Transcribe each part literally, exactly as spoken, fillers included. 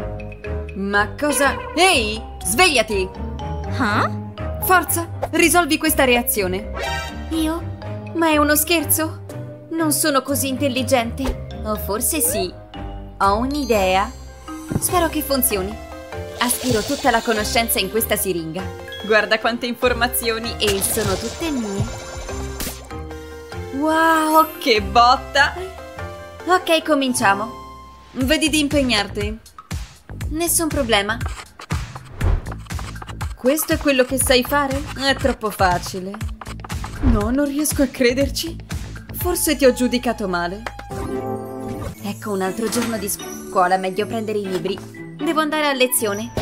Ma cosa... Ehi, svegliati! Huh? Forza, risolvi questa reazione. Io? Ma è uno scherzo? Non sono così intelligente. O forse sì. Ho un'idea. Spero che funzioni. Aspiro tutta la conoscenza in questa siringa. Guarda quante informazioni e sono tutte mie. Wow, che botta! Ok, cominciamo. Vedi di impegnarti. Nessun problema. Questo è quello che sai fare? È troppo facile. No, non riesco a crederci. Forse ti ho giudicato male. Ecco un altro giorno di scuola, meglio prendere i libri. Devo andare a lezione.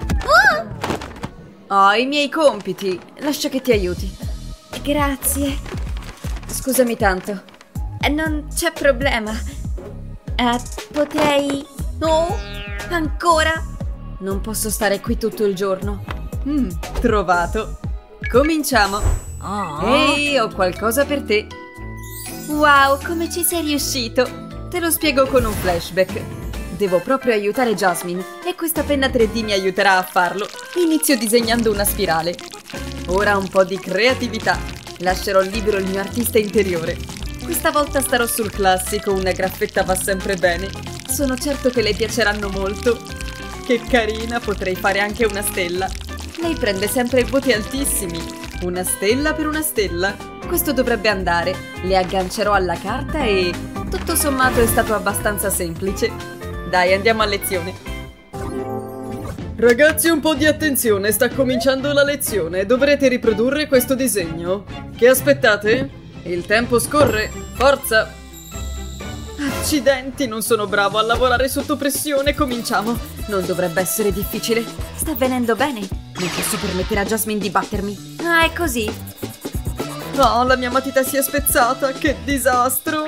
Oh, i miei compiti. Lascia che ti aiuti. Grazie. Scusami tanto. Non c'è problema. Uh, potrei... Oh, ancora? Non posso stare qui tutto il giorno. Mm, trovato. Cominciamo. Oh. Ehi, ho qualcosa per te. Wow, come ci sei riuscito? Te lo spiego con un flashback. Devo proprio aiutare Jasmine e questa penna tre D mi aiuterà a farlo. Inizio disegnando una spirale. Ora un po' di creatività. Lascerò libero il mio artista interiore. Questa volta starò sul classico, una graffetta va sempre bene. Sono certo che le piaceranno molto. Che carina, potrei fare anche una stella. Lei prende sempre voti altissimi. Una stella per una stella. Questo dovrebbe andare. Le aggancerò alla carta e... tutto sommato è stato abbastanza semplice. Dai, andiamo a lezione. Ragazzi, un po' di attenzione, sta cominciando la lezione. Dovrete riprodurre questo disegno. Che aspettate? Il tempo scorre. Forza! Accidenti, non sono bravo a lavorare sotto pressione. Cominciamo. Non dovrebbe essere difficile. Sta venendo bene. Non posso permettere a Jasmine di battermi. Ah, è così. No, la mia matita si è spezzata. Che disastro.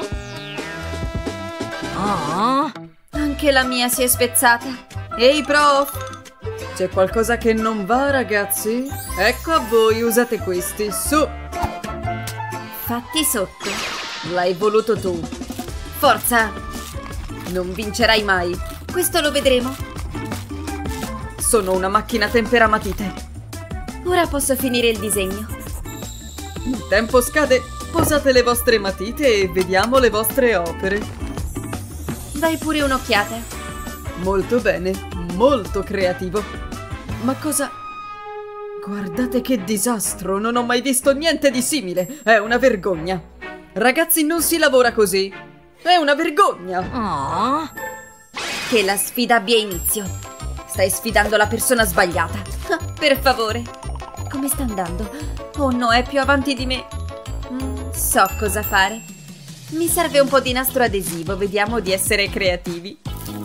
Oh. Anche la mia si è spezzata. Ehi, prof! C'è qualcosa che non va, ragazzi? Ecco a voi, usate questi. Su! Fatti sotto. L'hai voluto tu. Forza! Non vincerai mai. Questo lo vedremo. Sono una macchina temperamatite. Ora posso finire il disegno. Il tempo scade. Posate le vostre matite e vediamo le vostre opere. Dai pure un'occhiata. Molto bene, molto creativo. Ma cosa... Guardate che disastro, non ho mai visto niente di simile. È una vergogna. Ragazzi, non si lavora così. È una vergogna. Oh. Che la sfida abbia inizio. Stai sfidando la persona sbagliata. Per favore. Come sta andando? Oh no, è più avanti di me. Mm, so cosa fare. Mi serve un po' di nastro adesivo, vediamo di essere creativi.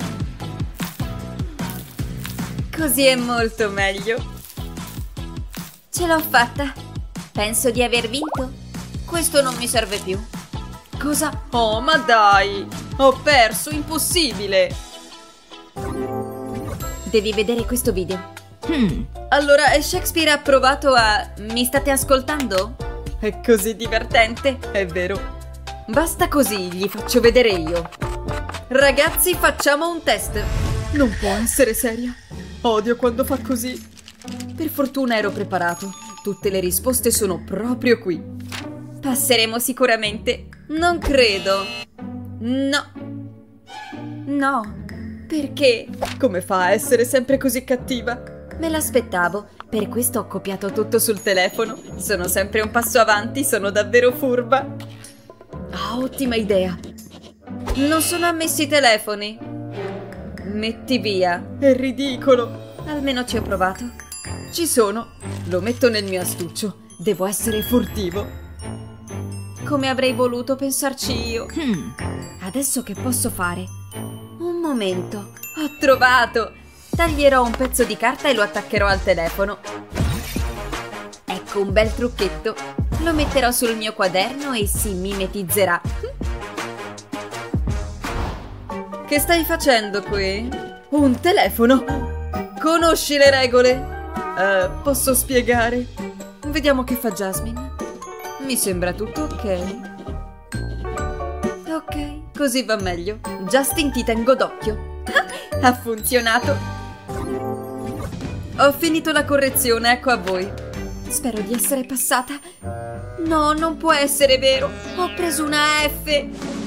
Così è molto meglio. Ce l'ho fatta. Penso di aver vinto. Questo non mi serve più. Cosa? Oh, ma dai! Ho perso, impossibile! Devi vedere questo video. Hmm. Allora, Shakespeare ha provato a... Mi state ascoltando? È così divertente, è vero. Basta così, gli faccio vedere io. Ragazzi, facciamo un test. Non può essere seria. Odio quando fa così. Per fortuna ero preparato. Tutte le risposte sono proprio qui. Passeremo sicuramente. Non credo. No. No. Perché? Come fa a essere sempre così cattiva? Me l'aspettavo. Per questo ho copiato tutto sul telefono. Sono sempre un passo avanti, sono davvero furba. Ah, ottima idea. Non sono ammessi i telefoni. Metti via. È ridicolo. Almeno ci ho provato. Ci sono. Lo metto nel mio astuccio. Devo essere furtivo. Come avrei voluto pensarci io. Hmm. Adesso che posso fare? Un momento. Ho trovato. Taglierò un pezzo di carta e lo attaccherò al telefono. Ecco un bel trucchetto. Lo metterò sul mio quaderno e si mimetizzerà. Che stai facendo qui? Un telefono? Conosci le regole? Uh, posso spiegare? Vediamo che fa Jasmine. Mi sembra tutto ok. Ok, così va meglio. Justin, ti tengo d'occhio. Ha funzionato. Ho finito la correzione, ecco a voi. Spero di essere passata. No, non può essere vero. Ho preso una F.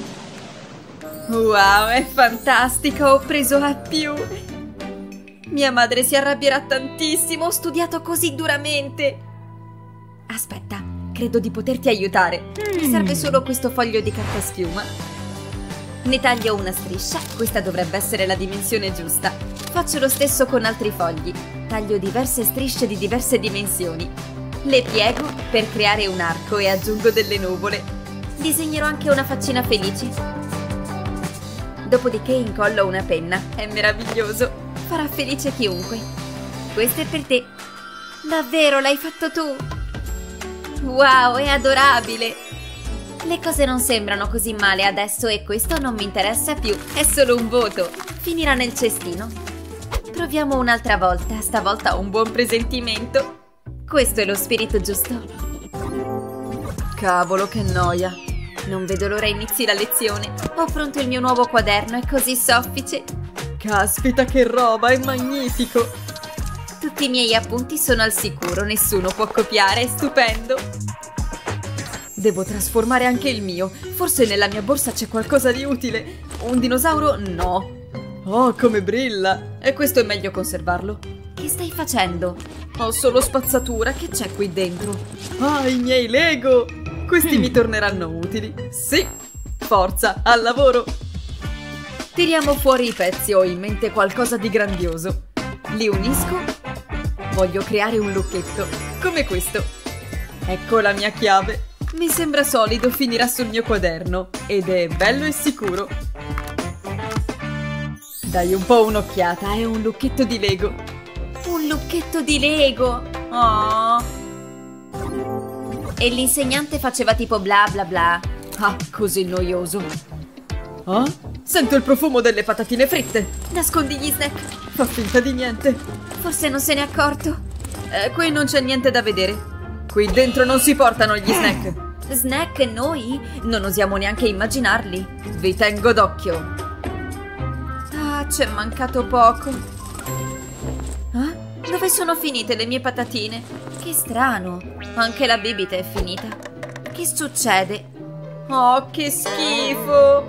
Wow, è fantastico, ho preso A più. Mia madre si arrabbierà tantissimo, ho studiato così duramente. Aspetta, credo di poterti aiutare. Mi serve solo questo foglio di carta schiuma. Ne taglio una striscia, questa dovrebbe essere la dimensione giusta. Faccio lo stesso con altri fogli. Taglio diverse strisce di diverse dimensioni. Le piego per creare un arco e aggiungo delle nuvole. Disegnerò anche una faccina felice. Dopodiché incollo una penna. È meraviglioso. Farà felice chiunque. Questo è per te. Davvero, l'hai fatto tu? Wow, è adorabile. Le cose non sembrano così male adesso e questo non mi interessa più. È solo un voto. Finirà nel cestino. Proviamo un'altra volta. Stavolta ho un buon presentimento. Questo è lo spirito giusto. Cavolo, che noia. Non vedo l'ora inizi la lezione. Ho pronto il mio nuovo quaderno, è così soffice. Caspita, che roba, è magnifico. Tutti i miei appunti sono al sicuro, nessuno può copiare, è stupendo. Devo trasformare anche il mio. Forse nella mia borsa c'è qualcosa di utile. Un dinosauro? No. Oh, come brilla. E questo è meglio conservarlo. Che stai facendo? Ho solo spazzatura, che c'è qui dentro? Ah, i miei Lego! Questi mi torneranno utili. Sì, forza, al lavoro! Tiriamo fuori i pezzi, ho in mente qualcosa di grandioso. Li unisco. Voglio creare un lucchetto, come questo. Ecco la mia chiave. Mi sembra solido, finirà sul mio quaderno. Ed è bello e sicuro. Dai un po' un'occhiata, è un lucchetto di Lego. Un lucchetto di Lego! Oh! E l'insegnante faceva tipo bla bla bla. Ah, così noioso. Ah? Sento il profumo delle patatine fritte. Nascondi gli snack. Fa finta di niente. Forse non se n'è accorto. Eh, qui non c'è niente da vedere. Qui dentro non si portano gli snack. Snack noi? Non osiamo neanche immaginarli. Vi tengo d'occhio. Ah, c'è mancato poco. Ah? Dove sono finite le mie patatine? Che strano. Anche la bibita è finita. Che succede? Oh, che schifo.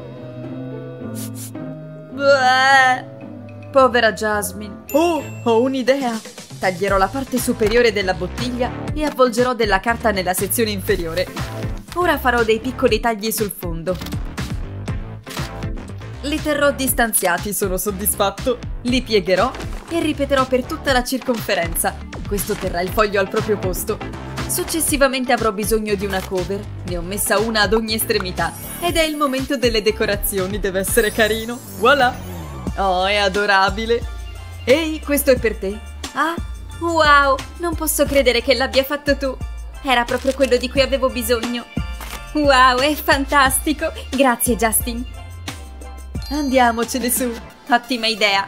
Bleh. Povera Jasmine. Oh, ho un'idea. Taglierò la parte superiore della bottiglia e avvolgerò della carta nella sezione inferiore. Ora farò dei piccoli tagli sul fondo. Li terrò distanziati, sono soddisfatto. Li piegherò e ripeterò per tutta la circonferenza. Questo terrà il foglio al proprio posto. Successivamente avrò bisogno di una cover. Ne ho messa una ad ogni estremità. Ed è il momento delle decorazioni, deve essere carino. Voilà! Oh, è adorabile! Ehi, questo è per te. Ah, wow! Non posso credere che l'abbia fatto tu. Era proprio quello di cui avevo bisogno. Wow, è fantastico! Grazie, Justin. Andiamocene su. Ottima idea.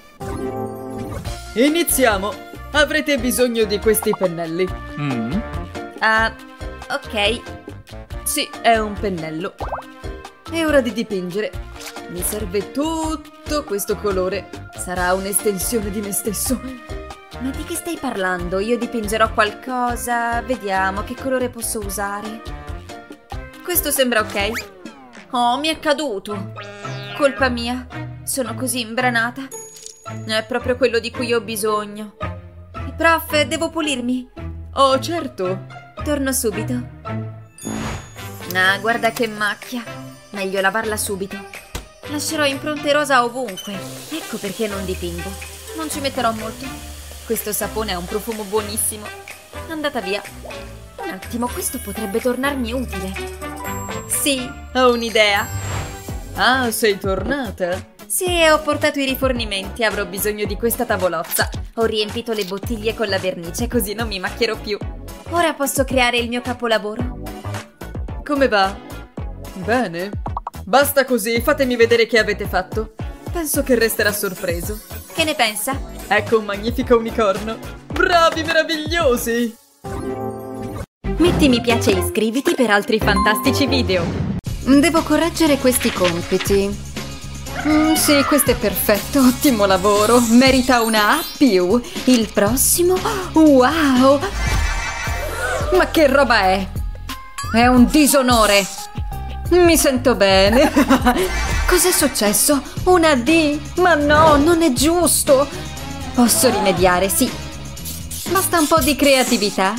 Iniziamo. Avrete bisogno di questi pennelli. Mm. Ah, ok. Sì, è un pennello. È ora di dipingere. Mi serve tutto questo colore. Sarà un'estensione di me stesso. Ma di che stai parlando? Io dipingerò qualcosa. Vediamo che colore posso usare. Questo sembra ok. Oh, mi è caduto. Colpa mia. Sono così imbranata. È proprio quello di cui ho bisogno. Prof, devo pulirmi. Oh, certo. Torno subito. Ah, guarda che macchia. Meglio lavarla subito. Lascerò impronte rosa ovunque. Ecco perché non dipingo. Non ci metterò molto. Questo sapone ha un profumo buonissimo. Andata via. Un attimo, questo potrebbe tornarmi utile. Sì, ho un'idea. Ah, sei tornata? Sì, ho portato i rifornimenti. Avrò bisogno di questa tavolozza. Ho riempito le bottiglie con la vernice, così non mi macchierò più. Ora posso creare il mio capolavoro. Come va? Bene. Basta così, fatemi vedere che avete fatto. Penso che resterà sorpreso. Che ne pensa? Ecco un magnifico unicorno. Bravi, meravigliosi! Metti mi piace e iscriviti per altri fantastici video. Devo correggere questi compiti. Mm, sì, questo è perfetto, ottimo lavoro. Merita una A più. Il prossimo? Wow! Ma che roba è? È un disonore. Mi sento bene. Cos'è successo? Una D? Ma no, non è giusto. Posso rimediare, sì. Basta un po' di creatività.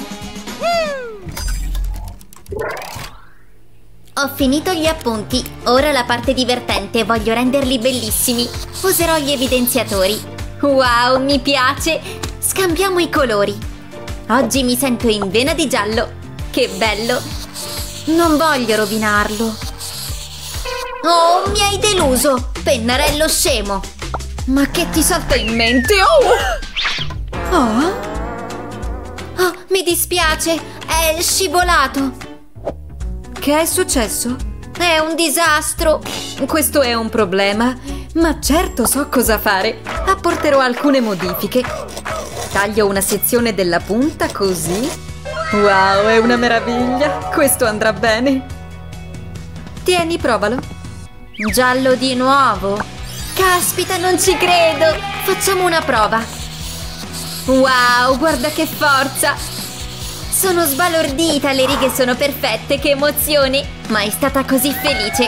Ho finito gli appunti. Ora la parte divertente. Voglio renderli bellissimi. Userò gli evidenziatori. Wow, mi piace. Scambiamo i colori. Oggi mi sento in vena di giallo. Che bello. Non voglio rovinarlo. Oh, mi hai deluso. Pennarello scemo. Ma che ti salta in mente? Oh! Oh? Oh, mi dispiace. È scivolato. Che è successo? È un disastro. Questo è un problema, ma certo so cosa fare. Apporterò alcune modifiche. Taglio una sezione della punta così. Wow, è una meraviglia. Questo andrà bene. Tieni, provalo. Giallo di nuovo. Caspita, non ci credo. Facciamo una prova. Wow, guarda che forza. Sono sbalordita, le righe sono perfette, che emozione! Mai stata così felice!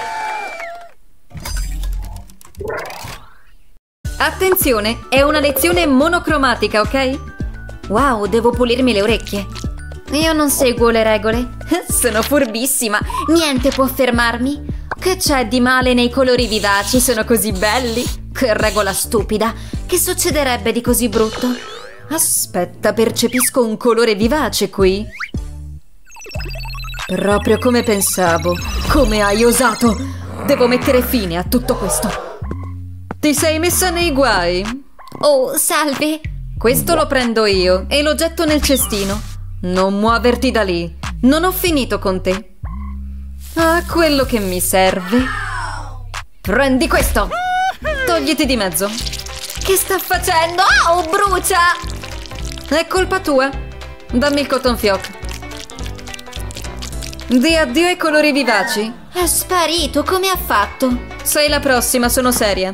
Attenzione, è una lezione monocromatica, ok? Wow, devo pulirmi le orecchie. Io non seguo le regole. Sono furbissima, niente può fermarmi. Che c'è di male nei colori vivaci? Sono così belli. Che regola stupida. Che succederebbe di così brutto? Aspetta, percepisco un colore vivace qui. Proprio come pensavo. Come hai osato? Devo mettere fine a tutto questo. Ti sei messa nei guai? Oh, salve. Questo lo prendo io e lo getto nel cestino. Non muoverti da lì. Non ho finito con te. Ah, quello che mi serve. Prendi questo. Togliti di mezzo. Che sta facendo? Oh, brucia! È colpa tua. Dammi il cotton fioc. Di addio ai colori vivaci. È sparito, come ha fatto? Sei la prossima, sono seria.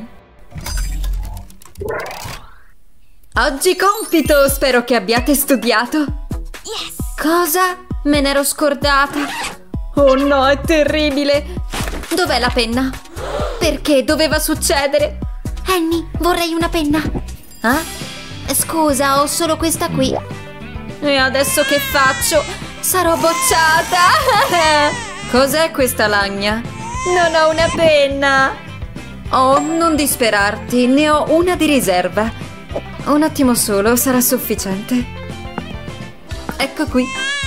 Oggi compito, spero che abbiate studiato. Yes! Cosa? Me n'ero scordata. Oh no, è terribile. Dov'è la penna? Perché doveva succedere? Annie, vorrei una penna. Eh? Scusa, ho solo questa qui. E adesso che faccio? Sarò bocciata! Cos'è questa lagna? Non ho una penna. Oh, non disperarti, ne ho una di riserva. Un attimo solo, sarà sufficiente. Ecco qui.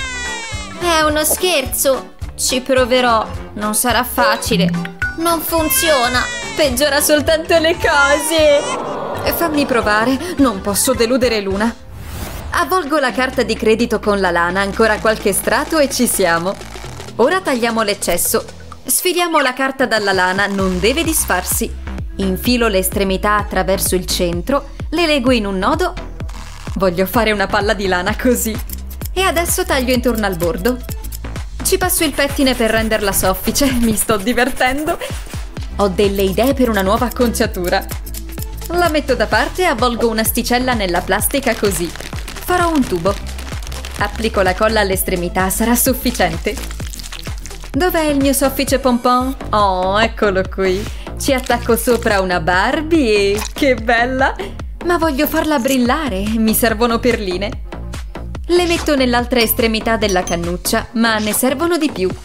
È uno scherzo. Ci proverò. Non sarà facile. Non funziona. Peggiora soltanto le cose. Fammi provare, non posso deludere Luna. Avvolgo la carta di credito con la lana, ancora qualche strato e ci siamo. Ora tagliamo l'eccesso. Sfiliamo la carta dalla lana, non deve disfarsi. Infilo le estremità attraverso il centro, le leggo in un nodo. Voglio fare una palla di lana così. E adesso taglio intorno al bordo. Ci passo il pettine per renderla soffice, mi sto divertendo. Ho delle idee per una nuova acconciatura. La metto da parte e avvolgo un'asticella nella plastica così. Farò un tubo. Applico la colla all'estremità, sarà sufficiente. Dov'è il mio soffice pompon? Oh, eccolo qui. Ci attacco sopra una Barbie e... che bella! Ma voglio farla brillare, mi servono perline. Le metto nell'altra estremità della cannuccia, ma ne servono di più.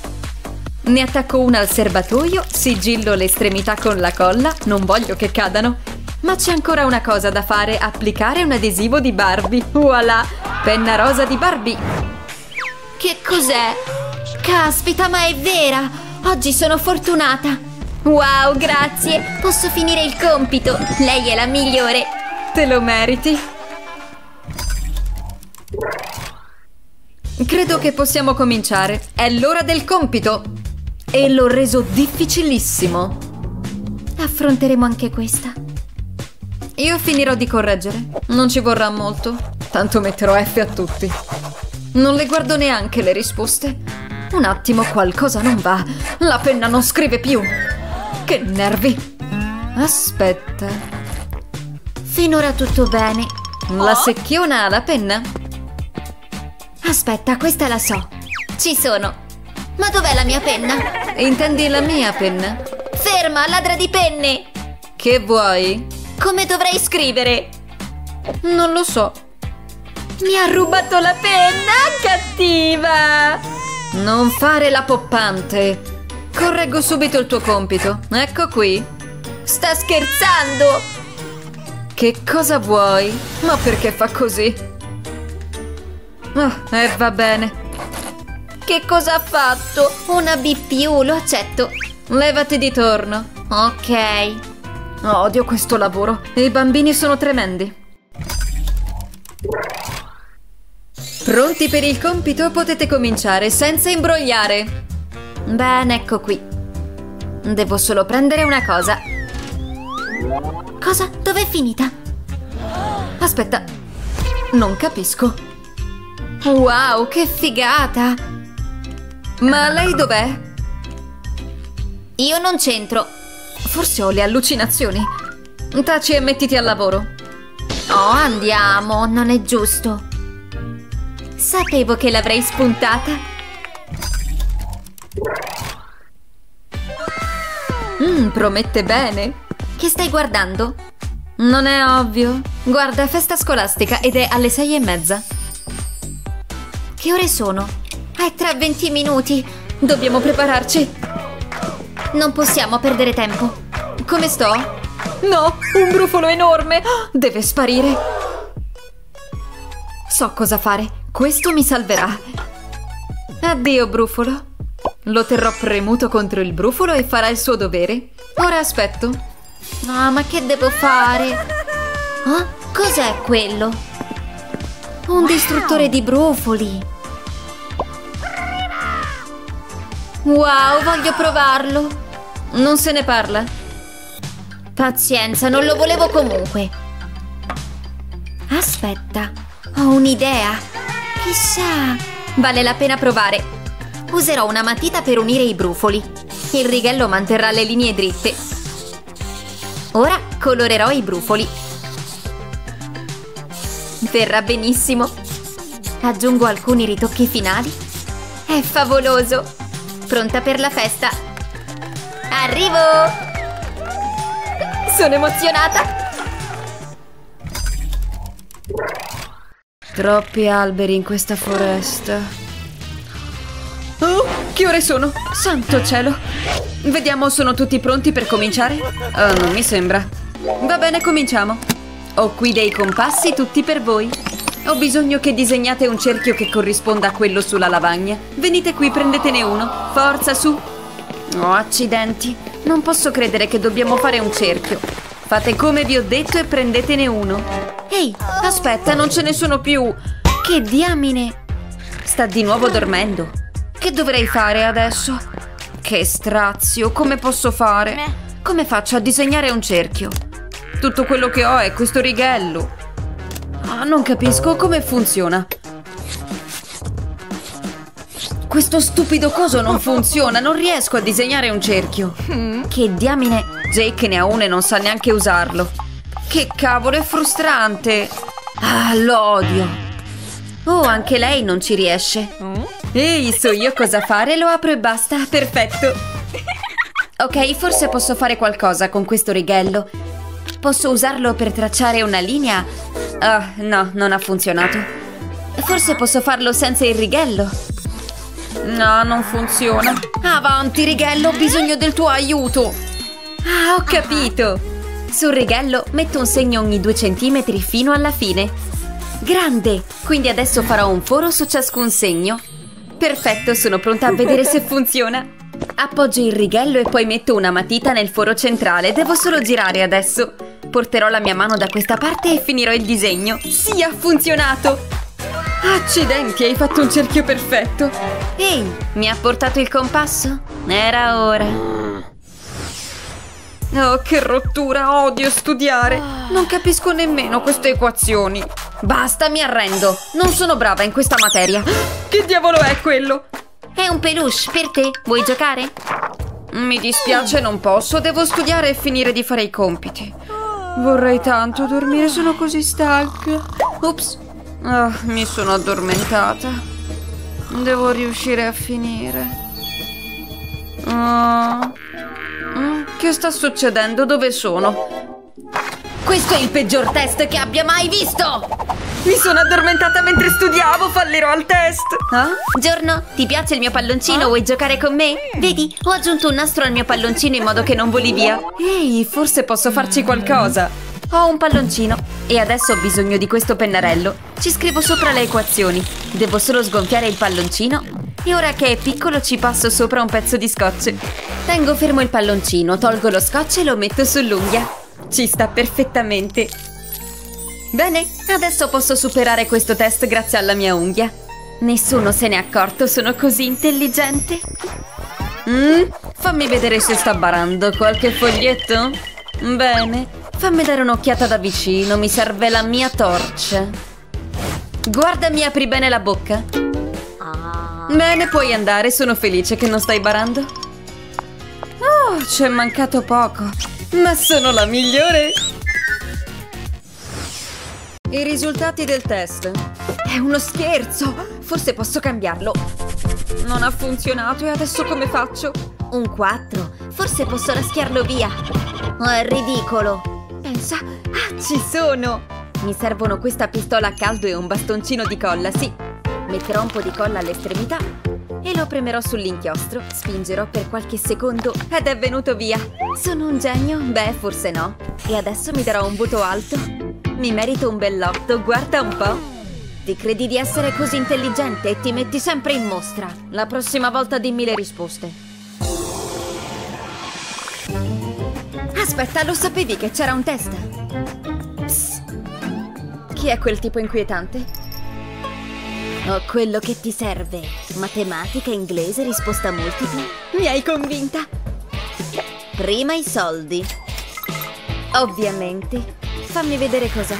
Ne attacco una al serbatoio, sigillo le estremità con la colla, non voglio che cadano. Ma c'è ancora una cosa da fare, applicare un adesivo di Barbie. Voilà! Penna rosa di Barbie! Che cos'è? Caspita, ma è vera! Oggi sono fortunata! Wow, grazie! Posso finire il compito! Lei è la migliore! Te lo meriti! Credo che possiamo cominciare. È l'ora del compito! E l'ho reso difficilissimo. Affronteremo anche questa. Io finirò di correggere. Non ci vorrà molto. Tanto metterò F a tutti. Non le guardo neanche le risposte. Un attimo, qualcosa non va. La penna non scrive più. Che nervi. Aspetta. Finora tutto bene. La secchiona ha la penna? Aspetta, questa la so. Ci sono. Ma dov'è la mia penna? Intendi la mia penna? Ferma, ladra di penne! Che vuoi? Come dovrei scrivere? Non lo so. Mi ha rubato la penna, cattiva! Non fare la poppante. Correggo subito il tuo compito. Ecco qui. Sta scherzando? Che cosa vuoi? Ma perché fa così? Oh, e eh, va bene. Che cosa ha fatto? Una B più, lo accetto. Levati di torno. Ok. Odio questo lavoro. I bambini sono tremendi. Pronti per il compito? Potete cominciare senza imbrogliare. Bene, ecco qui. Devo solo prendere una cosa. Cosa? Dov'è finita? Aspetta. Non capisco. Wow, che figata! Ma lei dov'è? Io non c'entro. Forse ho le allucinazioni. Taci e mettiti al lavoro. Oh, andiamo, non è giusto. Sapevo che l'avrei spuntata. Mmm, promette bene. Che stai guardando? Non è ovvio. Guarda, festa scolastica ed è alle sei e mezza. Che ore sono? È tra venti minuti. Dobbiamo prepararci. Non possiamo perdere tempo. Come sto? No, un brufolo enorme. Deve sparire. So cosa fare. Questo mi salverà. Addio, brufolo. Lo terrò premuto contro il brufolo e farà il suo dovere. Ora aspetto. Ah, ma che devo fare? Oh, cos'è quello? Un distruttore di brufoli. Wow, voglio provarlo. Non se ne parla. Pazienza, non lo volevo comunque. Aspetta, ho un'idea. Chissà. Vale la pena provare. Userò una matita per unire i brufoli. Il righello manterrà le linee dritte. Ora colorerò i brufoli. Verrà benissimo. Aggiungo alcuni ritocchi finali. È favoloso. Pronta per la festa. Arrivo! Sono emozionata. Troppi alberi in questa foresta. Oh, che ore sono? Santo cielo! Vediamo, sono tutti pronti per cominciare? Oh, non mi sembra. Va bene, cominciamo. Ho qui dei compassi tutti per voi. Ho bisogno che disegnate un cerchio che corrisponda a quello sulla lavagna. Venite qui, prendetene uno. Forza, su. Oh, accidenti. Non posso credere che dobbiamo fare un cerchio. Fate come vi ho detto e prendetene uno. Ehi, aspetta, non ce ne sono più. Che diamine. Sta di nuovo dormendo. Che dovrei fare adesso? Che strazio, come posso fare? Come faccio a disegnare un cerchio? Tutto quello che ho è questo righello. Ah, non capisco come funziona. Questo stupido coso non funziona, non riesco a disegnare un cerchio. Che diamine, Jake ne ha uno e non sa neanche usarlo. Che cavolo, è frustrante. Ah, lo odio. Oh, anche lei non ci riesce. Ehi, so io cosa fare, lo apro e basta, perfetto. Ok, forse posso fare qualcosa con questo righello. Posso usarlo per tracciare una linea? Ah, no, non ha funzionato. Forse posso farlo senza il righello? No, non funziona. Avanti, righello, ho bisogno del tuo aiuto. Ah, ho capito. Sul righello metto un segno ogni due centimetri fino alla fine. Grande! Quindi adesso farò un foro su ciascun segno. Perfetto, sono pronta a vedere se funziona. Appoggio il righello e poi metto una matita nel foro centrale. Devo solo girare adesso. Porterò la mia mano da questa parte e finirò il disegno. Sì, ha funzionato! Accidenti, hai fatto un cerchio perfetto. Ehi, mi ha portato il compasso? Era ora. Oh, che rottura, odio studiare. Non capisco nemmeno queste equazioni. Basta, mi arrendo. Non sono brava in questa materia. Che diavolo è quello? È un peluche per te. Vuoi giocare? Mi dispiace, non posso. Devo studiare e finire di fare i compiti. Vorrei tanto dormire, sono così stanca. Ops. Ah, mi sono addormentata. Devo riuscire a finire. Ah. Che sta succedendo? Dove sono? Questo è il peggior test che abbia mai visto! Mi sono addormentata mentre studiavo, fallirò al test! Ah? Giorno, ti piace il mio palloncino? Ah? Vuoi giocare con me? Vedi, ho aggiunto un nastro al mio palloncino in modo che non voli via. Ehi, forse posso farci qualcosa. Ho un palloncino e adesso ho bisogno di questo pennarello. Ci scrivo sopra le equazioni. Devo solo sgonfiare il palloncino e ora che è piccolo ci passo sopra un pezzo di scotch. Tengo fermo il palloncino, tolgo lo scotch e lo metto sull'unghia. Ci sta perfettamente. Bene, adesso posso superare questo test grazie alla mia unghia. Nessuno se n'è accorto, sono così intelligente. Mm, fammi vedere se sta barando. Qualche foglietto? Bene, fammi dare un'occhiata da vicino, mi serve la mia torcia. Guardami, apri bene la bocca. Bene, puoi andare, sono felice che non stai barando. Oh, ci è mancato poco, ma sono la migliore. I risultati del test. È uno scherzo, forse posso cambiarlo. Non ha funzionato e adesso come faccio? Un quattro, forse posso raschiarlo via. Oh, è ridicolo. Pensa, ah, ci sono. Mi servono questa pistola a caldo e un bastoncino di colla, sì. Metterò un po' di colla all'estremità e lo premerò sull'inchiostro. Spingerò per qualche secondo ed è venuto via. Sono un genio? Beh, forse no. E adesso mi darò un voto alto. Mi merito un bell'otto, guarda un po'. Ti credi di essere così intelligente e ti metti sempre in mostra. La prossima volta dimmi le risposte. Aspetta, lo sapevi che c'era un test? Psst. Chi è quel tipo inquietante? Ho quello che ti serve. Matematica, inglese, risposta multipla. Mi hai convinta. Prima i soldi. Ovviamente. Fammi vedere cos'ho.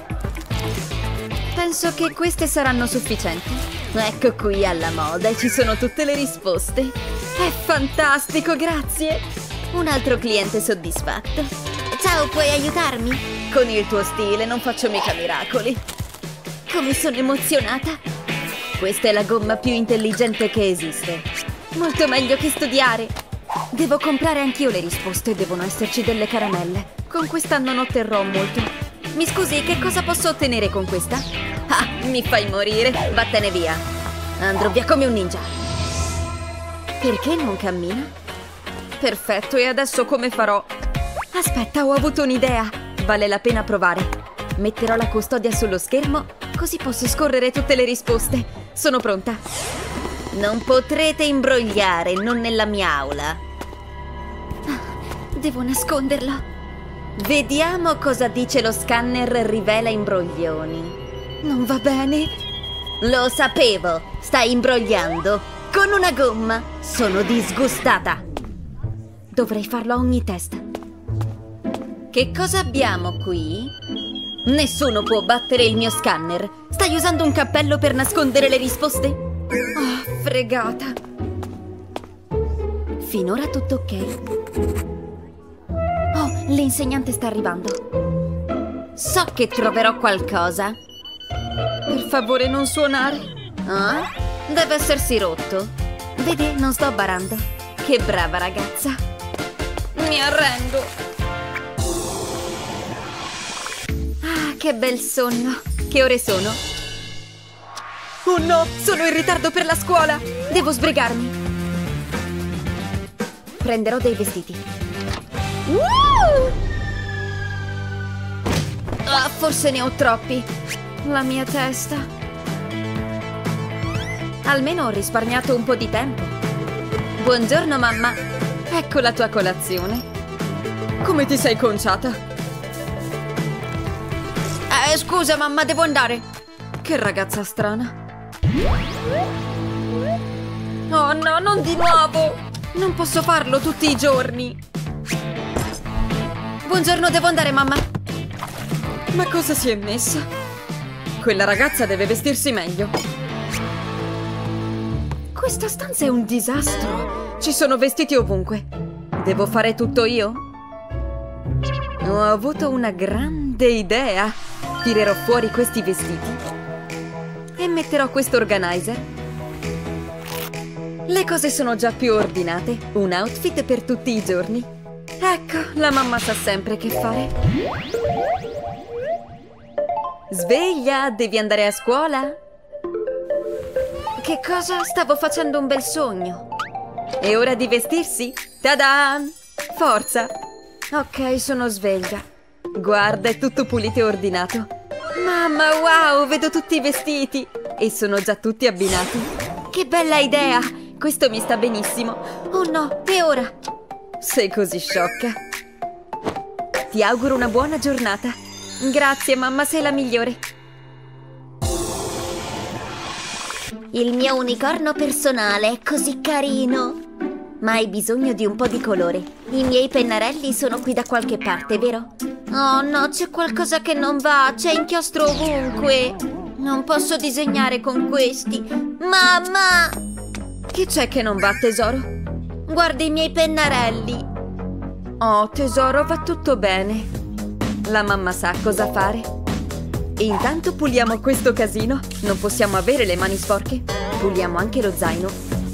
Penso che queste saranno sufficienti. Ecco qui alla moda e ci sono tutte le risposte. È fantastico, grazie. Un altro cliente soddisfatto. Ciao, puoi aiutarmi? Con il tuo stile non faccio mica miracoli. Come sono emozionata. Questa è la gomma più intelligente che esiste. Molto meglio che studiare. Devo comprare anch'io le risposte, devono esserci delle caramelle. Con questa non otterrò molto. Mi scusi, che cosa posso ottenere con questa? Ah, mi fai morire, vattene via. Andrò via come un ninja. Perché non cammina? Perfetto, e adesso come farò? Aspetta, ho avuto un'idea. Vale la pena provare. Metterò la custodia sullo schermo, così posso scorrere tutte le risposte. Sono pronta. Non potrete imbrogliare, non nella mia aula. Devo nasconderlo. Vediamo cosa dice lo scanner rivela imbroglioni. Non va bene. Lo sapevo, stai imbrogliando con una gomma. Sono disgustata. Dovrei farlo a ogni test. Che cosa abbiamo qui? Nessuno può battere il mio scanner. Stai usando un cappello per nascondere le risposte? Oh, fregata. Finora tutto ok. Oh, l'insegnante sta arrivando. So che troverò qualcosa. Per favore, non suonare. Ah? Deve essersi rotto. Vedi, non sto barando. Che brava ragazza. Mi arrendo. Ah, che bel sonno. Che ore sono? Oh no, sono in ritardo per la scuola. Devo sbrigarmi. Prenderò dei vestiti. Uh! Ah, forse ne ho troppi. La mia testa. Almeno ho risparmiato un po' di tempo. Buongiorno, mamma. Ecco la tua colazione. Come ti sei conciata? Eh, scusa, mamma, devo andare. Che ragazza strana. Oh no, non di nuovo. Non posso farlo tutti i giorni. Buongiorno, devo andare, mamma. Ma cosa si è messa? Quella ragazza deve vestirsi meglio. Questa stanza è un disastro. Ci sono vestiti ovunque. Devo fare tutto io? Ho avuto una grande idea. Tirerò fuori questi vestiti e metterò questo organizer. Le cose sono già più ordinate. Un outfit per tutti i giorni. Ecco, la mamma sa sempre che fare. Sveglia, devi andare a scuola? Che cosa? Stavo facendo un bel sogno. È ora di vestirsi? Ta-da! Forza! Ok, sono sveglia. Guarda, è tutto pulito e ordinato. Mamma, wow, vedo tutti i vestiti. E sono già tutti abbinati. Che bella idea! Questo mi sta benissimo. Oh no, e ora? Sei così sciocca. Ti auguro una buona giornata. Grazie, mamma, sei la migliore. Il mio unicorno personale è così carino. Ma hai bisogno di un po' di colore. I miei pennarelli sono qui da qualche parte, vero? Oh no, c'è qualcosa che non va. C'è inchiostro ovunque. Non posso disegnare con questi. Mamma! Che c'è che non va, tesoro? Guarda i miei pennarelli. Oh, tesoro, va tutto bene. La mamma sa cosa fare. E intanto puliamo questo casino. Non possiamo avere le mani sporche. Puliamo anche lo zaino.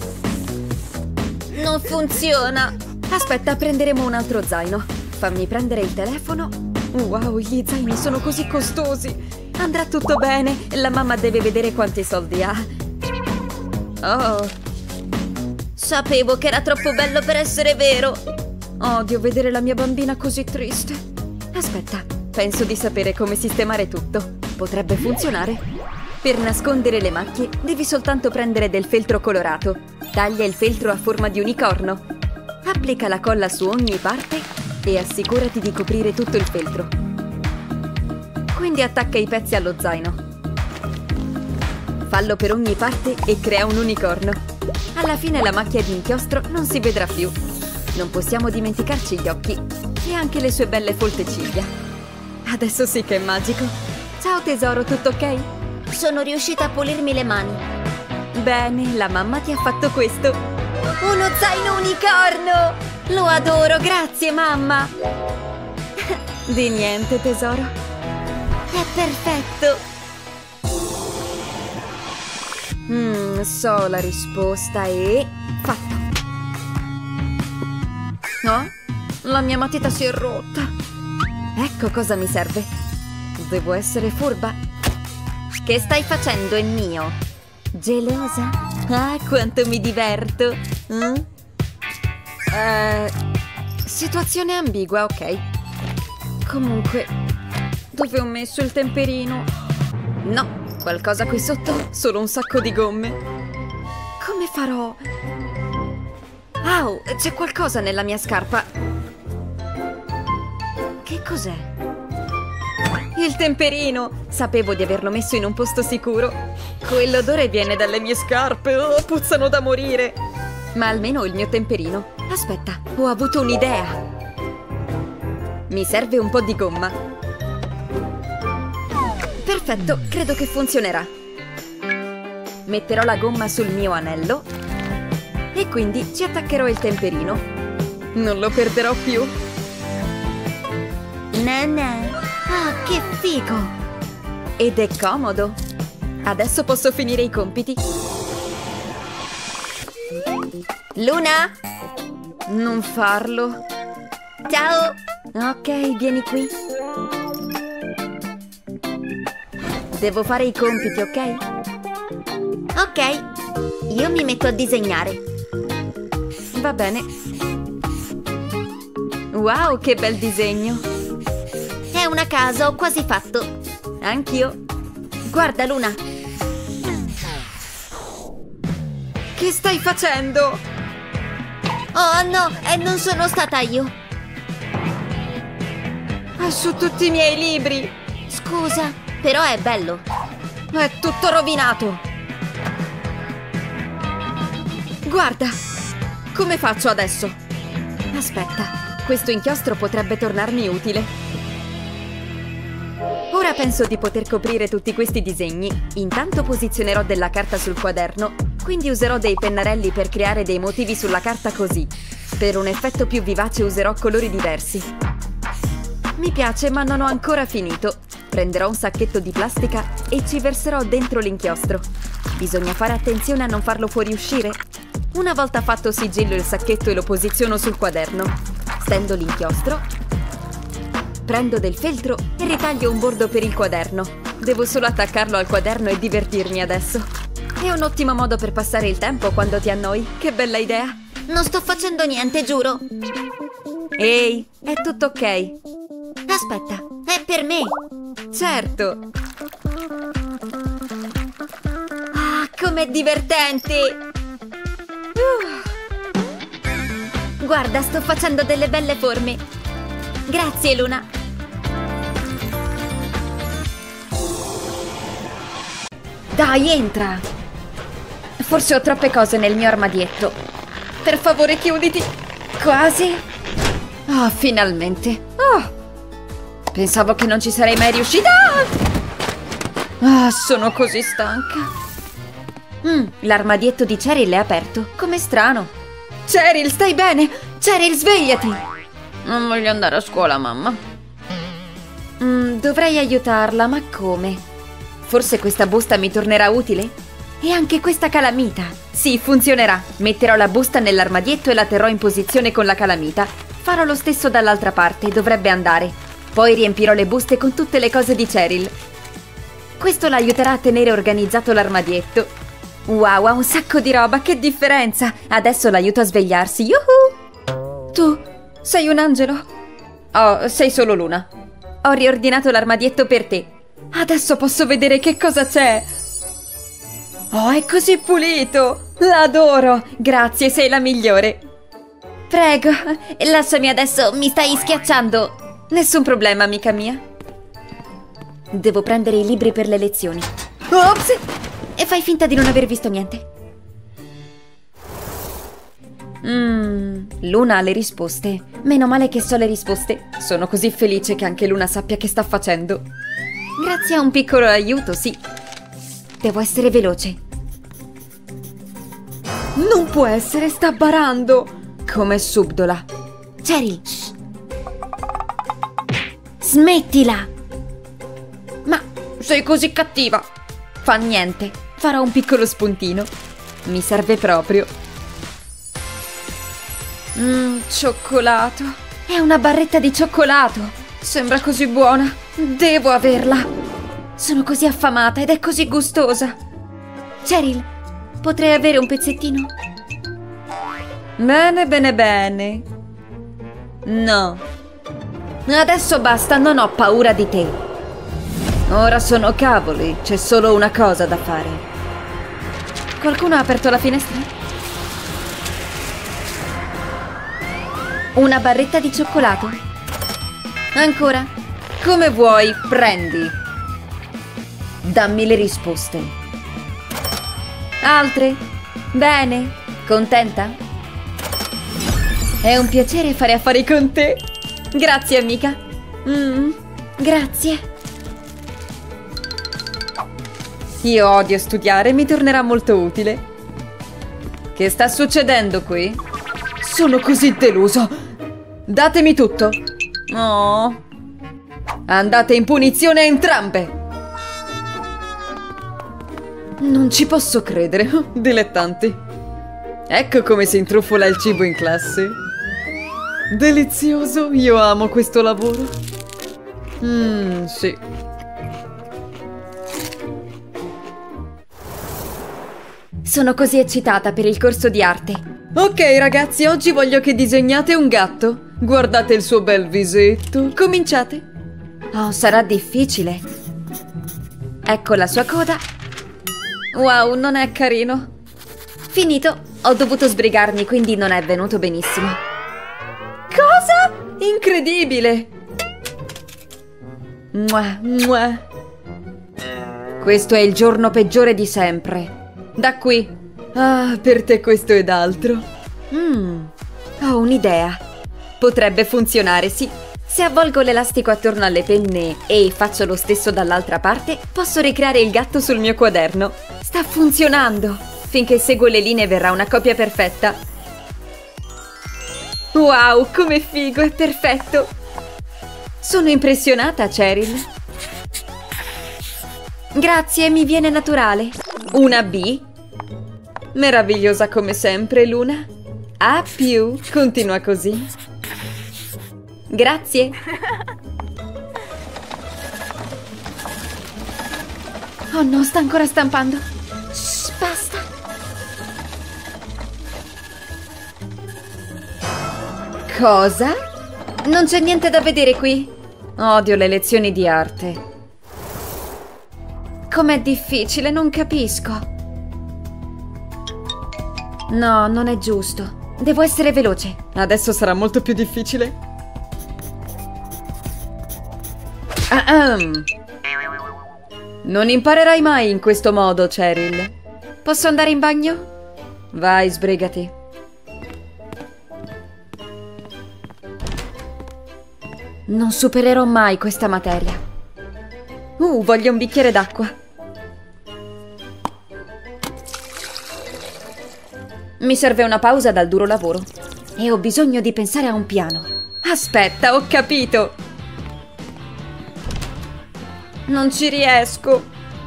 Non funziona. Aspetta, prenderemo un altro zaino. Fammi prendere il telefono. Wow, gli zaini sono così costosi. Andrà tutto bene. La mamma deve vedere quanti soldi ha. Oh. Sapevo che era troppo bello per essere vero. Odio vedere la mia bambina così triste. Aspetta, penso di sapere come sistemare tutto. Potrebbe funzionare. Per nascondere le macchie devi soltanto prendere del feltro colorato. Taglia il feltro a forma di unicorno. Applica la colla su ogni parte e assicurati di coprire tutto il feltro. Quindi attacca i pezzi allo zaino. Fallo per ogni parte e crea un unicorno. Alla fine la macchia di inchiostro non si vedrà più. Non possiamo dimenticarci gli occhi e anche le sue belle folte ciglia. Adesso sì che è magico. Ciao tesoro, tutto ok? Sono riuscita a pulirmi le mani. Bene, la mamma ti ha fatto questo. Uno zaino unicorno! Lo adoro, grazie mamma. Di niente tesoro. È perfetto. Mmm, so la risposta e... fatto. No? La mia matita si è rotta. Ecco cosa mi serve. Devo essere furba. Che stai facendo, è mio? Gelosa? Ah, quanto mi diverto. Mm? Eh, situazione ambigua, ok. Comunque, dove ho messo il temperino? No, qualcosa qui sotto? Solo un sacco di gomme. Come farò? Au, c'è qualcosa nella mia scarpa. Che cos'è? Il temperino! Sapevo di averlo messo in un posto sicuro. Quell'odore viene dalle mie scarpe. Oh, puzzano da morire. Ma almeno ho il mio temperino. Aspetta, ho avuto un'idea. Mi serve un po' di gomma. Perfetto, credo che funzionerà. Metterò la gomma sul mio anello e quindi ci attaccherò il temperino. Non lo perderò più. Nana. Ah, che figo! Ed è comodo. Adesso posso finire i compiti. Luna? Non farlo. Ciao! Ok, vieni qui. Devo fare i compiti, ok? Ok, io mi metto a disegnare. Va bene. Wow, che bel disegno. È una casa, ho quasi fatto. Anch'io. Guarda, Luna. Che stai facendo? Oh no, e non sono stata io. È su tutti i miei libri. Scusa, però è bello. È tutto rovinato. Guarda, come faccio adesso? Aspetta, questo inchiostro potrebbe tornarmi utile. Ora penso di poter coprire tutti questi disegni. Intanto posizionerò della carta sul quaderno, Quindi userò dei pennarelli per creare dei motivi sulla carta così. Per un effetto più vivace userò colori diversi. Mi piace, ma non ho ancora finito. Prenderò un sacchetto di plastica e ci verserò dentro l'inchiostro. Bisogna fare attenzione a non farlo fuoriuscire. Una volta fatto sigillo il sacchetto e lo posiziono sul quaderno. Stendo l'inchiostro, prendo del feltro e ritaglio un bordo per il quaderno. Devo solo attaccarlo al quaderno e divertirmi adesso. È un ottimo modo per passare il tempo quando ti annoi. Che bella idea! Non sto facendo niente, giuro. Ehi, è tutto ok. Aspetta, è per me. Certo. Ah, com'è divertente! Uh. Guarda, sto facendo delle belle forme. Grazie, Luna. Dai, entra. Forse ho troppe cose nel mio armadietto. Per favore, chiuditi. Quasi. Oh, finalmente. Oh. Pensavo che non ci sarei mai riuscita. Ah, sono così stanca. Mm, l'armadietto di Cheryl è aperto. Com'è strano. Cheryl, stai bene? Cheryl, svegliati. Non voglio andare a scuola, mamma. Mm, dovrei aiutarla, ma come? Forse questa busta mi tornerà utile? E anche questa calamita. Sì, funzionerà. Metterò la busta nell'armadietto e la terrò in posizione con la calamita. Farò lo stesso dall'altra parte, dovrebbe andare. Poi riempirò le buste con tutte le cose di Cheryl. Questo l'aiuterà a tenere organizzato l'armadietto. Wow, ha un sacco di roba, che differenza! Adesso l'aiuto a svegliarsi, yuhu! Tu, sei un angelo? Oh, sei solo Luna. Ho riordinato l'armadietto per te. Adesso posso vedere che cosa c'è. Oh, è così pulito! L'adoro! Grazie, sei la migliore. Prego, lasciami adesso, mi stai schiacciando. Nessun problema, amica mia. Devo prendere i libri per le lezioni. Ops! E fai finta di non aver visto niente. Mmm, Luna ha le risposte. Meno male che so le risposte. Sono così felice che anche Luna sappia che sta facendo. Grazie a un piccolo aiuto, sì. Devo essere veloce. Non può essere, sta barando. Come subdola. Cheryl, shh. Smettila. Ma sei così cattiva. Fa niente, farò un piccolo spuntino. Mi serve proprio. Mmm, cioccolato. È una barretta di cioccolato. Sembra così buona. Devo averla. Sono così affamata ed è così gustosa. Cheryl, potrei avere un pezzettino? Bene, bene, bene. No. Adesso basta, non ho paura di te. Ora sono cavoli, c'è solo una cosa da fare. Qualcuno ha aperto la finestra? Una barretta di cioccolato. Ancora? Come vuoi, prendi. Dammi le risposte. Altre? Bene. Contenta? È un piacere fare affari con te. Grazie, amica. Mm, grazie. Io odio studiare, mi tornerà molto utile. Che sta succedendo qui? Sono così deluso. Datemi tutto. Oh. Andate in punizione entrambe. Non ci posso credere, dilettanti. Ecco come si intrufola il cibo in classe. Delizioso, io amo questo lavoro. Mmm, sì. Sono così eccitata per il corso di arte. Ok ragazzi, oggi voglio che disegnate un gatto. Guardate il suo bel visetto. Cominciate. Oh, sarà difficile. Ecco la sua coda. Wow, non è carino. Finito. Ho dovuto sbrigarmi, quindi non è venuto benissimo. Cosa? Incredibile! Mua, mua. Questo è il giorno peggiore di sempre. Da qui. Ah, per te questo ed altro. Mmm, ho un'idea. Potrebbe funzionare, sì. Se avvolgo l'elastico attorno alle penne e faccio lo stesso dall'altra parte, posso ricreare il gatto sul mio quaderno. Sta funzionando! finché seguo le linee verrà una copia perfetta. Wow, come figo, è perfetto! Sono impressionata, Cheryl. Grazie, mi viene naturale. Una B? Meravigliosa come sempre, Luna. A più, continua così. Grazie. Oh no, sta ancora stampando. Shh, basta. Cosa? Non c'è niente da vedere qui. Odio le lezioni di arte. Com'è difficile, non capisco. No, non è giusto. Devo essere veloce. Adesso sarà molto più difficile. Ahem. Non imparerai mai in questo modo, Cheryl. Posso andare in bagno? Vai, sbrigati. Non supererò mai questa materia. Uh, voglio un bicchiere d'acqua. Mi serve una pausa dal duro lavoro. E ho bisogno di pensare a un piano. Aspetta, ho capito! Non ci riesco.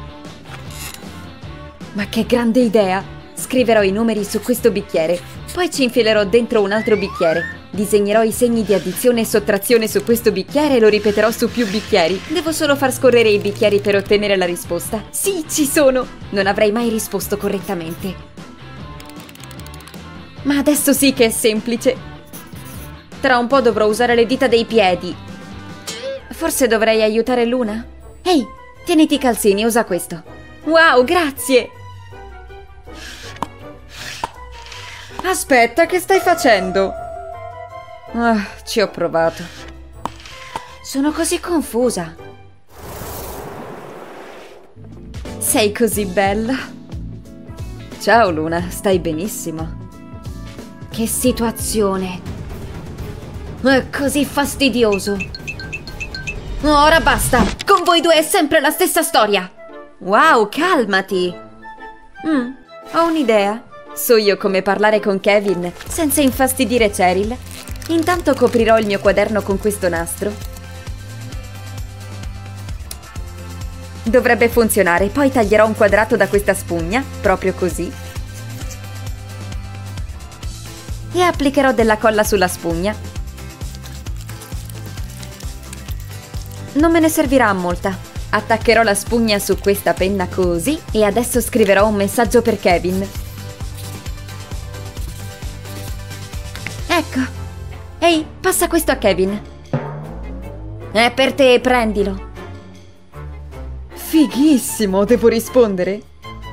Ma che grande idea! Scriverò i numeri su questo bicchiere, poi ci infilerò dentro un altro bicchiere. Disegnerò i segni di addizione e sottrazione su questo bicchiere e lo ripeterò su più bicchieri. Devo solo far scorrere i bicchieri per ottenere la risposta. Sì, ci sono! Non avrei mai risposto correttamente. Ma adesso sì che è semplice. Tra un po' dovrò usare le dita dei piedi. Forse dovrei aiutare Luna? Ehi, tieniti i calzini, usa questo. Wow, grazie! Aspetta, che stai facendo? Ah, ci ho provato. Sono così confusa. Sei così bella. Ciao Luna, stai benissimo. Che situazione. È così fastidioso. Ora basta. Con voi due è sempre la stessa storia. Wow, calmati. Mm, ho un'idea. So io come parlare con Kevin senza infastidire Cheryl. Intanto coprirò il mio quaderno con questo nastro. Dovrebbe funzionare. Poi taglierò un quadrato da questa spugna, proprio così. E applicherò della colla sulla spugna. Non me ne servirà molta. Attaccherò la spugna su questa penna così e adesso scriverò un messaggio per Kevin. Ecco. Ehi, passa questo a Kevin. È per te, prendilo. Fighissimo, devo rispondere?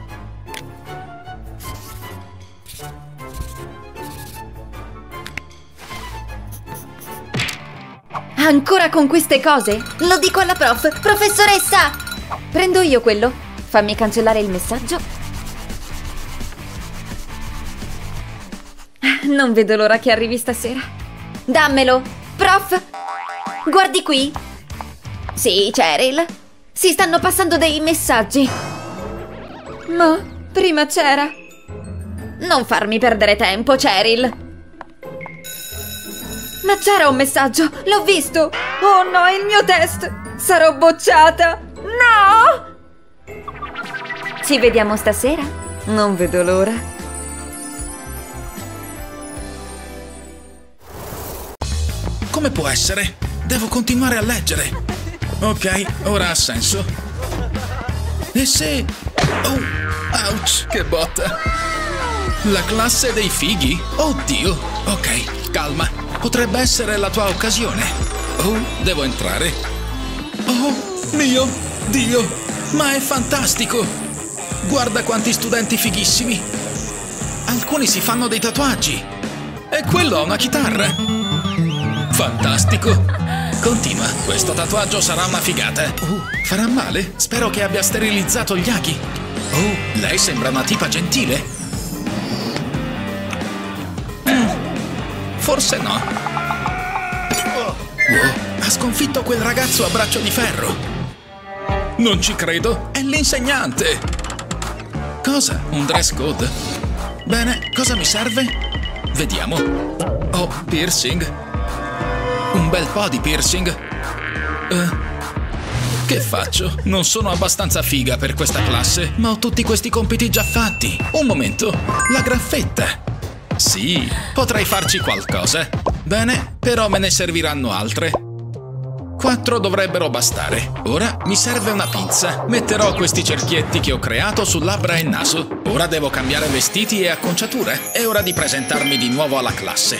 Ancora con queste cose? Lo dico alla prof. Professoressa! Prendo io quello. Fammi cancellare il messaggio. Non vedo l'ora che arrivi stasera. Dammelo! Prof! Guardi qui! Sì, Cheryl? Si stanno passando dei messaggi. Ma prima c'era. Non farmi perdere tempo, Cheryl. Ma c'era un messaggio, l'ho visto. Oh no, il mio test. Sarò bocciata. No! Ci vediamo stasera? Non vedo l'ora. Come può essere? Devo continuare a leggere. Ok, ora ha senso. E se... Oh, ouch, che botta. La classe dei fighi? Oddio. Ok, calma. Potrebbe essere la tua occasione. Oh, devo entrare. Oh, mio Dio. Ma è fantastico. Guarda quanti studenti fighissimi. Alcuni si fanno dei tatuaggi. E quello ha una chitarra. Fantastico! Continua, questo tatuaggio sarà una figata. Uh, farà male? Spero che abbia sterilizzato gli aghi. Oh, lei sembra una tipa gentile. Mm, forse no. Wow, ha sconfitto quel ragazzo a braccio di ferro. Non ci credo, è l'insegnante. Cosa? Un dress code? Bene, cosa mi serve? Vediamo. Oh, piercing. Un bel po' di piercing. Uh, che faccio? Non sono abbastanza figa per questa classe, ma ho tutti questi compiti già fatti. Un momento, la graffetta. Sì, potrei farci qualcosa. Bene, però me ne serviranno altre. Quattro dovrebbero bastare. Ora mi serve una pinza. Metterò questi cerchietti che ho creato su labbra e naso. Ora devo cambiare vestiti e acconciature. È ora di presentarmi di nuovo alla classe.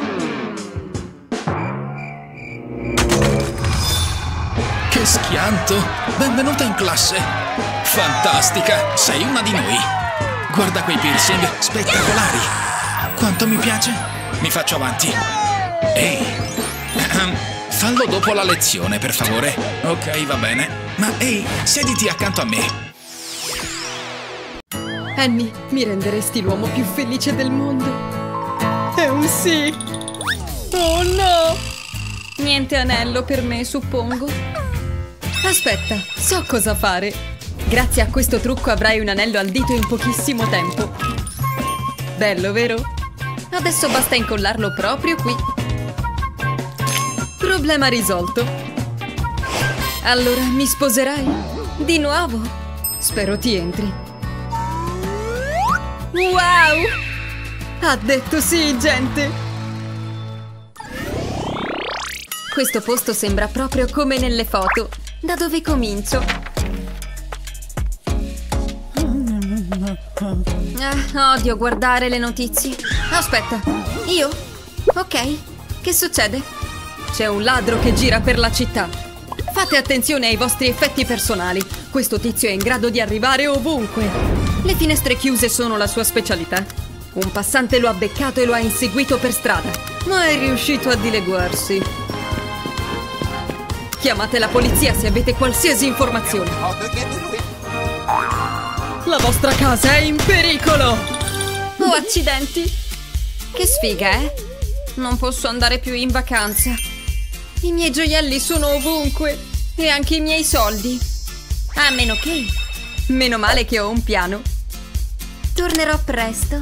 Che schianto! Benvenuta in classe! Fantastica! Sei una di noi! Guarda quei piercing spettacolari! Quanto mi piace! Mi faccio avanti! Ehi! Fallo dopo la lezione, per favore. Ok, va bene. Ma ehi, siediti accanto a me. Annie, mi renderesti l'uomo più felice del mondo? È un sì! Oh no! Niente anello per me, suppongo. Aspetta, so cosa fare. Grazie a questo trucco avrai un anello al dito in pochissimo tempo. Bello, vero? Adesso basta incollarlo proprio qui. Problema risolto. Allora, mi sposerai? Di nuovo? Spero ti entri. Wow! Ha detto sì, gente! Questo posto sembra proprio come nelle foto. Da dove comincio? Ah, odio guardare le notizie. Aspetta, io? Ok, che succede? C'è un ladro che gira per la città. Fate attenzione ai vostri effetti personali. Questo tizio è in grado di arrivare ovunque. Le finestre chiuse sono la sua specialità. Un passante lo ha beccato e lo ha inseguito per strada, ma è riuscito a dileguarsi. Chiamate la polizia se avete qualsiasi informazione. La vostra casa è in pericolo! Oh, accidenti! Che sfiga, eh? Non posso andare più in vacanza. I miei gioielli sono ovunque. E anche i miei soldi. A meno che... Meno male che ho un piano. Tornerò presto.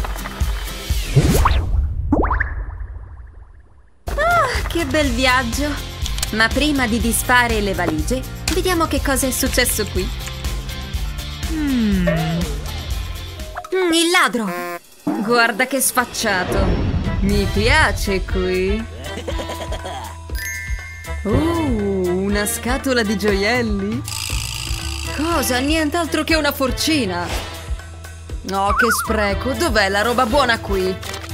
Ah, che bel viaggio! Ma prima di disfare le valigie, vediamo che cosa è successo qui. Mm. Mm, il ladro! Guarda che sfacciato! Mi piace qui! Oh, una scatola di gioielli? Cosa? Nient'altro che una forcina! Oh, che spreco! Dov'è la roba buona qui?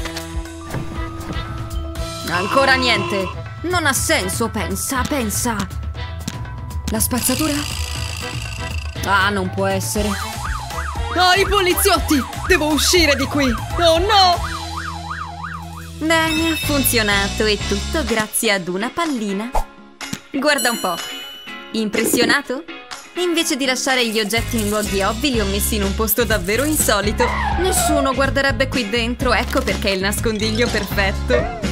Ancora niente! Non ha senso, pensa, pensa! La spazzatura? Ah, non può essere! Oh, i poliziotti! Devo uscire di qui! Oh no! Bene, ha funzionato e tutto grazie ad una pallina. Guarda un po'. Impressionato? Invece di lasciare gli oggetti in luoghi ovvi, li ho messi in un posto davvero insolito. Nessuno guarderebbe qui dentro, ecco perché è il nascondiglio perfetto.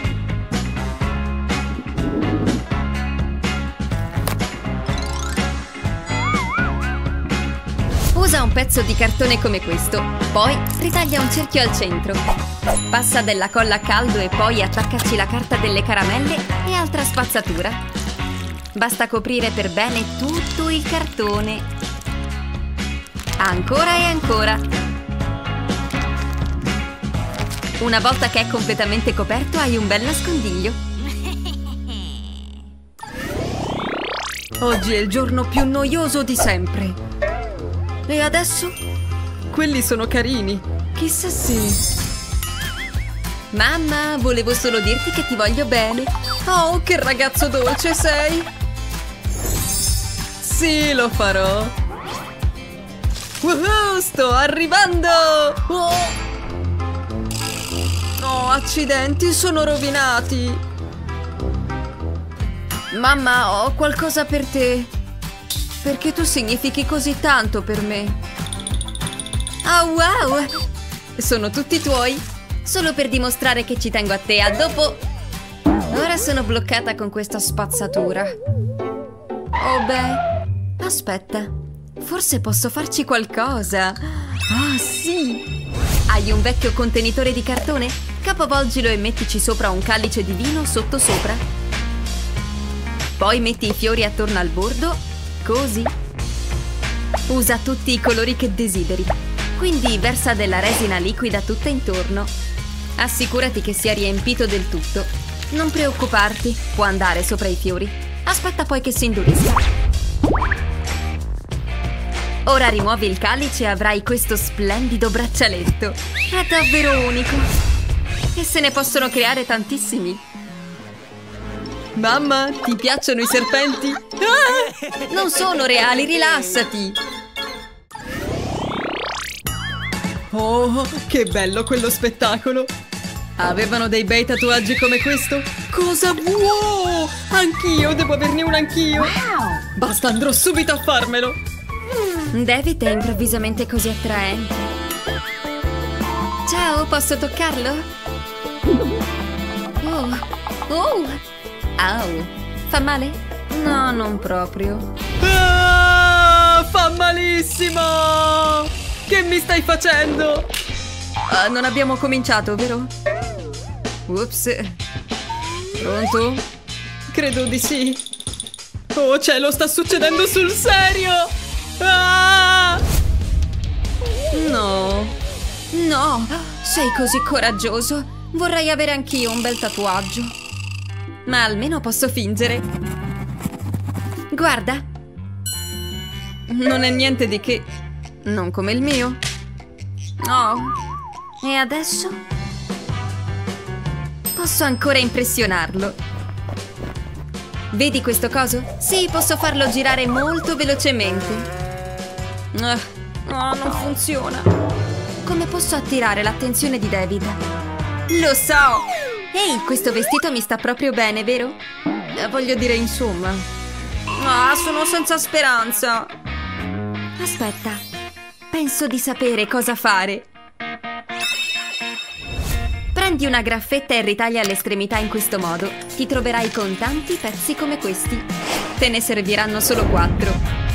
Usa un pezzo di cartone come questo, poi ritaglia un cerchio al centro. Passa della colla a caldo e poi attaccaci la carta delle caramelle e altra spazzatura. Basta coprire per bene tutto il cartone. Ancora e ancora. Una volta che è completamente coperto hai un bel nascondiglio. Oggi è il giorno più noioso di sempre. E adesso? Quelli sono carini. Chissà se... Mamma, volevo solo dirti che ti voglio bene. Oh, che ragazzo dolce sei. Sì, lo farò. Woohoo, sto arrivando. Oh, oh, accidenti, sono rovinati. Mamma, ho qualcosa per te. Perché tu significhi così tanto per me. Oh, wow! Sono tutti tuoi. Solo per dimostrare che ci tengo a te. A dopo. Ora sono bloccata con questa spazzatura. Oh beh. Aspetta. Forse posso farci qualcosa. Ah, sì! Hai un vecchio contenitore di cartone? Capovolgilo e mettici sopra un calice di vino sotto sopra. Poi metti i fiori attorno al bordo, così. Usa tutti i colori che desideri. Quindi versa della resina liquida tutta intorno. Assicurati che sia riempito del tutto. Non preoccuparti, può andare sopra i fiori. Aspetta poi che si indurisca. Ora rimuovi il calice e avrai questo splendido braccialetto. È davvero unico. E se ne possono creare tantissimi. Mamma, ti piacciono i serpenti? Ah! Non sono reali, rilassati. Oh, che bello quello spettacolo. Avevano dei bei tatuaggi come questo? Cosa vuoi? Anch'io, devo averne uno anch'io. Basta, andrò subito a farmelo. David è improvvisamente così attraente. Ciao, posso toccarlo? Oh, oh, au. Fa male? No, non proprio. Ah, fa malissimo! Che mi stai facendo? Ah, non abbiamo cominciato, vero? Ups. Pronto? Credo di sì. Oh cielo, sta succedendo sul serio! Ah! No. No, sei così coraggioso. Vorrei avere anch'io un bel tatuaggio. Ma almeno posso fingere. Guarda. Non è niente di che. Non come il mio. Oh. E adesso? Posso ancora impressionarlo. Vedi questo coso? Sì, posso farlo girare molto velocemente. Ah, oh, non funziona. Come posso attirare l'attenzione di David? Lo so! Ehi, questo vestito mi sta proprio bene, vero? Eh, voglio dire, insomma. Ah, sono senza speranza. Aspetta, penso di sapere cosa fare. Prendi una graffetta e ritaglia all'estremità in questo modo. Ti troverai con tanti pezzi come questi. Te ne serviranno solo quattro.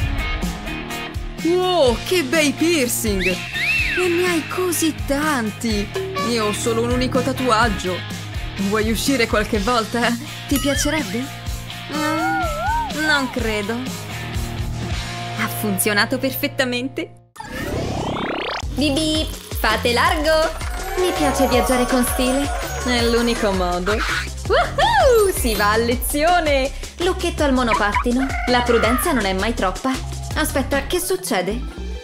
Wow, che bei piercing! E ne hai così tanti! Io ho solo un unico tatuaggio. Vuoi uscire qualche volta? Ti piacerebbe? Mm, non credo. Ha funzionato perfettamente. Bibi, fate largo! Mi piace viaggiare con stile. È l'unico modo. Woohoo! Si va a lezione! Lucchetto al monopattino. La prudenza non è mai troppa. Aspetta, che succede?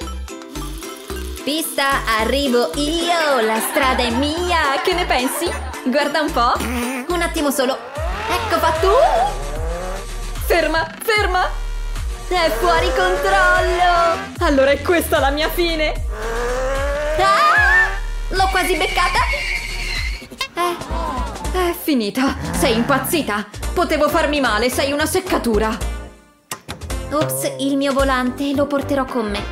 Pista, arrivo io! La strada è mia! Che ne pensi? Guarda un po'. Un attimo solo. Ecco fatto! Ferma, ferma! È fuori controllo! Allora è questa la mia fine! Ah! L'ho quasi beccata! Eh, è finita! Sei impazzita! Potevo farmi male, sei una seccatura! Ops, il mio volante, lo porterò con me.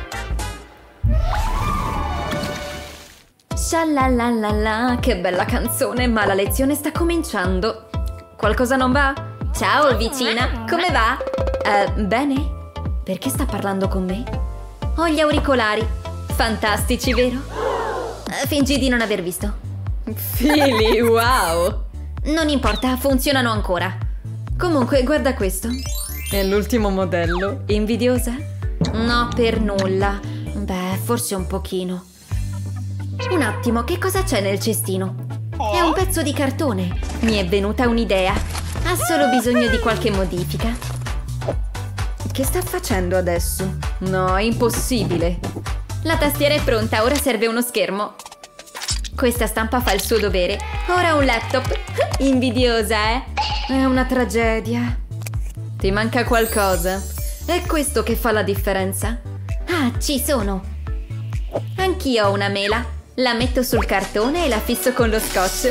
Shalalalala, che bella canzone, ma la lezione sta cominciando. Qualcosa non va? Ciao, vicina, come va? Eh, bene? Perché sta parlando con me? Ho gli auricolari. Fantastici, vero? Fingi di non aver visto. Fili, wow! Non importa, funzionano ancora. Comunque, guarda questo. È l'ultimo modello. Invidiosa? No, per nulla. Beh, forse un pochino. Un attimo, che cosa c'è nel cestino? È un pezzo di cartone. Mi è venuta un'idea. Ha solo bisogno di qualche modifica. Che sta facendo adesso? No, è impossibile. La tastiera è pronta, ora serve uno schermo. Questa stampa fa il suo dovere. Ora un laptop. Invidiosa, eh? È una tragedia. Ti manca qualcosa. È questo che fa la differenza. Ah, ci sono. Anch'io ho una mela. La metto sul cartone e la fisso con lo scotch.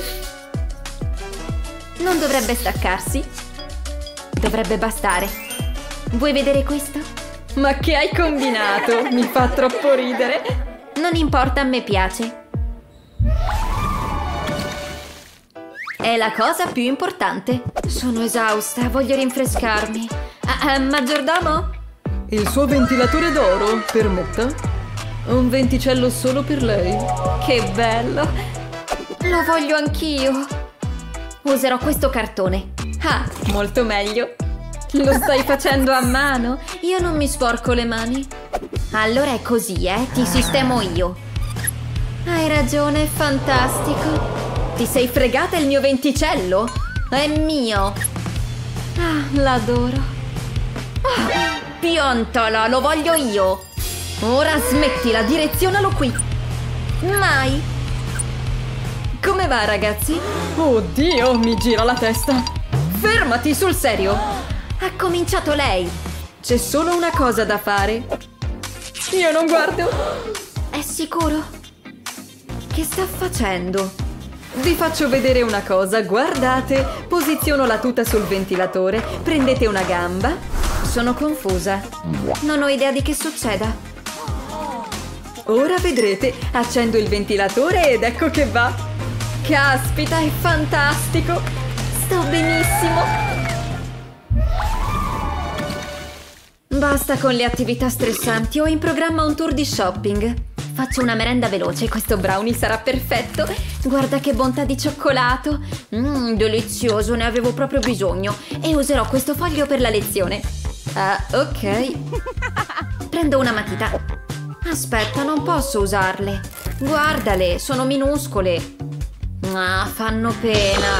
Non dovrebbe staccarsi. Dovrebbe bastare. Vuoi vedere questo? Ma che hai combinato? Mi fa troppo ridere. Non importa, a me piace. È la cosa più importante. Sono esausta, voglio rinfrescarmi. Ah, ah, maggiordomo? Il suo ventilatore d'oro, permetta? Un venticello solo per lei. Che bello! Lo voglio anch'io. Userò questo cartone. Ah, molto meglio. Lo stai facendo a mano? Io non mi sporco le mani. Allora è così, eh? Ti sistemo io. Hai ragione, fantastico. Ti sei fregata il mio venticello? È mio. Ah, l'adoro. Ah, piantala, lo voglio io. Ora smettila, direzionalo qui. Mai. Come va, ragazzi? Oddio, mi gira la testa. Fermati, sul serio. Ha cominciato lei. C'è solo una cosa da fare. Io non guardo. È sicuro? Che sta facendo? Vi faccio vedere una cosa, guardate. Posiziono la tuta sul ventilatore, prendete una gamba. Sono confusa. Non ho idea di che succeda. Ora vedrete, accendo il ventilatore ed ecco che va. Caspita, è fantastico. Sto benissimo. Basta con le attività stressanti, ho in programma un tour di shopping. Faccio una merenda veloce, questo brownie sarà perfetto. Guarda che bontà di cioccolato. Mmm, delizioso, ne avevo proprio bisogno. E userò questo foglio per la lezione. Ah, ok. Prendo una matita. Aspetta, non posso usarle. Guardale, sono minuscole. Ah, fanno pena.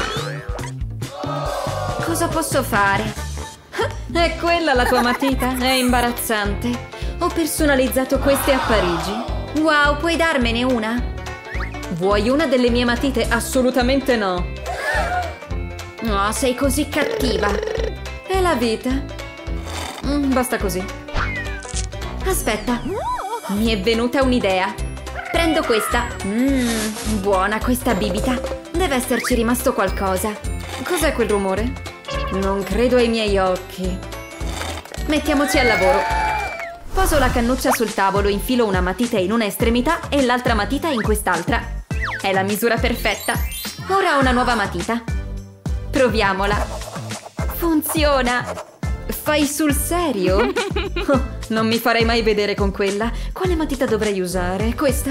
Cosa posso fare? È quella la tua matita? È imbarazzante. Ho personalizzato queste a Parigi. Wow, puoi darmene una? Vuoi una delle mie matite? Assolutamente no. No, sei così cattiva. È la vita. Mm, basta così. Aspetta, mi è venuta un'idea. Prendo questa. Mmm, buona questa bibita. Deve esserci rimasto qualcosa. Cos'è quel rumore? Non credo ai miei occhi. Mettiamoci al lavoro. Poso la cannuccia sul tavolo, infilo una matita in una estremità e l'altra matita in quest'altra. È la misura perfetta. Ora ho una nuova matita. Proviamola. Funziona. Fai sul serio? Oh, non mi farei mai vedere con quella. Quale matita dovrei usare? Questa?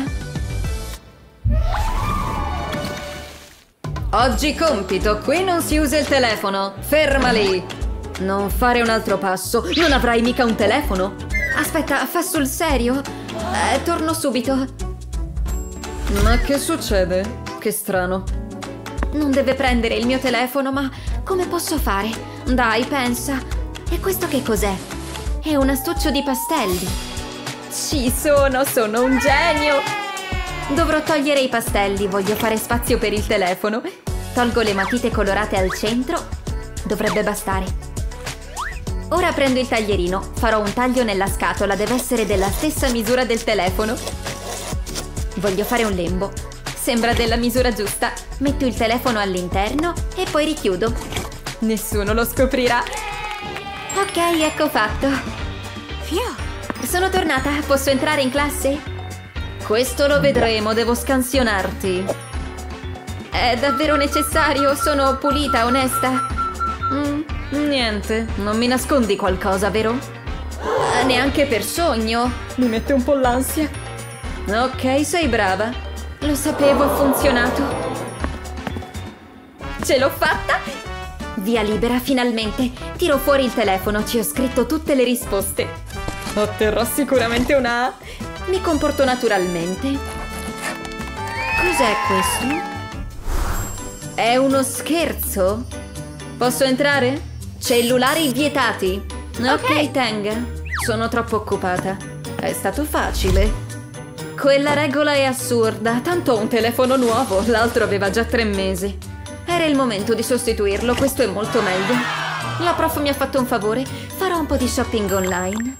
Oggi compito, qui non si usa il telefono. Ferma lì. Non fare un altro passo. Non avrai mica un telefono? Aspetta, fa sul serio? Eh, torno subito. Ma che succede? Che strano. Non deve prendere il mio telefono, ma come posso fare? Dai, pensa. E questo che cos'è? È un astuccio di pastelli. Ci sono, sono un genio! Dovrò togliere i pastelli, voglio fare spazio per il telefono. Tolgo le matite colorate al centro. Dovrebbe bastare. Ora prendo il taglierino, farò un taglio nella scatola, deve essere della stessa misura del telefono. Voglio fare un lembo. Sembra della misura giusta. Metto il telefono all'interno e poi richiudo. Nessuno lo scoprirà. Ok, ecco fatto. Sono tornata, posso entrare in classe? Questo lo vedremo, devo scansionarti. È davvero necessario? Sono pulita, onesta? Mm, niente, non mi nascondi qualcosa, vero? Uh, neanche per sogno. Mi mette un po' l'ansia. Ok, sei brava. Lo sapevo, ha funzionato. Ce l'ho fatta! Via libera, finalmente. Tiro fuori il telefono, ci ho scritto tutte le risposte. Otterrò sicuramente una A. Mi comporto naturalmente. Cos'è questo? È uno scherzo? Posso entrare? Cellulari vietati. Ok, Ok, tenga. Sono troppo occupata. È stato facile. Quella regola è assurda. Tanto ho un telefono nuovo, l'altro aveva già tre mesi. Era il momento di sostituirlo, questo è molto meglio. La prof mi ha fatto un favore. Farò un po' di shopping online.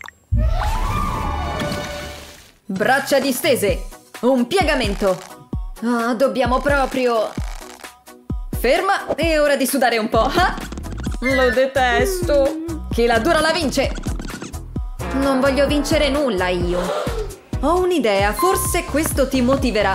Braccia distese. Un piegamento. Ah, dobbiamo proprio... Ferma, è ora di sudare un po'. Ah, lo detesto. Chi la dura la vince. Non voglio vincere nulla io. Ho un'idea, forse questo ti motiverà.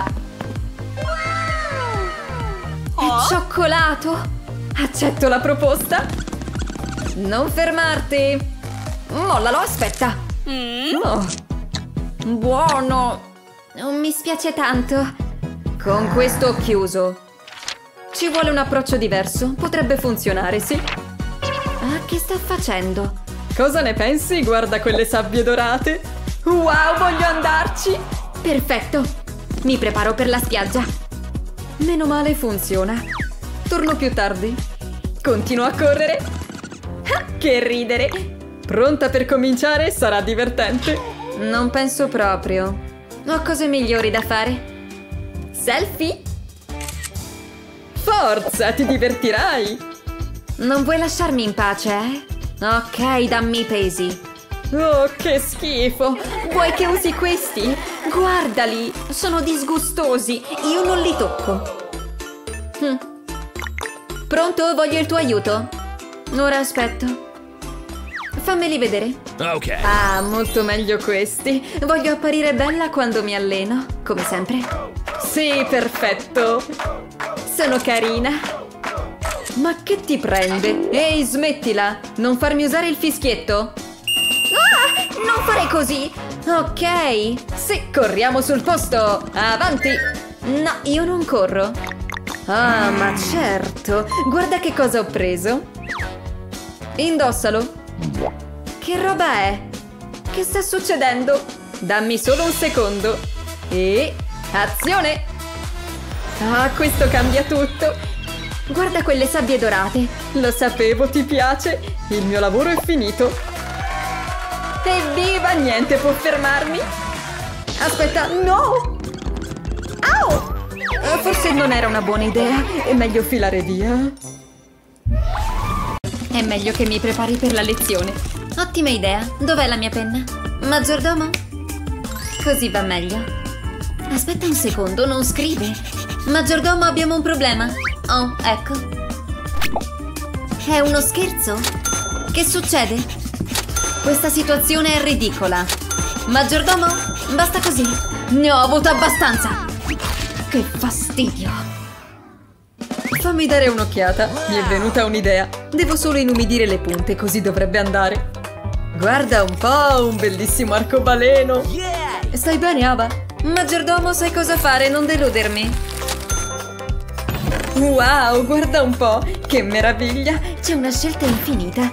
È cioccolato. Accetto la proposta. Non fermarti. mollalo, aspetta. Oh, buono. Non mi spiace tanto. Con questo ho chiuso. Ci vuole un approccio diverso. Potrebbe funzionare, sì. Ah, che sta facendo? Cosa ne pensi? Guarda quelle sabbie dorate. Wow, voglio andarci. Perfetto. Mi preparo per la spiaggia. Meno male funziona. Torno più tardi. Continuo a correre. Ah, che ridere. Pronta per cominciare? Sarà divertente. Non penso proprio. Ho cose migliori da fare. Selfie? Forza, ti divertirai. Non vuoi lasciarmi in pace, eh? Ok, dammi i pesi. Oh, che schifo. Vuoi che usi questi? Guardali, sono disgustosi. Io non li tocco. Hm. Pronto? Voglio il tuo aiuto. Ora aspetto. Fammeli vedere. Ok. Ah, molto meglio questi. Voglio apparire bella quando mi alleno, come sempre. Sì, perfetto. Sono carina. Ma che ti prende? Ehi, smettila! Non farmi usare il fischietto. Ah, non farei così. Ok. Sì, corriamo sul posto. Avanti. No, io non corro. Ah, ma certo. Guarda che cosa ho preso. Indossalo. Che roba è? Che sta succedendo? Dammi solo un secondo. E... azione! Ah, questo cambia tutto. Guarda quelle sabbie dorate. Lo sapevo, ti piace? Il mio lavoro è finito. Evviva, niente può fermarmi. Aspetta, no! Au! Eh, forse non era una buona idea. È meglio filare via. È meglio che mi prepari per la lezione. Ottima idea. Dov'è la mia penna? Maggiordomo? Così va meglio. Aspetta un secondo, non scrive. Maggiordomo, abbiamo un problema. Oh, ecco. È uno scherzo? Che succede? Questa situazione è ridicola. Maggiordomo, Basta così. ne ho avuto abbastanza. Che fastidio. Fammi dare un'occhiata. Mi è venuta un'idea. Devo solo inumidire le punte, così dovrebbe andare. Guarda un po', un bellissimo arcobaleno. Stai bene, Ava? Maggiordomo, sai cosa fare, non deludermi. Wow, guarda un po', che meraviglia. C'è una scelta infinita.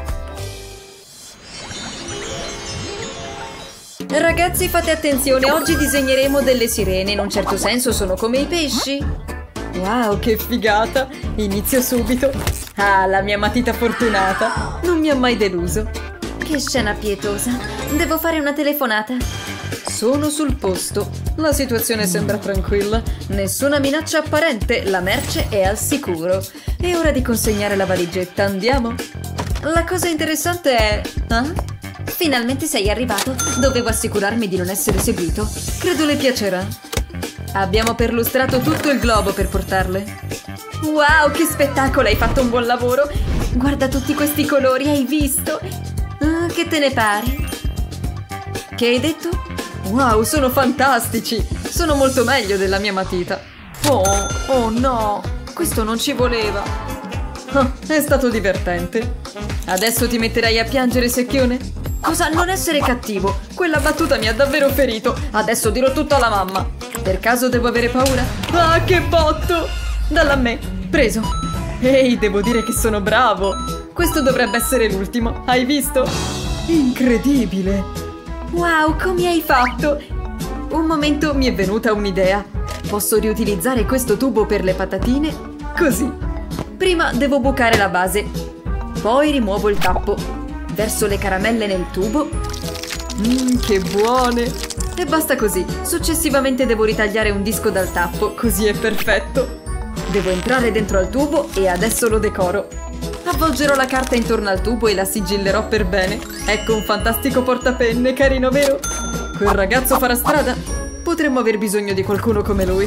Ragazzi, fate attenzione, oggi disegneremo delle sirene. In un certo senso sono come i pesci. Wow, che figata. Inizio subito. Ah, la mia matita fortunata. Non mi ha mai deluso. Che scena pietosa. Devo fare una telefonata. Sono sul posto. La situazione sembra tranquilla. Nessuna minaccia apparente. La merce è al sicuro. È ora di consegnare la valigetta. Andiamo. La cosa interessante è... Eh? Finalmente sei arrivato. Dovevo assicurarmi di non essere seguito. Credo le piacerà. Abbiamo perlustrato tutto il globo per portarle. Wow, che spettacolo! Hai fatto un buon lavoro. Guarda tutti questi colori, hai visto? Ah, che te ne pare? Che hai detto? Wow, sono fantastici! Sono molto meglio della mia matita. Oh, oh no! Questo non ci voleva. Oh, è stato divertente. Adesso ti metterai a piangere, secchione? Cosa? Non essere cattivo. Quella battuta mi ha davvero ferito. Adesso dirò tutto alla mamma. Per caso devo avere paura? Ah, che botto! Dalla a me. Preso. Ehi, devo dire che sono bravo. Questo dovrebbe essere l'ultimo. Hai visto? Incredibile. Wow, come hai fatto? Un momento, mi è venuta un'idea. Posso riutilizzare questo tubo per le patatine? Così. Prima devo bucare la base. Poi rimuovo il tappo. Verso le caramelle nel tubo. Mmm, che buone! E basta così. Successivamente devo ritagliare un disco dal tappo, così è perfetto. Devo entrare dentro al tubo e adesso lo decoro. Avvolgerò la carta intorno al tubo e la sigillerò per bene. Ecco un fantastico portapenne, carino, vero? Quel ragazzo farà strada. Potremmo aver bisogno di qualcuno come lui.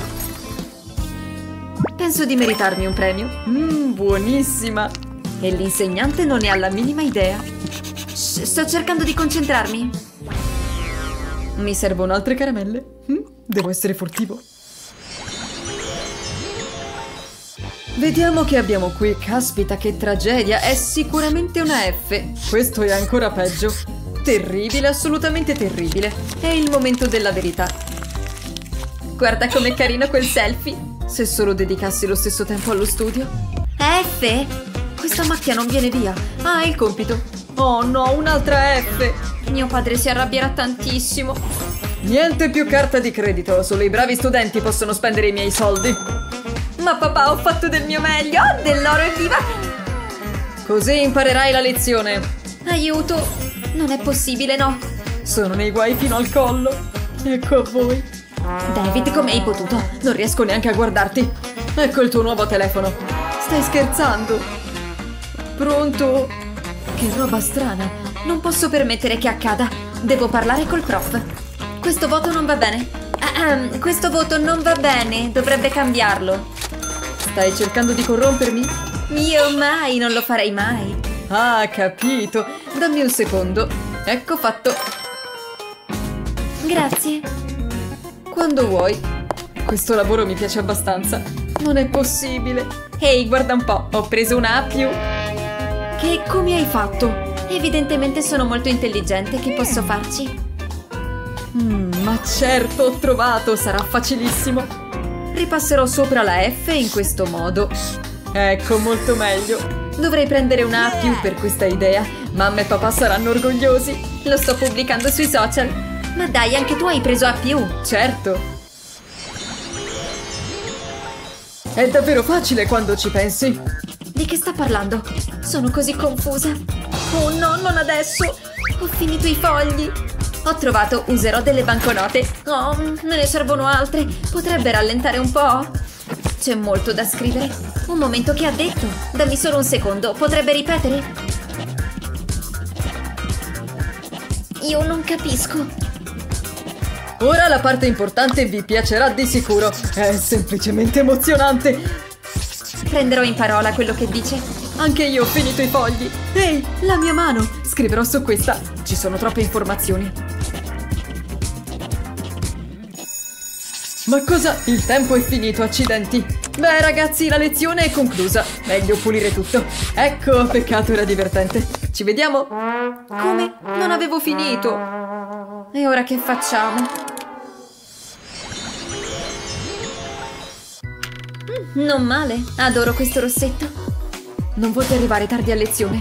Penso di meritarmi un premio. Mmm, buonissima! E l'insegnante non ne ha la minima idea. Shh, sto cercando di concentrarmi. Mi servono altre caramelle? Hm? Devo essere furtivo. Vediamo che abbiamo qui. Caspita, che tragedia. È sicuramente una F. Questo è ancora peggio. Terribile, assolutamente terribile. È il momento della verità. Guarda com'è carino quel selfie. Se solo dedicassi lo stesso tempo allo studio. F? Questa macchia non viene via. Ah, il compito. Oh no, un'altra F. Mio padre si arrabbierà tantissimo. Niente più carta di credito. Solo i bravi studenti possono spendere i miei soldi. Ma papà, ho fatto del mio meglio. Oh, dell'oro evviva! Così imparerai la lezione. Aiuto. Non è possibile, no. Sono nei guai fino al collo. Ecco a voi. David, come hai potuto? Non riesco neanche a guardarti. Ecco il tuo nuovo telefono. Stai scherzando? Pronto? Che roba strana. Non posso permettere che accada. Devo parlare col prof. Questo voto non va bene. Ah, questo voto non va bene. Dovrebbe cambiarlo. Stai cercando di corrompermi? Io mai, non lo farei mai. Ah, capito. Dammi un secondo. Ecco fatto. Grazie. Quando vuoi. Questo lavoro mi piace abbastanza. Non è possibile. Ehi, guarda un po'. Ho preso una A più. Che come hai fatto? Evidentemente sono molto intelligente. Che posso farci? Mm, ma certo, ho trovato. Sarà facilissimo. Ripasserò sopra la F in questo modo. Ecco, molto meglio. Dovrei prendere una A più per questa idea. Mamma e papà saranno orgogliosi. Lo sto pubblicando sui social. Ma dai, anche tu hai preso A più. Certo. È davvero facile quando ci pensi. Di che sta parlando? Sono così confusa. Oh no, non adesso. Ho finito i fogli. Ho trovato, userò delle banconote. Oh, me ne servono altre. Potrebbe rallentare un po'? C'è molto da scrivere. Un momento, che ha detto? Dammi solo un secondo, potrebbe ripetere? Io non capisco. Ora la parte importante vi piacerà di sicuro. È semplicemente emozionante. Prenderò in parola quello che dice. Anche io ho finito i fogli. Ehi, la mia mano. Scriverò su questa. Ci sono troppe informazioni. Ma cosa? Il tempo è finito, accidenti. Beh, ragazzi, la lezione è conclusa. Meglio pulire tutto. Ecco, peccato, era divertente. Ci vediamo? Come? Non avevo finito. E ora che facciamo? Mm, non male. Adoro questo rossetto. Non voglio arrivare tardi a lezione.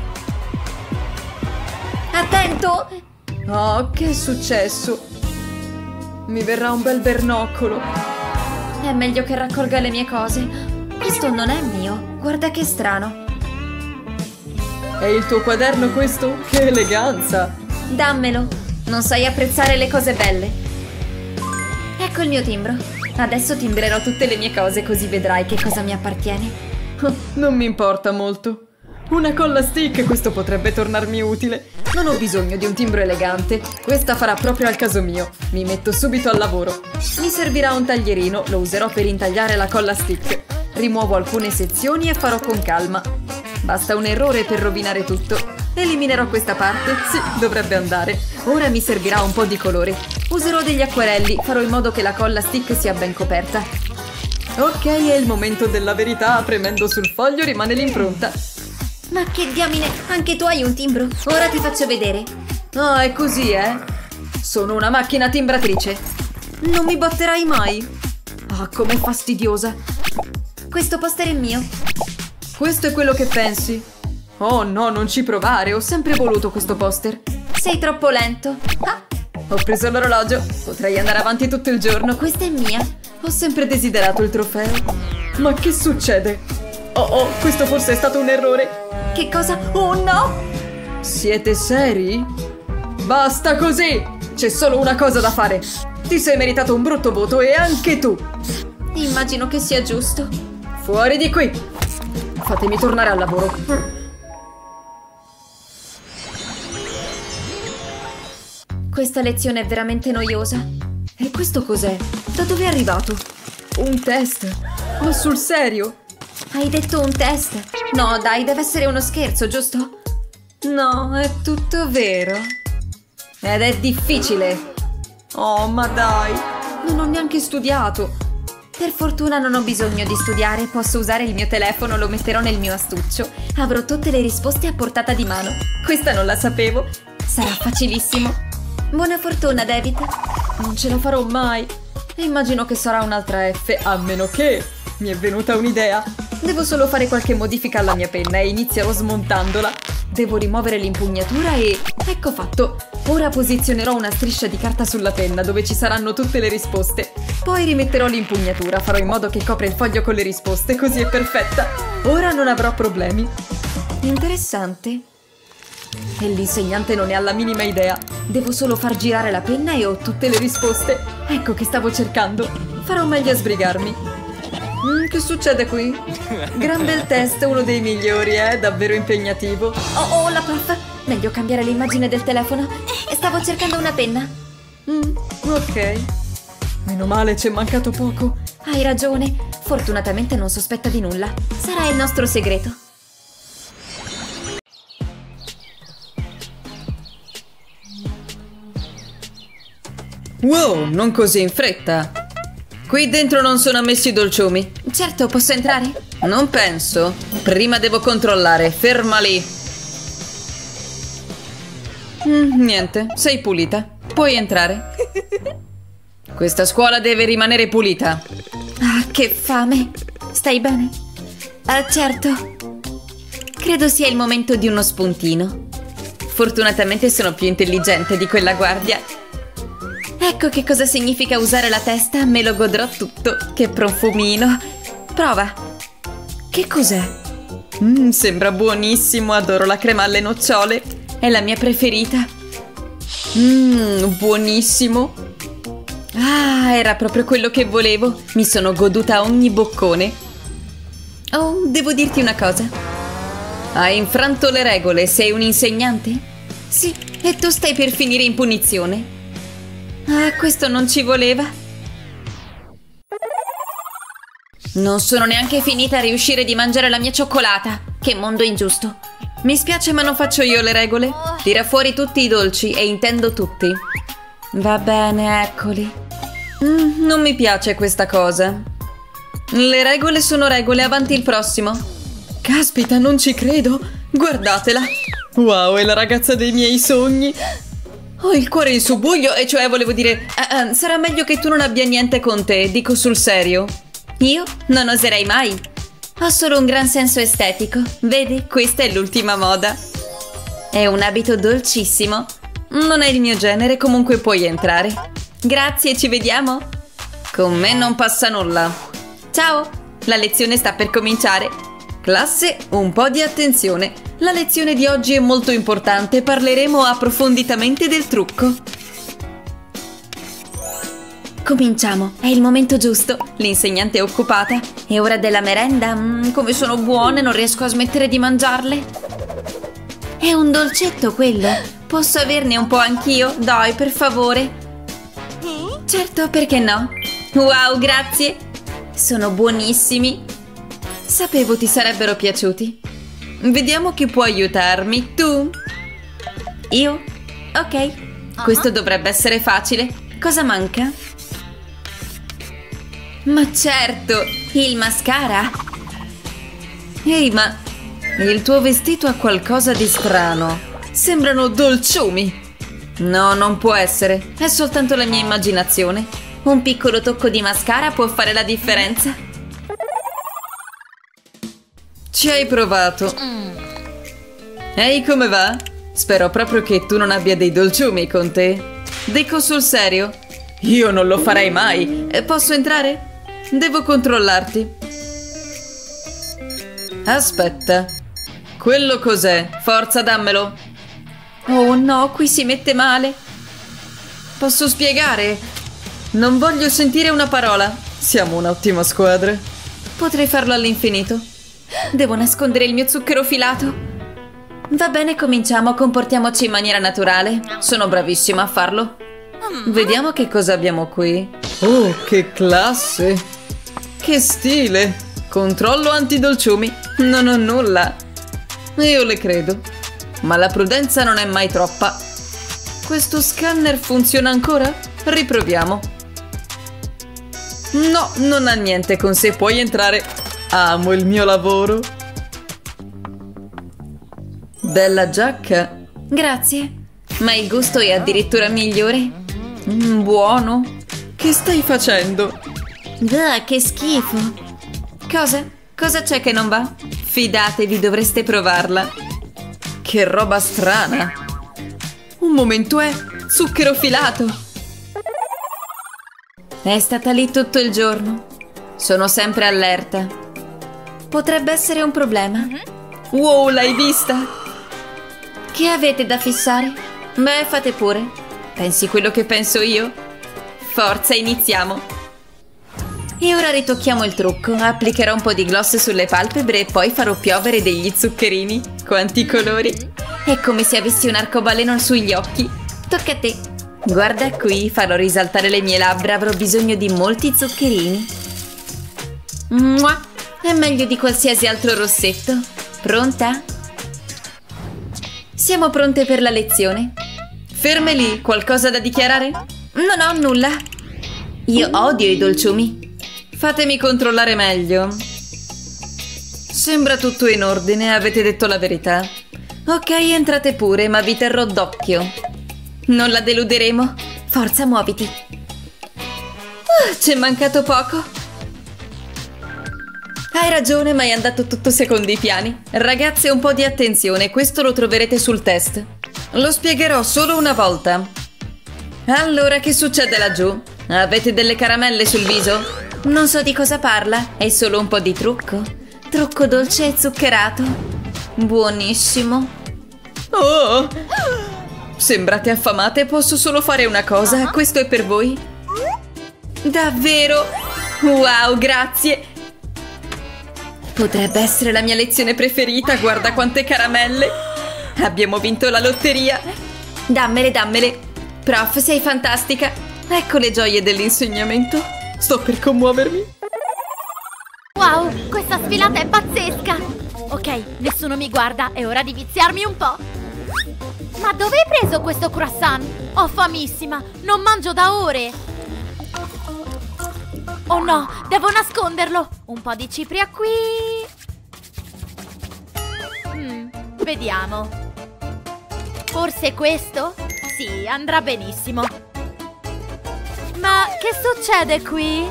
Attento! Oh, che è successo? Mi verrà un bel bernoccolo. È meglio che raccolga le mie cose. Questo non è mio. Guarda che strano. È il tuo quaderno questo? Che eleganza! Dammelo. Non sai apprezzare le cose belle. Ecco il mio timbro. Adesso timbrerò tutte le mie cose, così vedrai che cosa mi appartiene. Non mi importa molto. Una colla stick, questo potrebbe tornarmi utile. Non ho bisogno di un timbro elegante. Questa farà proprio al caso mio. Mi metto subito al lavoro. Mi servirà un taglierino, lo userò per intagliare la colla stick. Rimuovo alcune sezioni e farò con calma. Basta un errore per rovinare tutto. Eliminerò questa parte. Sì, dovrebbe andare. Ora mi servirà un po' di colore. Userò degli acquerelli, farò in modo che la colla stick sia ben coperta. Ok, è il momento della verità. Premendo sul foglio rimane l'impronta. Ma che diamine, anche tu hai un timbro? Ora ti faccio vedere. Ah, è così, eh? Sono una macchina timbratrice. Non mi batterai mai. Ah, com'è fastidiosa. Questo poster è mio. Questo è quello che pensi? Oh no, non ci provare, ho sempre voluto questo poster. Sei troppo lento. Ah, ho preso l'orologio. Potrei andare avanti tutto il giorno. Questa è mia. Ho sempre desiderato il trofeo. Ma che succede? Oh oh, questo forse è stato un errore. Che cosa? Oh no! Siete seri? Basta così! C'è solo una cosa da fare. Ti sei meritato un brutto voto e anche tu. Immagino che sia giusto. Fuori di qui! Fatemi tornare al lavoro. Questa lezione è veramente noiosa. E questo cos'è? Da dove è arrivato? Un test? Ma sul serio? Hai detto un test? No, dai, deve essere uno scherzo, giusto? No, è tutto vero. Ed è difficile. Oh, ma dai, non ho neanche studiato. Per fortuna non ho bisogno di studiare, posso usare il mio telefono, lo metterò nel mio astuccio. Avrò tutte le risposte a portata di mano. Questa non la sapevo. Sarà facilissimo. Buona fortuna, David. Non ce la farò mai. E immagino che sarà un'altra F, a meno che... Mi è venuta un'idea. Devo solo fare qualche modifica alla mia penna e inizierò smontandola. Devo rimuovere l'impugnatura e... ecco fatto. Ora posizionerò una striscia di carta sulla penna dove ci saranno tutte le risposte. Poi rimetterò l'impugnatura, farò in modo che copra il foglio con le risposte, così è perfetta. Ora non avrò problemi. Interessante. E l'insegnante non ne ha la minima idea. Devo solo far girare la penna e ho tutte le risposte. Ecco che stavo cercando. Farò meglio a sbrigarmi. Mm, che succede qui? Gran bel test, uno dei migliori, eh? Davvero impegnativo. Oh, oh, la prof! Meglio cambiare l'immagine del telefono. Stavo cercando una penna. Mm, ok. Meno male, c'è mancato poco. Hai ragione. Fortunatamente non sospetta di nulla. Sarà il nostro segreto. Wow, non così in fretta. Qui dentro non sono ammessi dolciumi. Certo, posso entrare? Non penso. Prima devo controllare. Ferma lì. Mm, niente, sei pulita. Puoi entrare. Questa scuola deve rimanere pulita. Ah, che fame. Stai bene? Ah, certo. Credo sia il momento di uno spuntino. Fortunatamente sono più intelligente di quella guardia. Ecco che cosa significa usare la testa, me lo godrò tutto. Che profumino. Prova. Che cos'è? Mm, sembra buonissimo, adoro la crema alle nocciole. È la mia preferita. Mmm, buonissimo. Ah, era proprio quello che volevo. Mi sono goduta ogni boccone. Oh, devo dirti una cosa. Hai infranto le regole, sei un insegnante? Sì, e tu stai per finire in punizione. Ah, questo non ci voleva. Non sono neanche finita a riuscire di mangiare la mia cioccolata. Che mondo ingiusto. Mi spiace, ma non faccio io le regole. Tira fuori tutti i dolci, e intendo tutti. Va bene, eccoli. Mm, non mi piace questa cosa. Le regole sono regole, avanti il prossimo. Caspita, non ci credo. Guardatela. Wow, è la ragazza dei miei sogni. Ho il cuore in subbuglio, e cioè volevo dire, uh, uh, sarà meglio che tu non abbia niente con te, dico sul serio. Io? Non oserei mai. Ho solo un gran senso estetico. Vedi, questa è l'ultima moda. È un abito dolcissimo. Non è il mio genere, comunque puoi entrare. Grazie, ci vediamo. Con me non passa nulla. Ciao, la lezione sta per cominciare. Classe, un po' di attenzione. La lezione di oggi è molto importante, parleremo approfonditamente del trucco. Cominciamo, è il momento giusto. L'insegnante è occupata. È ora della merenda? Mm, come sono buone, non riesco a smettere di mangiarle. È un dolcetto quello. Posso averne un po' anch'io? Dai, per favore. Certo, perché no? Wow, grazie. Sono buonissimi. Sapevo ti sarebbero piaciuti. Vediamo chi può aiutarmi. Tu? Io? Ok. Questo dovrebbe essere facile. Cosa manca? Ma certo, il mascara. Ehi, ma il tuo vestito ha qualcosa di strano. Sembrano dolciumi. No, non può essere. È soltanto la mia immaginazione. Un piccolo tocco di mascara può fare la differenza. Ci hai provato. Ehi, come va? Spero proprio che tu non abbia dei dolciumi con te. Dico sul serio. Io non lo farei mai. Posso entrare? Devo controllarti. Aspetta. Quello cos'è? Forza, dammelo. Oh no, qui si mette male. Posso spiegare? Non voglio sentire una parola. Siamo un'ottima squadra. Potrei farlo all'infinito. Devo nascondere il mio zucchero filato. Va bene, cominciamo. Comportiamoci in maniera naturale. Sono bravissima a farlo. Vediamo che cosa abbiamo qui. Oh, che classe! Che stile! Controllo antidolciumi. Non ho nulla. Io le credo. Ma la prudenza non è mai troppa. Questo scanner funziona ancora? Riproviamo. No, non ha niente con sé, puoi entrare. Amo il mio lavoro. Bella giacca. Grazie. Ma il gusto è addirittura migliore. Mm, buono. Che stai facendo? Beh, che schifo. Cosa? Cosa c'è che non va? Fidatevi, dovreste provarla. Che roba strana. Un momento, è zucchero filato. È stata lì tutto il giorno. Sono sempre allerta. Potrebbe essere un problema. Wow, l'hai vista? Che avete da fissare? Beh, fate pure. Pensi quello che penso io? Forza, iniziamo. E ora ritocchiamo il trucco. Applicherò un po' di gloss sulle palpebre e poi farò piovere degli zuccherini. Quanti colori! È come se avessi un arcobaleno sugli occhi. Tocca a te. Guarda qui, farò risaltare le mie labbra. Avrò bisogno di molti zuccherini. Mua! È meglio di qualsiasi altro rossetto. Pronta? Siamo pronte per la lezione. Ferme lì, qualcosa da dichiarare? Non ho nulla. Io odio i dolciumi. Fatemi controllare meglio. Sembra tutto in ordine, avete detto la verità. Ok, entrate pure, ma vi terrò d'occhio. Non la deluderemo. Forza, muoviti. Uh, c'è mancato poco. Hai ragione, ma è andato tutto secondo i piani. Ragazze, un po' di attenzione, questo lo troverete sul test. Lo spiegherò solo una volta. Allora, che succede laggiù? Avete delle caramelle sul viso? Non so di cosa parla, è solo un po' di trucco. Trucco dolce e zuccherato. Buonissimo. Oh! Sembrate affamate, posso solo fare una cosa, questo è per voi. Davvero? Wow, grazie. Potrebbe essere la mia lezione preferita, guarda quante caramelle. Abbiamo vinto la lotteria. Dammele, dammele. Prof, sei fantastica. Ecco le gioie dell'insegnamento. Sto per commuovermi. Wow, questa sfilata è pazzesca. Ok, nessuno mi guarda, è ora di viziarmi un po'. Ma dove hai preso questo croissant? Ho famissima, non mangio da ore. Oh no, devo nasconderlo. Un po' di cipria qui. Hmm, vediamo. Forse questo? Sì, andrà benissimo. Ma che succede qui?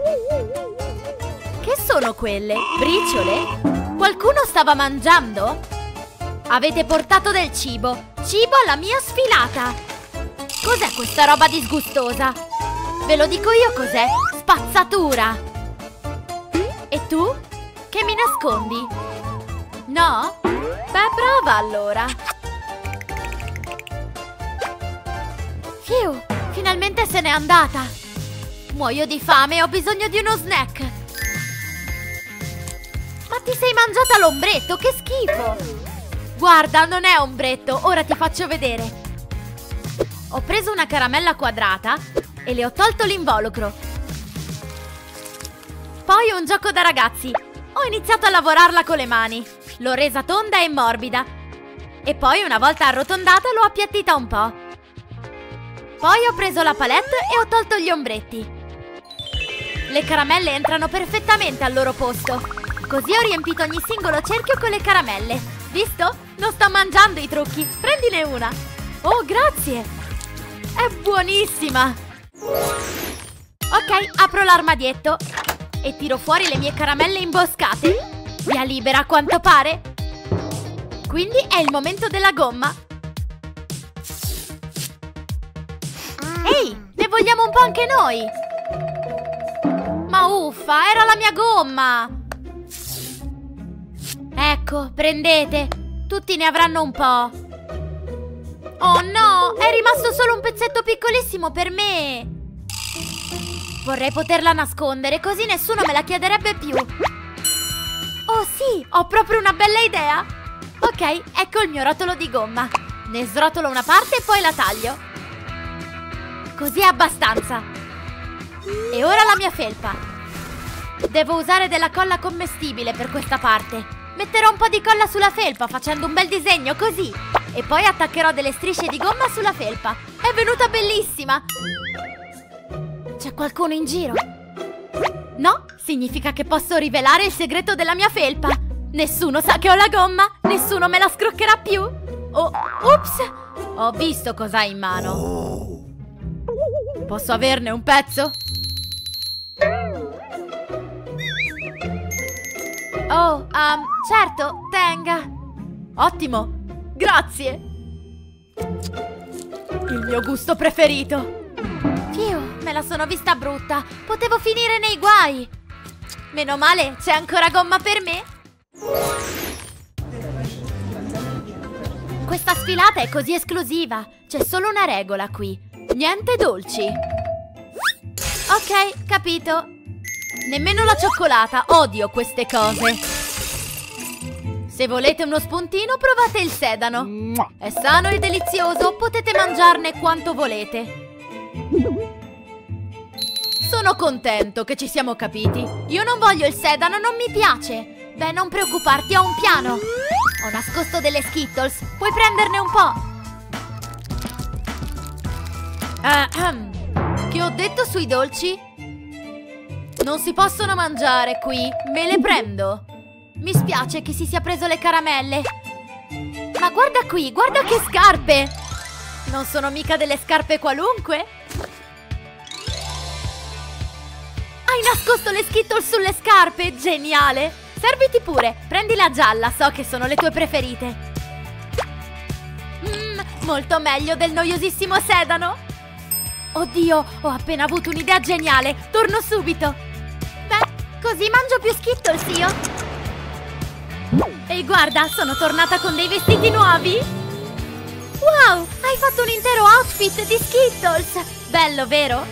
Che sono quelle? Briciole? Qualcuno stava mangiando? Avete portato del cibo. Cibo alla mia sfilata. Cos'è questa roba disgustosa? Ve lo dico io cos'è. Spazzatura. E tu? Che mi nascondi? No? Beh, prova allora. Fiu, finalmente se n'è andata. Muoio di fame e ho bisogno di uno snack. Ma ti sei mangiata l'ombretto, che schifo. Guarda, non è ombretto, ora ti faccio vedere. Ho preso una caramella quadrata e le ho tolto l'involucro. Poi un gioco da ragazzi. Ho iniziato a lavorarla con le mani. L'ho resa tonda e morbida. E poi, una volta arrotondata, l'ho appiattita un po'. Poi ho preso la palette e ho tolto gli ombretti. Le caramelle entrano perfettamente al loro posto. Così ho riempito ogni singolo cerchio con le caramelle. Visto? Non sto mangiando i trucchi. Prendine una. Oh, grazie. È buonissima. Ok, apro l'armadietto e tiro fuori le mie caramelle imboscate. Via libera, a quanto pare. Quindi è il momento della gomma. Ehi, ne vogliamo un po' anche noi? Ma uffa, era la mia gomma. Ecco, prendete. Tutti ne avranno un po'. Oh no, è rimasto solo un pezzetto piccolissimo per me. Vorrei poterla nascondere, così nessuno me la chiederebbe più. Oh sì, ho proprio una bella idea. Ok, ecco il mio rotolo di gomma. Ne srotolo una parte e poi la taglio. Così è abbastanza. E ora la mia felpa. Devo usare della colla commestibile per questa parte. Metterò un po' di colla sulla felpa facendo un bel disegno così. E poi attaccherò delle strisce di gomma sulla felpa. È venuta bellissima. C'è qualcuno in giro? No, significa che posso rivelare il segreto della mia felpa. Nessuno sa che ho la gomma, nessuno me la scroccherà più. Oh, ups! Ho visto cosa hai in mano. Posso averne un pezzo? Oh, um, certo, tenga. Ottimo, grazie. Il mio gusto preferito. Fiu, me la sono vista brutta. Potevo finire nei guai. Meno male, c'è ancora gomma per me. Questa sfilata è così esclusiva. C'è solo una regola qui. Niente dolci. Ok, capito. Nemmeno la cioccolata. Odio queste cose. Se volete uno spuntino, provate il sedano. È sano e delizioso. Potete mangiarne quanto volete. Sono contento che ci siamo capiti. Io non voglio il sedano, non mi piace. Beh, non preoccuparti, ho un piano. Ho nascosto delle Skittles. Puoi prenderne un po'. Ahem. Che ho detto sui dolci? Non si possono mangiare qui. Me le prendo. Mi spiace che si sia preso le caramelle. Ma guarda qui, guarda che scarpe. Non sono mica delle scarpe qualunque. Hai nascosto le Skittles sulle scarpe, geniale. Serviti pure, prendi la gialla, so che sono le tue preferite. Mmm, molto meglio del noiosissimo sedano. Oddio, ho appena avuto un'idea geniale, torno subito. Beh, così mangio più Skittles io. Ehi, guarda, sono tornata con dei vestiti nuovi. Wow, hai fatto un intero outfit di Skittles. Bello, vero?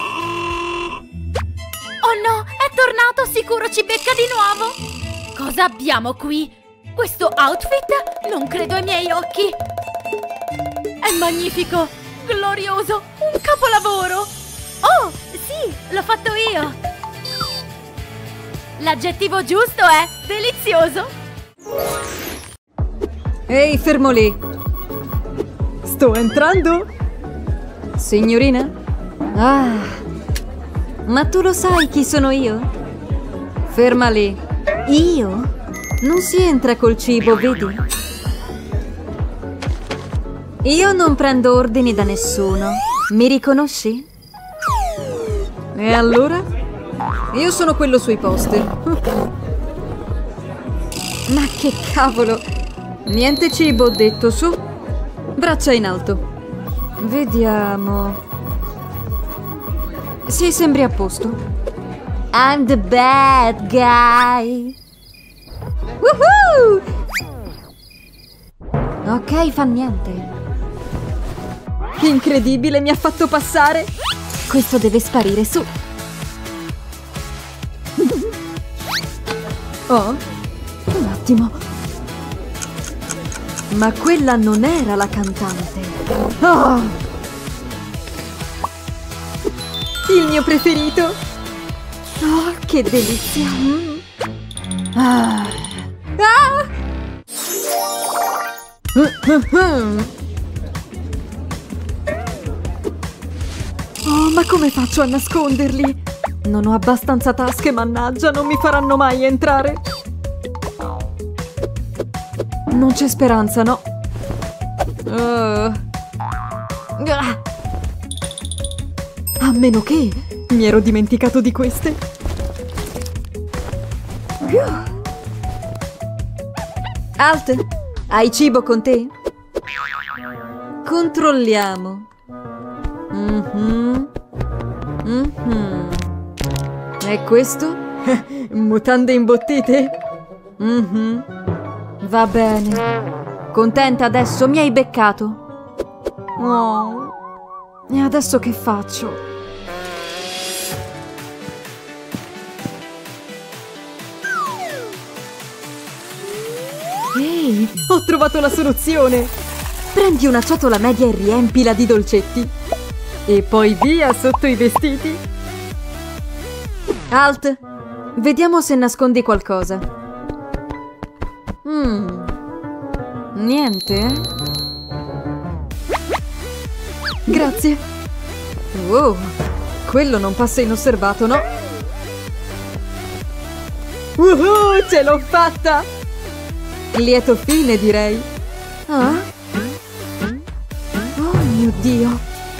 Oh no, è tornato, sicuro ci becca di nuovo. Cosa abbiamo qui? Questo outfit? Non credo ai miei occhi. È magnifico, glorioso, un capolavoro. Oh, sì, l'ho fatto io. L'aggettivo giusto è delizioso. Ehi, fermo lì. Sto entrando? Signorina? Ah... Ma tu lo sai chi sono io? Ferma lì. Io? Non si entra col cibo, vedi? Io non prendo ordini da nessuno. Mi riconosci? E allora? Io sono quello sui poster. Ma che cavolo! Niente cibo, ho detto, su. Braccia in alto. Vediamo... Sì, sembri a posto. I'm the bad guy. Woohoo! Ok, fa niente. Incredibile, mi ha fatto passare. Questo deve sparire, su. Oh, un attimo. Ma quella non era la cantante. Oh! Il mio preferito. Oh, che delizia. Mm. Ah. Ah. Oh, ma come faccio a nasconderli? Non ho abbastanza tasche, mannaggia, non mi faranno mai entrare. Non c'è speranza, no? Uh. Ah. A meno che mi ero dimenticato di queste. Alt, hai cibo con te? Controlliamo. Mm-hmm. Mm-hmm. E questo? Mutande imbottite? Mm-hmm. Va bene. Contenta adesso? Mi hai beccato? Oh. E adesso che faccio? Ehi, ho trovato la soluzione! Prendi una ciotola media e riempila di dolcetti. E poi via sotto i vestiti. Alt, vediamo se nascondi qualcosa. Mm. Niente, eh? Grazie. Wow, quello non passa inosservato, no? Uh, ce l'ho fatta! Lieto fine, direi. Ah? Oh mio Dio!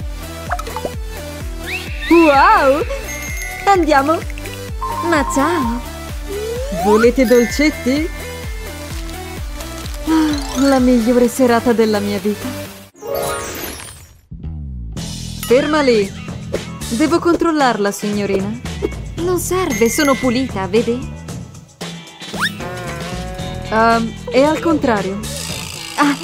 Wow! Andiamo! Ma ciao! Volete dolcetti? Ah, la migliore serata della mia vita. Ferma lì! Devo controllarla, signorina. Non serve, sono pulita, vedi? Um, è al contrario. Ah.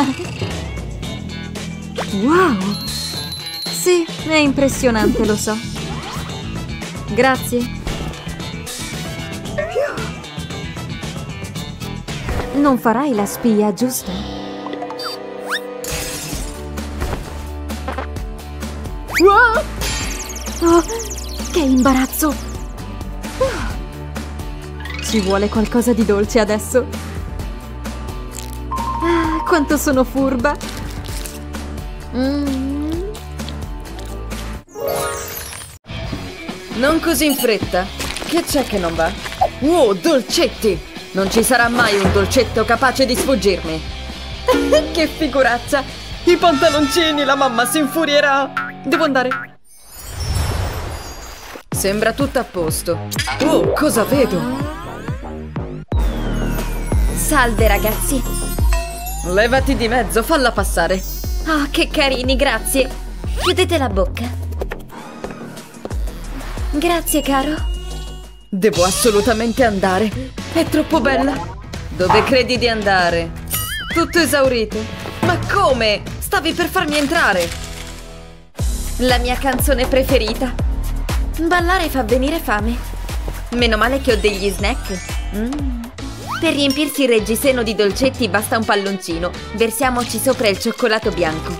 Wow! Sì, è impressionante, lo so. Grazie. Non farai la spia, giusto? Wow! Oh, che imbarazzo! Ci vuole qualcosa di dolce adesso. Ah, quanto sono furba! Mm. Non così in fretta. Che c'è che non va? Wow, dolcetti! Non ci sarà mai un dolcetto capace di sfuggirmi. Che figuraccia! I pantaloncini, la mamma si infurierà! Devo andare. Sembra tutto a posto. Oh, cosa vedo? Salve ragazzi. Levati di mezzo, falla passare. Oh, che carini, grazie. Chiudete la bocca. Grazie, caro. Devo assolutamente andare. È troppo bella. Dove credi di andare? Tutto esaurito. Ma come? Stavi per farmi entrare. La mia canzone preferita. Ballare fa venire fame. Meno male che ho degli snack. Mm. Per riempirsi il reggiseno di dolcetti basta un palloncino. Versiamoci sopra il cioccolato bianco.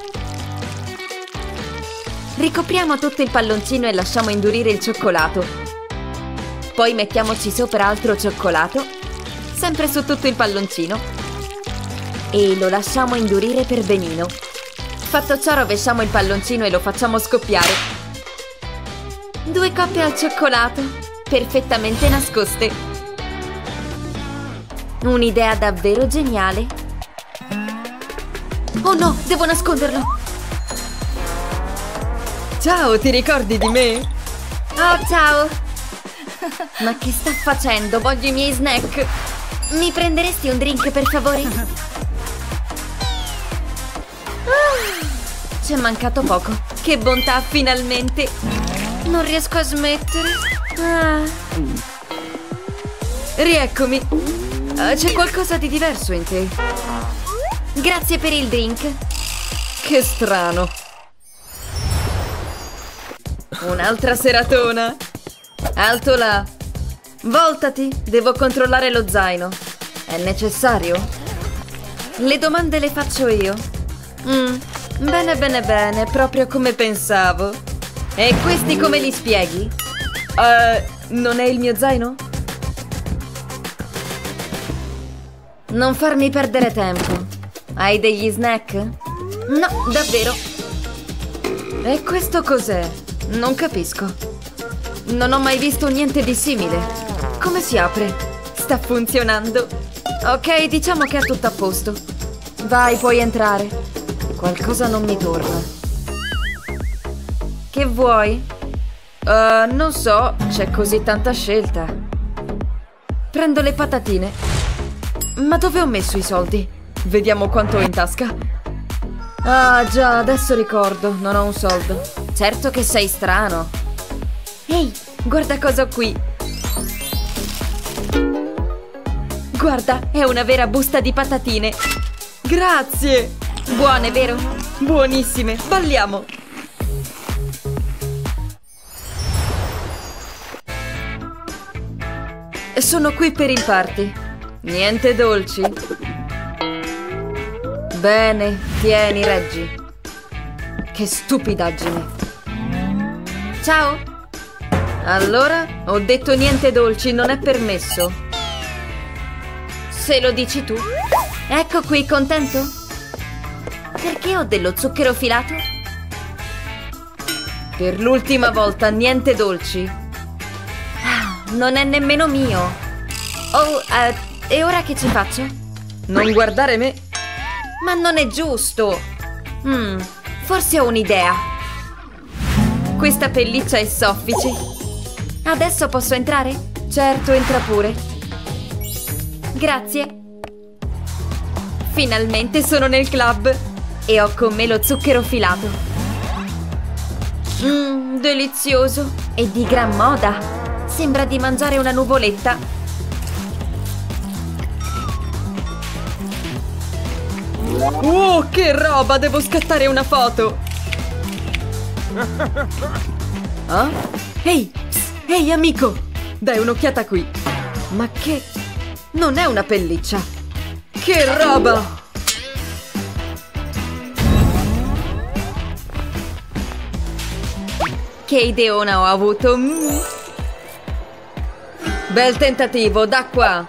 Ricopriamo tutto il palloncino e lasciamo indurire il cioccolato. Poi mettiamoci sopra altro cioccolato, sempre su tutto il palloncino. E lo lasciamo indurire per benino. Fatto ciò, rovesciamo il palloncino e lo facciamo scoppiare. Due coppe al cioccolato, perfettamente nascoste. Un'idea davvero geniale. Oh no, devo nasconderlo. Ciao, ti ricordi di me? Oh, ciao. Ma che sta facendo? Voglio i miei snack. Mi prenderesti un drink, per favore? Ah, ci è mancato poco. Che bontà, finalmente. Non riesco a smettere. Ah. Rieccomi. Uh, c'è qualcosa di diverso in te. Grazie per il drink. Che strano. Un'altra seratona. Alto là. Voltati, devo controllare lo zaino. È necessario? Le domande le faccio io. Mm, bene, bene, bene, proprio come pensavo. E questi come li spieghi? Uh, non è il mio zaino? Non farmi perdere tempo. Hai degli snack? No, davvero. E questo cos'è? Non capisco. Non ho mai visto niente di simile. Come si apre? Sta funzionando. Ok, diciamo che è tutto a posto. Vai, puoi entrare. Qualcosa non mi torna. Che vuoi? Uh, non so, c'è così tanta scelta. Prendo le patatine. Ma dove ho messo i soldi? Vediamo quanto ho in tasca. Ah, già, adesso ricordo, non ho un soldo. Certo che sei strano. Ehi, guarda cosa ho qui. Guarda, è una vera busta di patatine. Grazie. Buone, vero? Buonissime, balliamo. Sono qui per il party. Niente dolci? Bene, tieni, reggi. Che stupidaggine. Ciao. Allora, ho detto niente dolci, non è permesso. Se lo dici tu. Ecco qui, contento? Perché ho dello zucchero filato? Per l'ultima volta, niente dolci. Non è nemmeno mio. Oh, eh, e ora che ci faccio? Non guardare me? Ma non è giusto! Hmm, forse ho un'idea. Questa pelliccia è soffice. Adesso posso entrare? Certo, entra pure. Grazie. Finalmente sono nel club e ho con me lo zucchero filato. Mmm, delizioso e di gran moda. Sembra di mangiare una nuvoletta. Oh, che roba! Devo scattare una foto! Ah? Ehi! Psst, ehi, amico! Dai un'occhiata qui! Ma che... non è una pelliccia! Che roba! Che ideona ho avuto! Mm. Bel tentativo, da qua!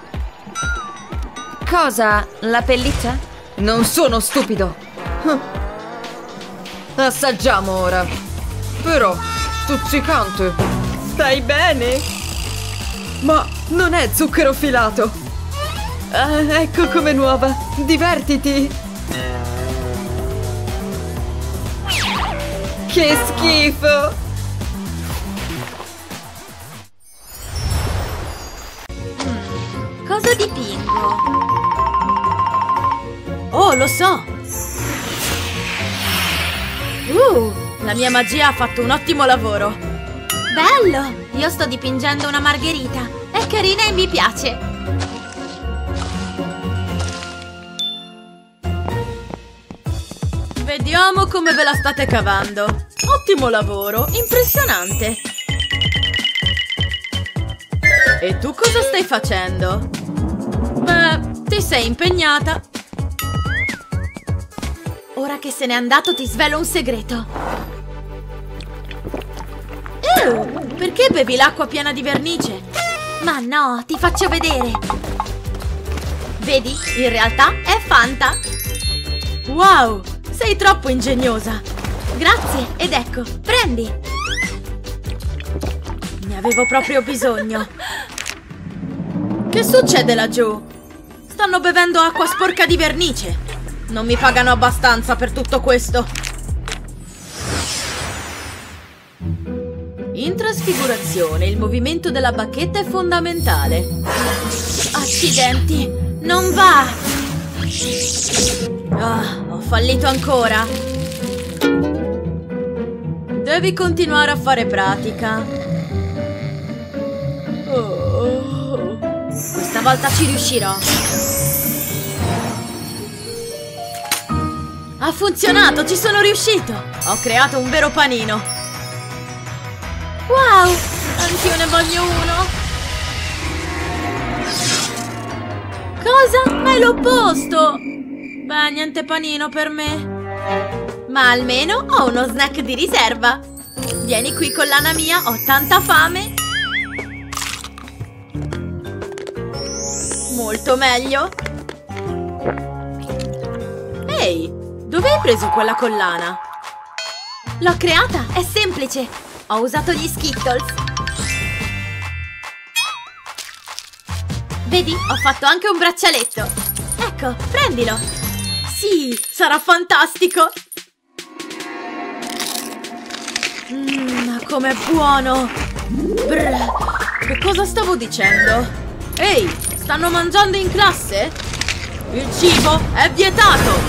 Cosa? La pelliccia? Non sono stupido! Assaggiamo ora! Però, stuzzicante! Stai bene? Ma non è zucchero filato! Ah, ecco com'è nuova! Divertiti! Che schifo! Cosa dipingo? Oh, lo so! Uh, la mia magia ha fatto un ottimo lavoro! Bello! Io sto dipingendo una margherita! È carina e mi piace! Vediamo come ve la state cavando! Ottimo lavoro! Impressionante! E tu cosa stai facendo? Beh, ti sei impegnata! Ora che se n'è andato ti svelo un segreto! Uh, perché bevi l'acqua piena di vernice? Ma no, ti faccio vedere! Vedi, in realtà è Fanta! Wow, sei troppo ingegnosa! Grazie, ed ecco, prendi! Ne avevo proprio bisogno! Che succede laggiù? Stanno bevendo acqua sporca di vernice! Non mi pagano abbastanza per tutto questo! In trasfigurazione il movimento della bacchetta è fondamentale. Accidenti! Non va! Ah, ho fallito ancora! Devi continuare a fare pratica. Oh, questa volta ci riuscirò. Ha funzionato, ci sono riuscito! Ho creato un vero panino! Wow! Anch'io ne voglio uno! Cosa? Ma è l'opposto! Beh, niente panino per me! Ma almeno ho uno snack di riserva! Vieni qui, collana mia, ho tanta fame! Molto meglio! Ehi! Dove hai preso quella collana? L'ho creata, è semplice! Ho usato gli Skittles! Vedi, ho fatto anche un braccialetto! Ecco, prendilo! Sì, sarà fantastico! Mmm, ma com'è buono! Brr, che cosa stavo dicendo? Ehi, stanno mangiando in classe? Il cibo è vietato!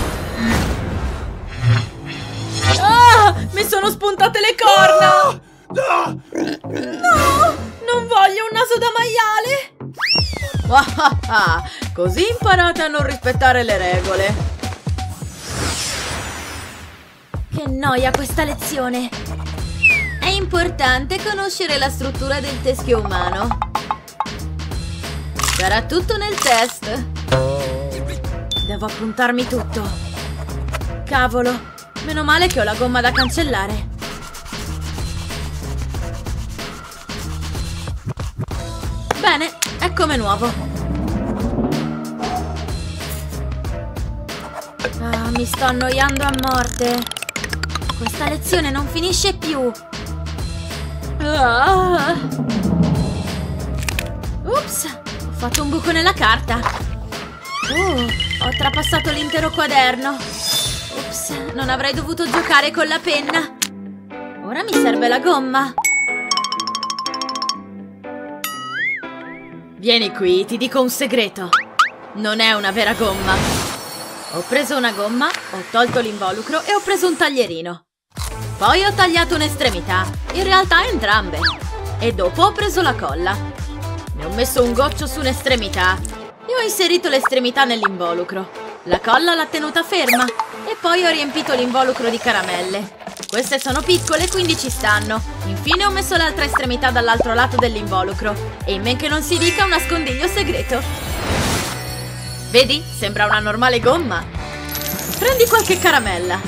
Ah! Mi sono spuntate le corna! No! No! Non voglio un naso da maiale! Ah, ah, ah. Così imparate a non rispettare le regole! Che noia questa lezione! È importante conoscere la struttura del teschio umano. Sarà tutto nel test. Devo appuntarmi tutto. Cavolo! Meno male che ho la gomma da cancellare. Bene, è come nuovo. Ah, mi sto annoiando a morte. Questa lezione non finisce più. Ah. Ups, ho fatto un buco nella carta. Uh, ho trapassato l'intero quaderno. Ups, non avrei dovuto giocare con la penna. Ora mi serve la gomma. Vieni qui, ti dico un segreto. Non è una vera gomma. Ho preso una gomma, ho tolto l'involucro e ho preso un taglierino. Poi ho tagliato un'estremità, in realtà entrambe. E dopo ho preso la colla. Ne ho messo un goccio su un'estremità e ho inserito l'estremità nell'involucro. La colla l'ha tenuta ferma e poi ho riempito l'involucro di caramelle. Queste sono piccole, quindi ci stanno. Infine ho messo l'altra estremità dall'altro lato dell'involucro. E in men che non si dica un nascondiglio segreto. Vedi? Sembra una normale gomma. Prendi qualche caramella.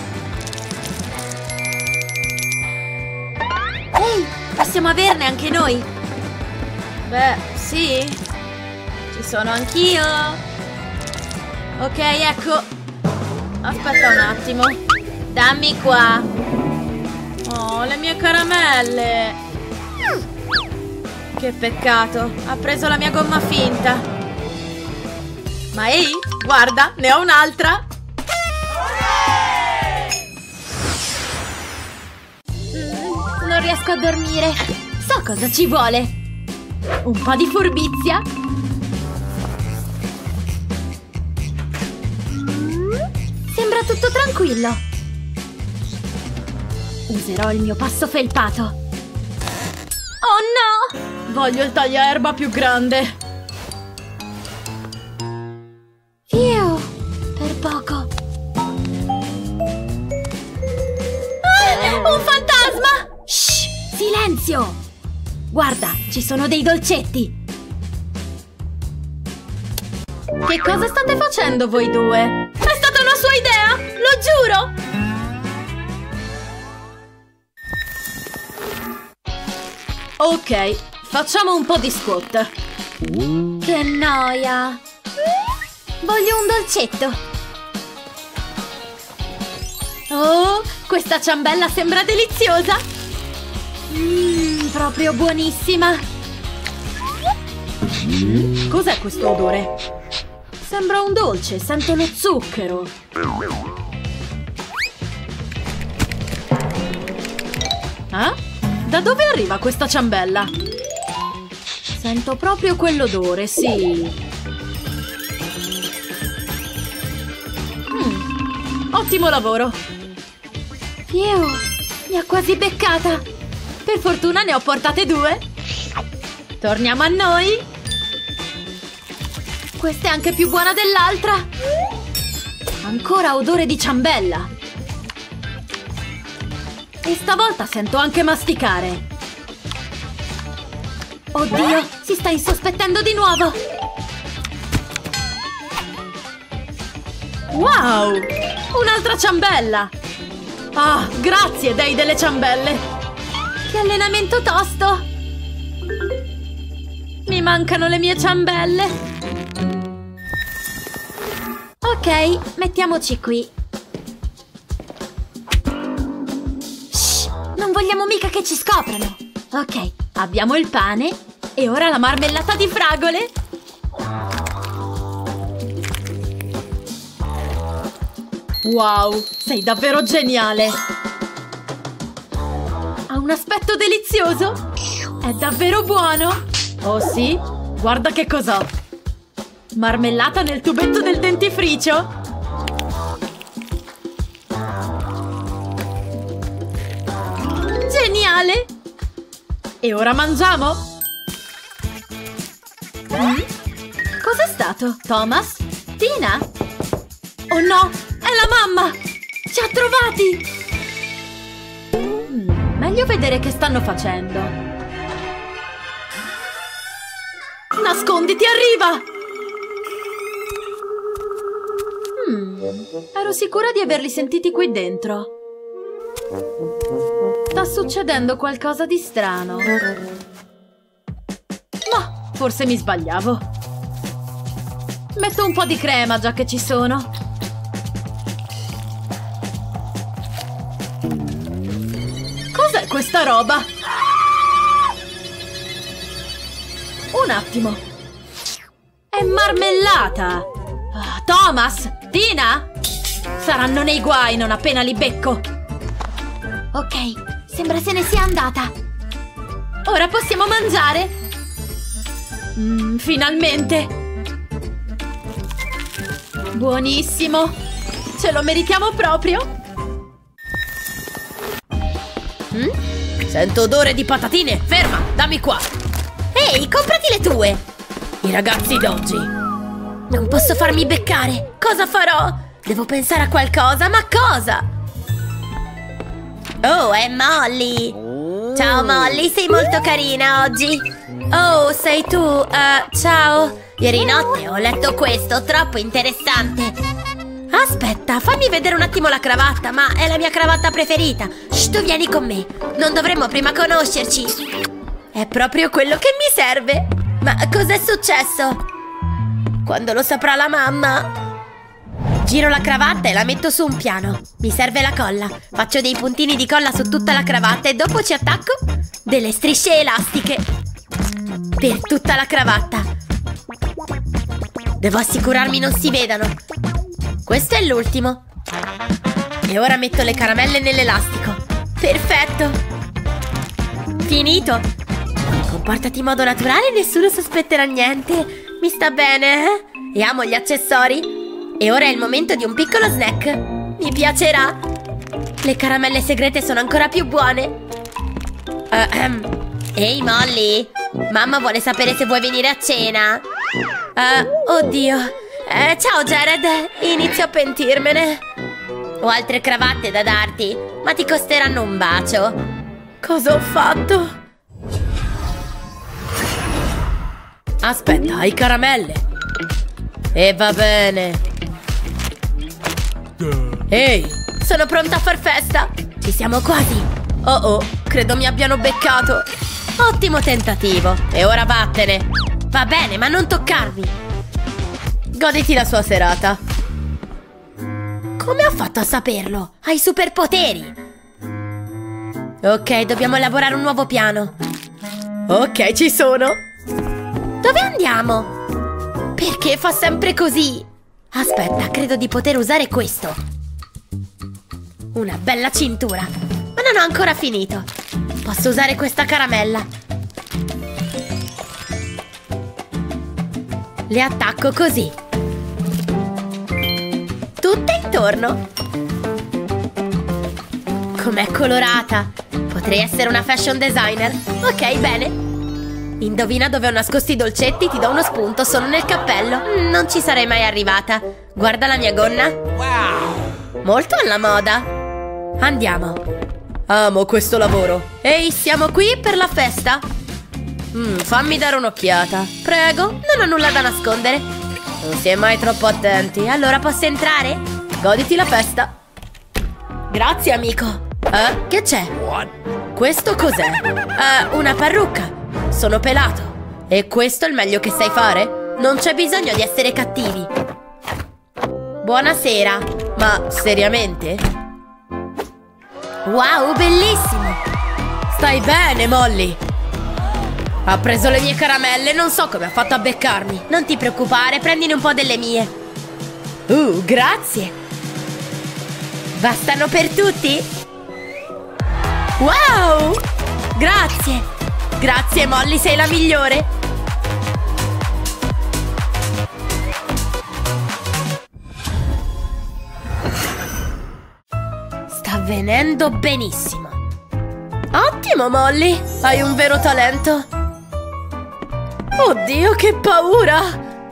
Ehi, possiamo averne anche noi? Beh, sì. Ci sono anch'io. Ok, ecco. Aspetta un attimo. Dammi qua. Oh, le mie caramelle. Che peccato. Ha preso la mia gomma finta. Ma ehi, guarda, ne ho un'altra. Mm, non riesco a dormire. So cosa ci vuole. Un po' di furbizia. Sembra tutto tranquillo. Userò il mio passo felpato. Oh no! Voglio il tagliaerba più grande. Fiu! Per poco. Ah, un fantasma! Shh! Silenzio! Guarda, ci sono dei dolcetti. Che cosa state facendo voi due? È stata una sua idea, lo giuro! Ok, facciamo un po' di squat. Che noia! Voglio un dolcetto. Oh, questa ciambella sembra deliziosa. Mmm, proprio buonissima. Cos'è questo odore? Sembra un dolce, sento lo zucchero. Eh? Da dove arriva questa ciambella? Sento proprio quell'odore, sì. Mm, ottimo lavoro. Fiu, mi ha quasi beccata. Per fortuna ne ho portate due. Torniamo a noi. Questa è anche più buona dell'altra. Ancora odore di ciambella. E stavolta sento anche masticare. Oddio, si sta insospettendo di nuovo. Wow, un'altra ciambella. Ah, grazie dei delle ciambelle. Che allenamento tosto. Mi mancano le mie ciambelle. Ok, mettiamoci qui. Shh, non vogliamo mica che ci scoprano. Ok, abbiamo il pane e ora la marmellata di fragole. Wow, sei davvero geniale. Ha un aspetto delizioso. È davvero buono. Oh sì? Guarda che cos'ho. Marmellata nel tubetto del dentifricio? Geniale! E ora mangiamo? Mm? Cos'è stato? Thomas? Tina? Oh no! È la mamma! Ci ha trovati! Mm, meglio vedere che stanno facendo. Nasconditi, arriva! Hmm, ero sicura di averli sentiti qui dentro. Sta succedendo qualcosa di strano. Ma forse mi sbagliavo. Metto un po' di crema già che ci sono. Cos'è questa roba? Un attimo. È marmellata! Ah, Thomas! Tina? Saranno nei guai non appena li becco! Ok, sembra se ne sia andata. Ora possiamo mangiare! Mm, finalmente! Buonissimo! Ce lo meritiamo proprio! Mm? Sento odore di patatine! Ferma! Dammi qua! Ehi, comprati le tue! I ragazzi d'oggi! Non posso farmi beccare! Cosa farò? Devo pensare a qualcosa, ma cosa? Oh, è Molly! Ciao Molly, sei molto carina oggi! Oh, sei tu! Uh, ciao! Ieri notte ho letto questo, troppo interessante! Aspetta, fammi vedere un attimo la cravatta, ma è la mia cravatta preferita! Shh, tu vieni con me! Non dovremmo prima conoscerci! È proprio quello che mi serve! Ma cos'è successo? Quando lo saprà la mamma? Giro la cravatta e la metto su un piano. Mi serve la colla. Faccio dei puntini di colla su tutta la cravatta e dopo ci attacco delle strisce elastiche per tutta la cravatta. Devo assicurarmi non si vedano. Questo è l'ultimo. E ora metto le caramelle nell'elastico. Perfetto. Finito. Comportati in modo naturale e nessuno sospetterà niente. Mi sta bene, eh? E amo gli accessori. E ora è il momento di un piccolo snack. Mi piacerà. Le caramelle segrete sono ancora più buone. Ahem. Ehi Molly, mamma vuole sapere se vuoi venire a cena. Uh, oddio. eh, Ciao Jared, inizio a pentirmene. Ho altre cravatte da darti, ma ti costeranno un bacio. Cosa ho fatto? Aspetta, hai caramelle? E va bene. Ehi, sono pronta a far festa. Ci siamo quasi. Oh oh, credo mi abbiano beccato. Ottimo tentativo. E ora vattene. Va bene, ma non toccarmi. Goditi la sua serata. Come ha fatto a saperlo? Hai superpoteri. Ok, dobbiamo elaborare un nuovo piano. Ok, ci sono. Dove andiamo? Perché fa sempre così? Aspetta, credo di poter usare questo. Una bella cintura. Ma non ho ancora finito. Posso usare questa caramella. Le attacco così. Tutte intorno. Com'è colorata. Potrei essere una fashion designer. Ok, bene. Indovina dove ho nascosto i dolcetti, ti do uno spunto, sono nel cappello. Non ci sarei mai arrivata. Guarda la mia gonna. Wow! Molto alla moda. Andiamo. Amo questo lavoro. Ehi, siamo qui per la festa? Mm, fammi dare un'occhiata. Prego, non ho nulla da nascondere. Non si è mai troppo attenti. Allora posso entrare? Goditi la festa. Grazie, amico. Eh? Che c'è? Questo cos'è? Uh, una parrucca. Sono pelato. E questo è il meglio che sai fare? Non c'è bisogno di essere cattivi. Buonasera. Ma seriamente? Wow, bellissimo. Stai bene, Molly? Ha preso le mie caramelle, non so come ha fatto a beccarmi. Non ti preoccupare, prendine un po' delle mie. Uh, grazie. Bastano per tutti? Wow! Grazie. Grazie Molly, sei la migliore. Sta venendo benissimo. Ottimo Molly, hai un vero talento. Oddio, che paura.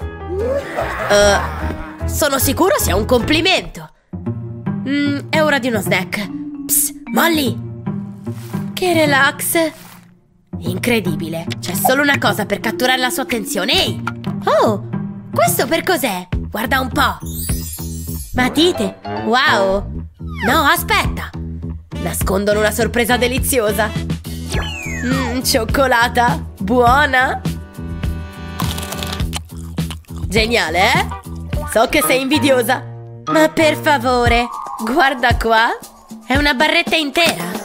uh, Sono sicuro sia un complimento. mm, È ora di uno snack. Psst, Molly. Che relax. Incredibile, c'è solo una cosa per catturare la sua attenzione. Ehi! Oh, questo per cos'è? Guarda un po'. Matite, wow. No, aspetta. Nascondono una sorpresa deliziosa. Mmm, cioccolata, buona. Geniale, eh? So che sei invidiosa. Ma per favore, guarda qua. È una barretta intera.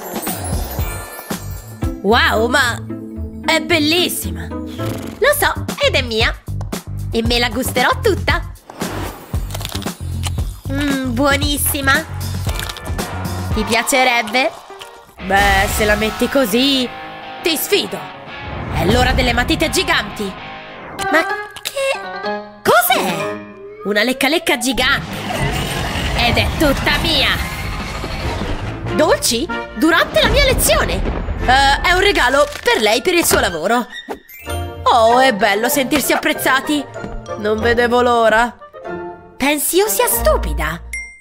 Wow, ma è bellissima. Lo so, ed è mia. e me la gusterò tutta. Mmm, buonissima. Ti piacerebbe? Beh, se la metti così, ti sfido. È l'ora delle matite giganti. Ma che... cos'è? Una lecca lecca gigante. Ed è tutta mia. Dolci? Durante la mia lezione. Uh, è un regalo per lei per il suo lavoro. Oh, è bello sentirsi apprezzati. Non vedevo l'ora. Pensi io sia stupida?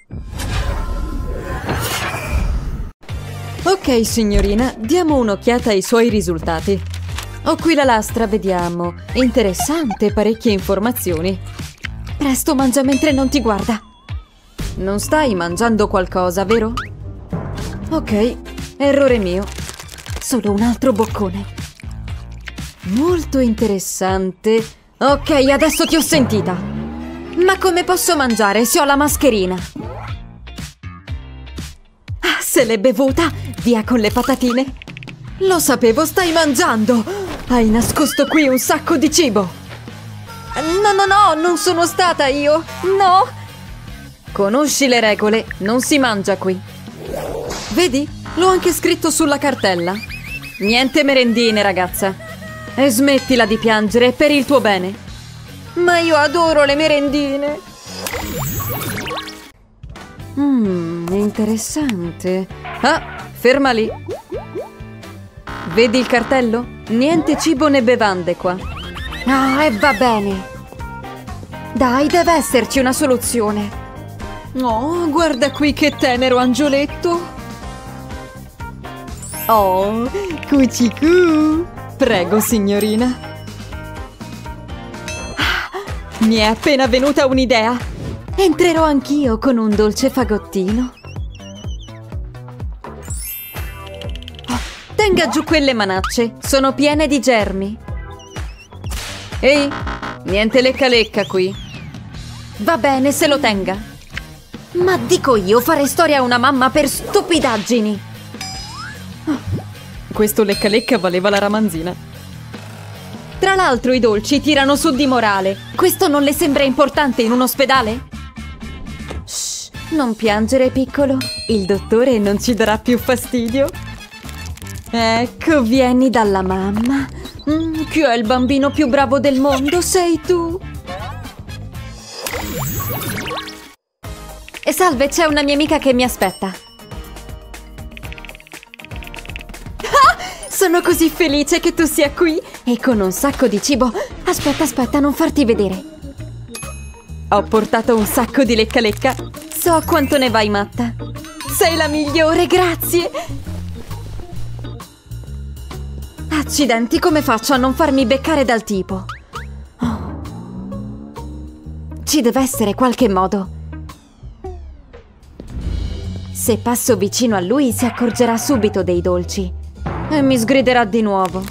Ok, signorina, diamo un'occhiata ai suoi risultati. Ho qui la lastra, vediamo. Interessante, parecchie informazioni. Presto, mangia mentre non ti guarda. Non stai mangiando qualcosa, vero? Ok, errore mio. Solo un altro boccone. Molto interessante. Ok, adesso ti ho sentita. Ma come posso mangiare se ho la mascherina? Ah, se l'è bevuta? Via con le patatine. Lo sapevo, stai mangiando. Hai nascosto qui un sacco di cibo. No, no, no, non sono stata io. No. Conosci le regole, non si mangia qui. Vedi? L'ho anche scritto sulla cartella. Niente merendine, ragazza. E smettila di piangere per il tuo bene. Ma io adoro le merendine. Mmm, interessante. Ah, ferma lì. Vedi il cartello? Niente cibo né bevande qua. Ah, e va bene. Dai, deve esserci una soluzione. Oh, guarda qui che tenero angioletto. Oh, cucicù. Prego, signorina. Ah, mi è appena venuta un'idea. Entrerò anch'io con un dolce fagottino. Oh, tenga giù quelle manacce, sono piene di germi. Ehi, niente lecca lecca qui. Va bene, se lo tenga. Ma dico io, fare storia a una mamma per stupidaggini. Oh, questo lecca lecca valeva la ramanzina. Tra l'altro i dolci tirano su di morale. Questo non le sembra importante in un ospedale? Shh, non piangere, piccolo. Il dottore non ci darà più fastidio. Ecco, vieni dalla mamma. Mm, chi è il bambino più bravo del mondo? Sei tu. E salve, c'è una mia amica che mi aspetta. Ah, sono così felice che tu sia qui e con un sacco di cibo. Aspetta, aspetta, non farti vedere. Ho portato un sacco di lecca lecca. So quanto ne vai matta. Sei la migliore, grazie. Accidenti, come faccio a non farmi beccare dal tipo? Oh. Ci deve essere qualche modo. Se passo vicino a lui si accorgerà subito dei dolci e mi sgriderà di nuovo.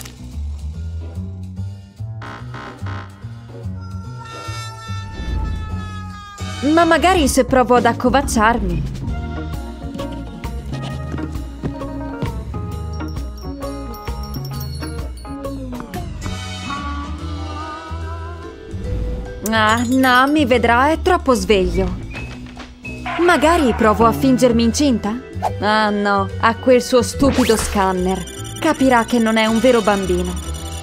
Ma magari se provo ad accovacciarmi. Ah, no, mi vedrà, è troppo sveglio. Magari provo a fingermi incinta? Ah no, ha quel suo stupido scanner. Capirà che non è un vero bambino.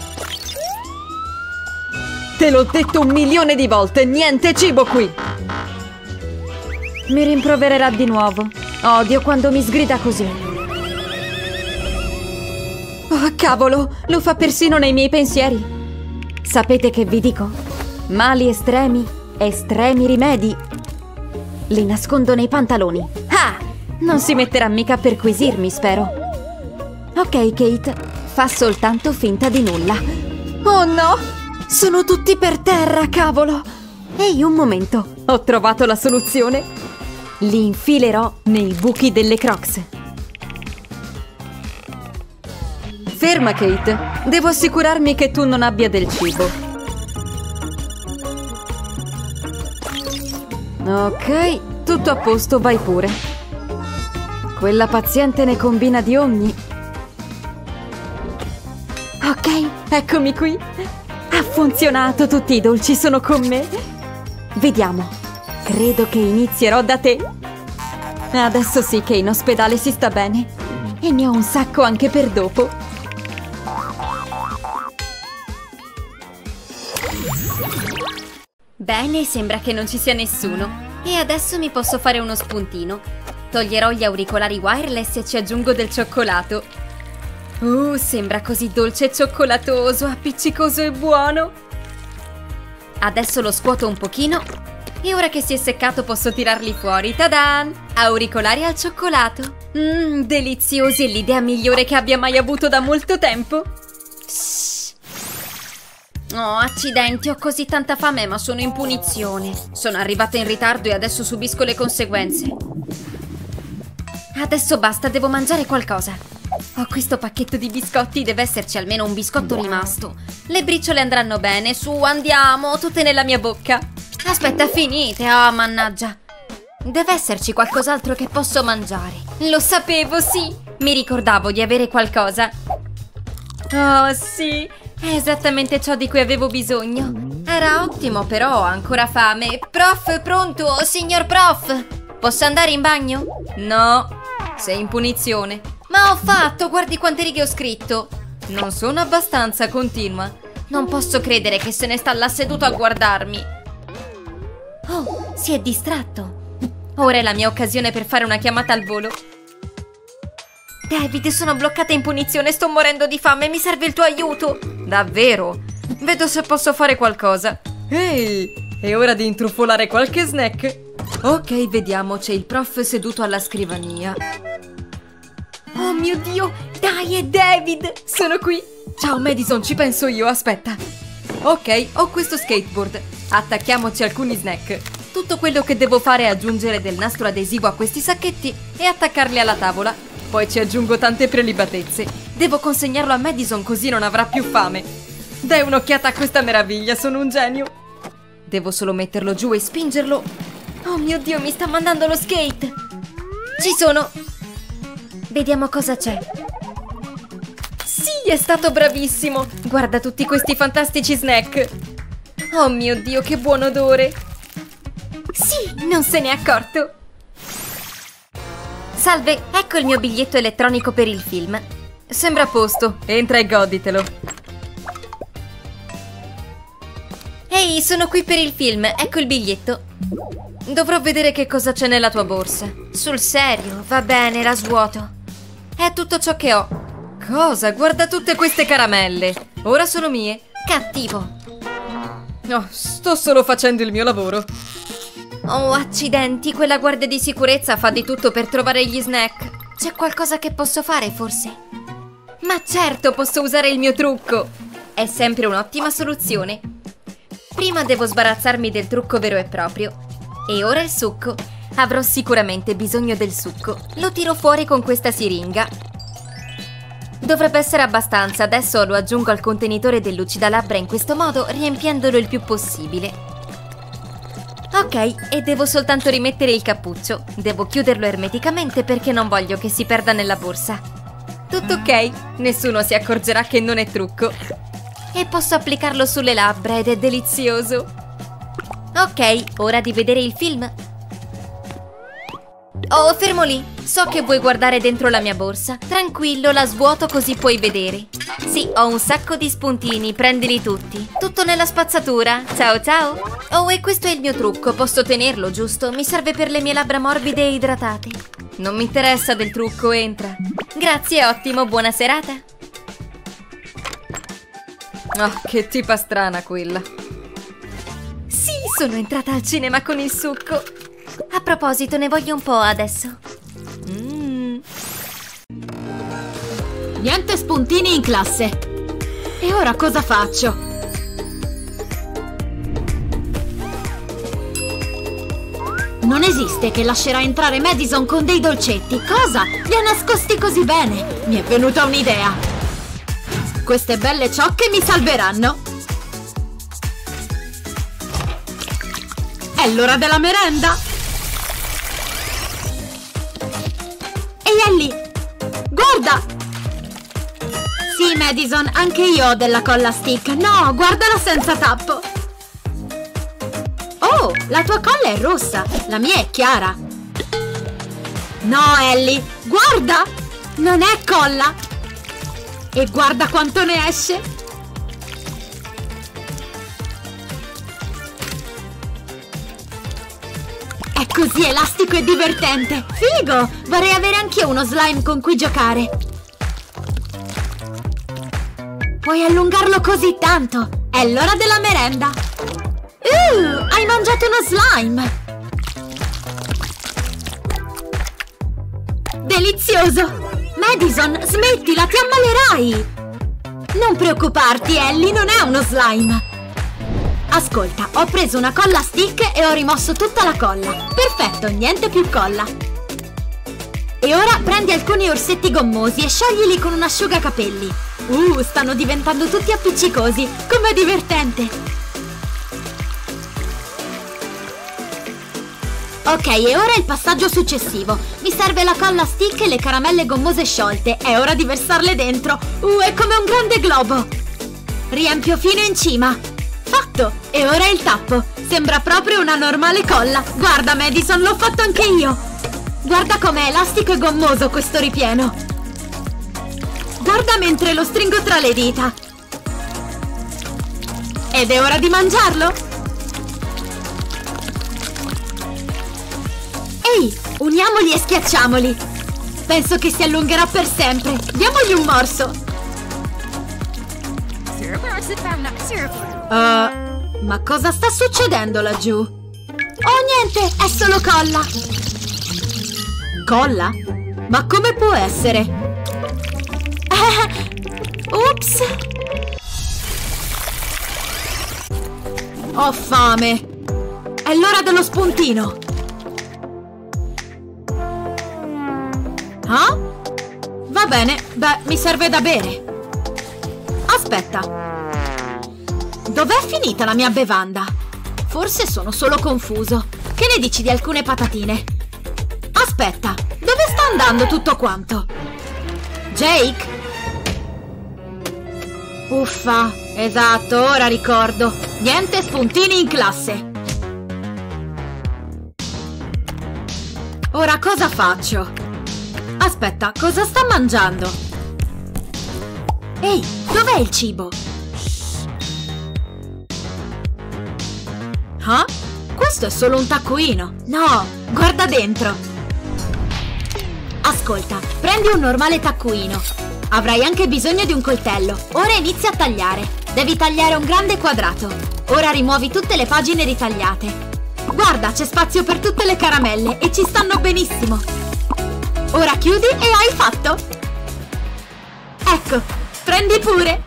Te l'ho detto un milione di volte, niente cibo qui! Mi rimprovererà di nuovo. Odio quando mi sgrida così. Oh, cavolo, lo fa persino nei miei pensieri. Sapete che vi dico? Mali estremi, estremi rimedi. Li nascondo nei pantaloni. Ah! Non si metterà mica a perquisirmi, spero. Ok, Kate, fa soltanto finta di nulla. Oh no! Sono tutti per terra, cavolo! Ehi, un momento, ho trovato la soluzione. Li infilerò nei buchi delle Crocs. Ferma, Kate. Devo assicurarmi che tu non abbia del cibo. Ok, tutto a posto, vai pure. Quella paziente ne combina di ogni. Ok, eccomi qui. Ha funzionato, tutti i dolci sono con me. Vediamo. Credo che inizierò da te. Adesso sì che in ospedale si sta bene. E ne ho un sacco anche per dopo. Bene, sembra che non ci sia nessuno. E adesso mi posso fare uno spuntino. Toglierò gli auricolari wireless e ci aggiungo del cioccolato. Uh, sembra così dolce e cioccolatoso, appiccicoso e buono. Adesso lo scuoto un pochino. E ora che si è seccato posso tirarli fuori. Tadan! Auricolari al cioccolato. Mmm, deliziosi, è l'idea migliore che abbia mai avuto da molto tempo. Shh. Oh, accidenti, ho così tanta fame ma sono in punizione. Sono arrivata in ritardo e adesso subisco le conseguenze. Adesso basta, devo mangiare qualcosa. Ho questo pacchetto di biscotti, deve esserci almeno un biscotto rimasto. Le briciole andranno bene, su, andiamo, tutte nella mia bocca. Aspetta, finite, oh mannaggia. Deve esserci qualcos'altro che posso mangiare. Lo sapevo, sì. Mi ricordavo di avere qualcosa. Oh, sì, è esattamente ciò di cui avevo bisogno. Era ottimo, però ho ancora fame. Prof, pronto? Signor prof, posso andare in bagno? No, sei in punizione. Ma ho fatto, guardi quante righe ho scritto. Non sono abbastanza, continua. Non posso credere che se ne sta là seduto a guardarmi. Oh, si è distratto. Ora è la mia occasione per fare una chiamata al volo. David, sono bloccata in punizione, sto morendo di fame, mi serve il tuo aiuto. Davvero? Vedo se posso fare qualcosa. Ehi, è ora di intrufolare qualche snack. Ok, vediamo, c'è il prof seduto alla scrivania. Oh mio Dio, dai, è David! Sono qui! Ciao Madison, ci penso io, aspetta. Ok, ho questo skateboard. Attacchiamoci alcuni snack. Tutto quello che devo fare è aggiungere del nastro adesivo a questi sacchetti e attaccarli alla tavola. Poi ci aggiungo tante prelibatezze. Devo consegnarlo a Madison così non avrà più fame. Dai un'occhiata a questa meraviglia, sono un genio. Devo solo metterlo giù e spingerlo. Oh mio Dio, mi sta mandando lo skate! Ci sono! Vediamo cosa c'è. Sì, è stato bravissimo! Guarda tutti questi fantastici snack! Oh mio Dio, che buon odore! Sì, non se n'è accorto! Salve, ecco il mio biglietto elettronico per il film. Sembra a posto, entra e goditelo. Ehi, sono qui per il film, ecco il biglietto. Dovrò vedere che cosa c'è nella tua borsa. Sul serio, va bene, la svuoto. È tutto ciò che ho. Cosa? Guarda tutte queste caramelle. Ora sono mie. Cattivo. No, sto solo facendo il mio lavoro. Oh, accidenti, quella guardia di sicurezza fa di tutto per trovare gli snack. C'è qualcosa che posso fare, forse? Ma certo, posso usare il mio trucco. È sempre un'ottima soluzione. Prima devo sbarazzarmi del trucco vero e proprio. E ora il succo. Avrò sicuramente bisogno del succo. Lo tiro fuori con questa siringa. Dovrebbe essere abbastanza. Adesso lo aggiungo al contenitore del lucidalabbra in questo modo, riempiendolo il più possibile. Ok, e devo soltanto rimettere il cappuccio. Devo chiuderlo ermeticamente perché non voglio che si perda nella borsa. Tutto ok, nessuno si accorgerà che non è trucco. E posso applicarlo sulle labbra ed è delizioso. Ok, ora di vedere il film. Oh, fermo lì. So che vuoi guardare dentro la mia borsa. Tranquillo, la svuoto così puoi vedere. Sì, ho un sacco di spuntini, prendili tutti. Tutto nella spazzatura. Ciao ciao. Oh, e questo è il mio trucco. Posso tenerlo, giusto? Mi serve per le mie labbra morbide e idratate. Non mi interessa del trucco, entra. Grazie, ottimo, buona serata. Oh, che tipa strana quella. Sì, sono entrata al cinema con il succo. A proposito, ne voglio un po' adesso. Mm. Niente spuntini in classe. E ora cosa faccio? Non esiste che lascerà entrare Madison con dei dolcetti. Cosa? Li ha nascosti così bene. Mi è venuta un'idea. Queste belle ciocche mi salveranno. È l'ora della merenda. Ehi Ellie, guarda! Sì, Sì, Madison, anche io ho della colla stick. No, guardala senza tappo. Oh, la tua colla è rossa, la mia è chiara. No, Ellie, guarda! Non è colla! E guarda quanto ne esce! È così elastico e divertente! Figo! Vorrei avere anch'io uno slime con cui giocare! Puoi allungarlo così tanto! È l'ora della merenda! Uh, hai mangiato uno slime! Delizioso! Madison, smettila, ti ammalerai! Non preoccuparti, Ellie, non è uno slime! Ascolta, ho preso una colla stick e ho rimosso tutta la colla. Perfetto, niente più colla. E ora prendi alcuni orsetti gommosi e scioglili con un asciugacapelli. Uh, stanno diventando tutti appiccicosi. Com'è divertente! Ok, e ora il passaggio successivo. Mi serve la colla stick e le caramelle gommose sciolte. È ora di versarle dentro. Uh, è come un grande globo. Riempio fino in cima. Fatto! E ora il tappo. Sembra proprio una normale colla. Guarda, Madison, l'ho fatto anche io. Guarda com'è elastico e gommoso questo ripieno. Guarda mentre lo stringo tra le dita. Ed è ora di mangiarlo. Ehi, uniamoli e schiacciamoli. Penso che si allungherà per sempre. Diamogli un morso. Uh, ma cosa sta succedendo laggiù? Oh, niente, è solo colla. Colla? Ma come può essere? Eh, ups. Ho fame. È l'ora dello spuntino. Ah? Va bene, beh, mi serve da bere. Aspetta. Dov'è finita la mia bevanda? Forse sono solo confuso. Che ne dici di alcune patatine? Aspetta, dove sta andando tutto quanto? Jake? Uffa, esatto, ora ricordo. Niente spuntini in classe. Ora cosa faccio? Aspetta, cosa sta mangiando? Ehi, dov'è il cibo? Ah? Questo è solo un taccuino. No, guarda dentro. Ascolta, prendi un normale taccuino. Avrai anche bisogno di un coltello. Ora inizia a tagliare. Devi tagliare un grande quadrato. Ora rimuovi tutte le pagine ritagliate. Guarda, c'è spazio per tutte le caramelle e ci stanno benissimo. Ora chiudi e hai fatto! Ecco, prendi pure!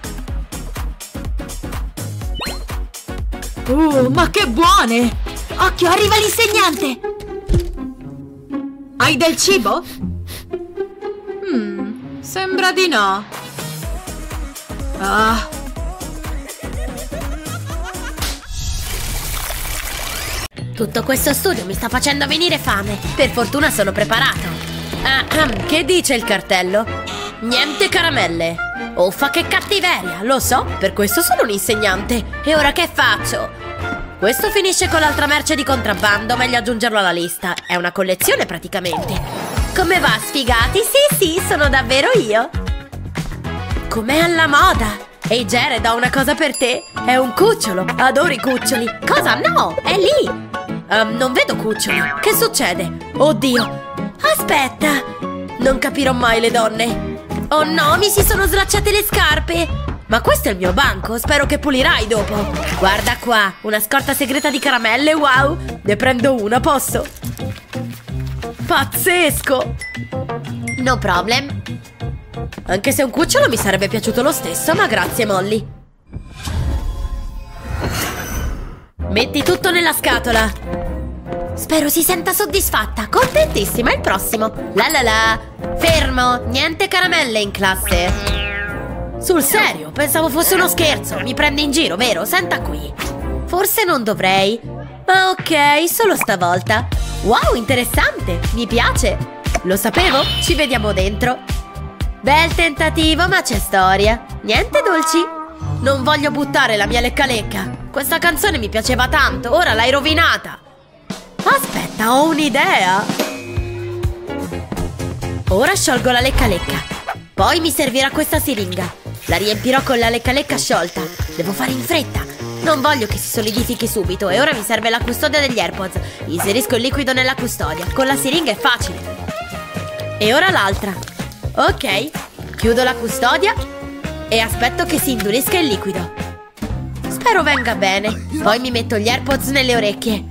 Uh, ma che buone! Occhio, arriva l'insegnante! Hai del cibo? Hmm, sembra di no. Ah. Tutto questo studio mi sta facendo venire fame. Per fortuna sono preparato. Ah, che dice il cartello? Niente caramelle. Uffa, che cattiveria, lo so, per questo sono un insegnante. E ora che faccio? Questo finisce con l'altra merce di contrabbando, meglio aggiungerlo alla lista. È una collezione praticamente. Come va, sfigati? Sì, sì, sono davvero io. Com'è alla moda. Ehi Jared, ho una cosa per te. È un cucciolo, adoro i cuccioli. Cosa? No, è lì. um, Non vedo cuccioli. Che succede? Oddio. Aspetta! Non capirò mai le donne. Oh no, mi si sono slacciate le scarpe. Ma questo è il mio banco, spero che pulirai dopo. Guarda qua, una scorta segreta di caramelle, wow. Ne prendo una, posso? Pazzesco. No problem. Anche se un cucciolo mi sarebbe piaciuto lo stesso, ma grazie Molly. Metti tutto nella scatola. Spero si senta soddisfatta. Contentissima, il prossimo. La la la. Fermo, niente caramelle in classe. Sul serio, pensavo fosse uno scherzo. Mi prende in giro, vero? Senta qui. Forse non dovrei. Ma ok, solo stavolta. Wow, interessante, mi piace. Lo sapevo, ci vediamo dentro. Bel tentativo, ma c'è storia. Niente dolci. Non voglio buttare la mia lecca lecca. Questa canzone mi piaceva tanto, ora l'hai rovinata. Aspetta, ho un'idea. Ora sciolgo la lecca lecca. Poi mi servirà questa siringa. La riempirò con la lecca lecca sciolta. Devo fare in fretta. Non voglio che si solidifichi subito. E ora mi serve la custodia degli AirPods. Inserisco il liquido nella custodia. Con la siringa è facile. E ora l'altra. Ok, chiudo la custodia e aspetto che si indurisca il liquido. Spero venga bene. Poi mi metto gli AirPods nelle orecchie.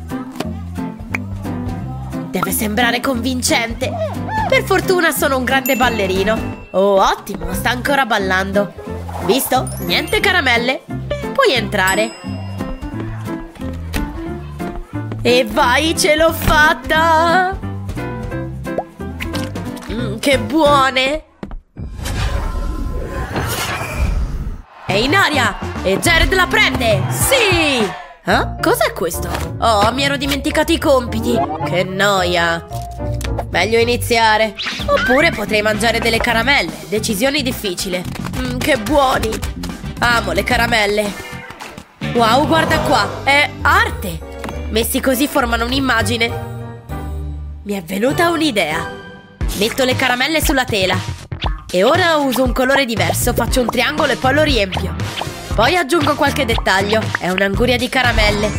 Deve sembrare convincente. Per fortuna sono un grande ballerino. Oh, ottimo, sta ancora ballando. Visto? Niente caramelle. Puoi entrare. E vai, ce l'ho fatta! Mm, che buone! È in aria! E Jared la prende! Sì! Eh? Cos'è questo? Oh, mi ero dimenticato i compiti! Che noia! Meglio iniziare. Oppure potrei mangiare delle caramelle. Decisione difficile. Mm, che buoni! Amo le caramelle. Wow, guarda qua! È arte! Messi così formano un'immagine. Mi è venuta un'idea. Metto le caramelle sulla tela. E ora uso un colore diverso. Faccio un triangolo e poi lo riempio. Poi aggiungo qualche dettaglio. È un'anguria di caramelle.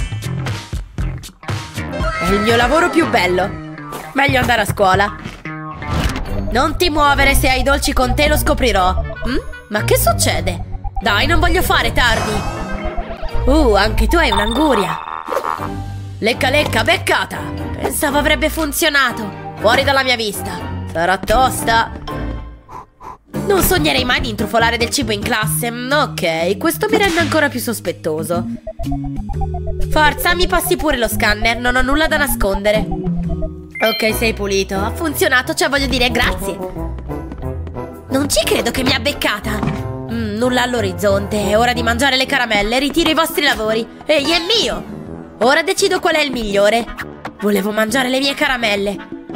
È il mio lavoro più bello. Meglio andare a scuola. Non ti muovere, se hai dolci con te lo scoprirò. Mm? Ma che succede? Dai, non voglio fare tardi. Uh, anche tu hai un'anguria. Lecca lecca, beccata. Pensavo avrebbe funzionato. Fuori dalla mia vista. Sarà tosta. Non sognerei mai di intrufolare del cibo in classe. Ok, questo mi rende ancora più sospettoso. Forza, mi passi pure lo scanner. Non ho nulla da nascondere. Ok, sei pulito. Ha funzionato, cioè voglio dire grazie. Non ci credo che mi ha beccata. Mm, nulla all'orizzonte. È ora di mangiare le caramelle. Ritiro i vostri lavori. Ehi, è mio. Ora decido qual è il migliore. Volevo mangiare le mie caramelle.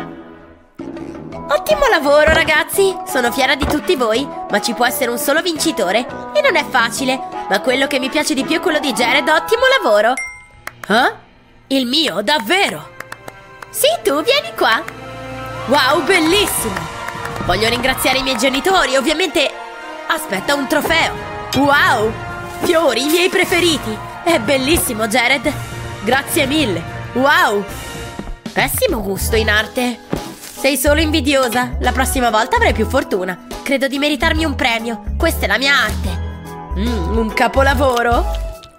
Ottimo lavoro, ragazzi. Sono fiera di tutti voi. Ma ci può essere un solo vincitore. E non è facile. Ma quello che mi piace di più è quello di Jared. Ottimo lavoro. Eh? Il mio, davvero? Sì, tu, vieni qua. Wow, bellissimo. Voglio ringraziare i miei genitori, ovviamente. Aspetta, un trofeo. Wow, fiori, i miei preferiti. È bellissimo, Jared. Grazie mille. Wow. Pessimo gusto in arte. Sei solo invidiosa. La prossima volta avrai più fortuna. Credo di meritarmi un premio. Questa è la mia arte. Mm, un capolavoro.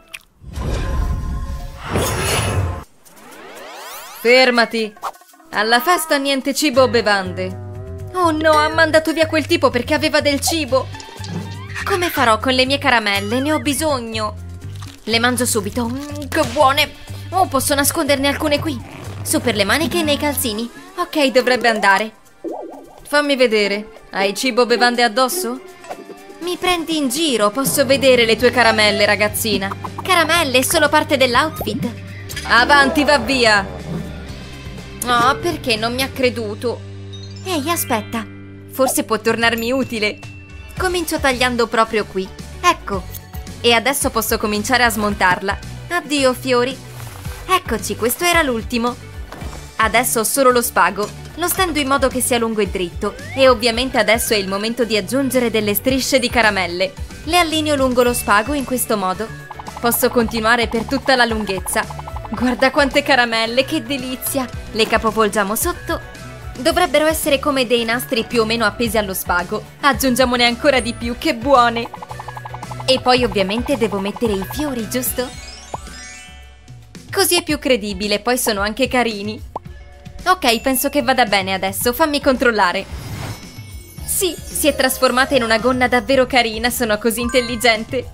Fermati! Alla festa niente cibo o bevande. Oh no, ha mandato via quel tipo perché aveva del cibo. Come farò con le mie caramelle? Ne ho bisogno. Le mangio subito. Mm, che buone! Oh, posso nasconderne alcune qui. Su per le maniche e nei calzini. Ok, dovrebbe andare. Fammi vedere. Hai cibo o bevande addosso? Mi prendi in giro? Posso vedere le tue caramelle, ragazzina? Caramelle, è solo parte dell'outfit. Avanti, va via! Oh, perché non mi ha creduto? Ehi, aspetta. Forse può tornarmi utile. Comincio tagliando proprio qui. Ecco. E adesso posso cominciare a smontarla. Addio, fiori. Eccoci, questo era l'ultimo. Adesso ho solo lo spago. Lo stendo in modo che sia lungo e dritto. E ovviamente adesso è il momento di aggiungere delle strisce di caramelle. Le allineo lungo lo spago in questo modo. Posso continuare per tutta la lunghezza. Guarda quante caramelle, che delizia! Le capovolgiamo sotto. Dovrebbero essere come dei nastri più o meno appesi allo spago. Aggiungiamone ancora di più, che buone! E poi ovviamente devo mettere i fiori, giusto? Così è più credibile, poi sono anche carini. Ok, penso che vada bene adesso, fammi controllare. Sì, si è trasformata in una gonna davvero carina, sono così intelligente.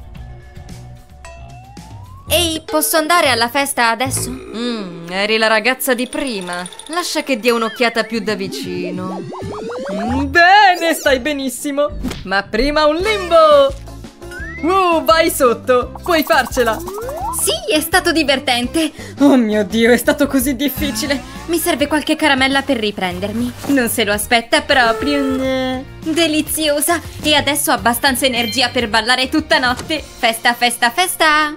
Ehi, posso andare alla festa adesso? Mmm, eri la ragazza di prima. Lascia che dia un'occhiata più da vicino. Mm, bene, stai benissimo. Ma prima un limbo! Uh, vai sotto, puoi farcela. Sì, è stato divertente. Oh mio Dio, è stato così difficile. Mi serve qualche caramella per riprendermi. Non se lo aspetta proprio. Deliziosa. E adesso ho abbastanza energia per ballare tutta notte. Festa, festa, festa.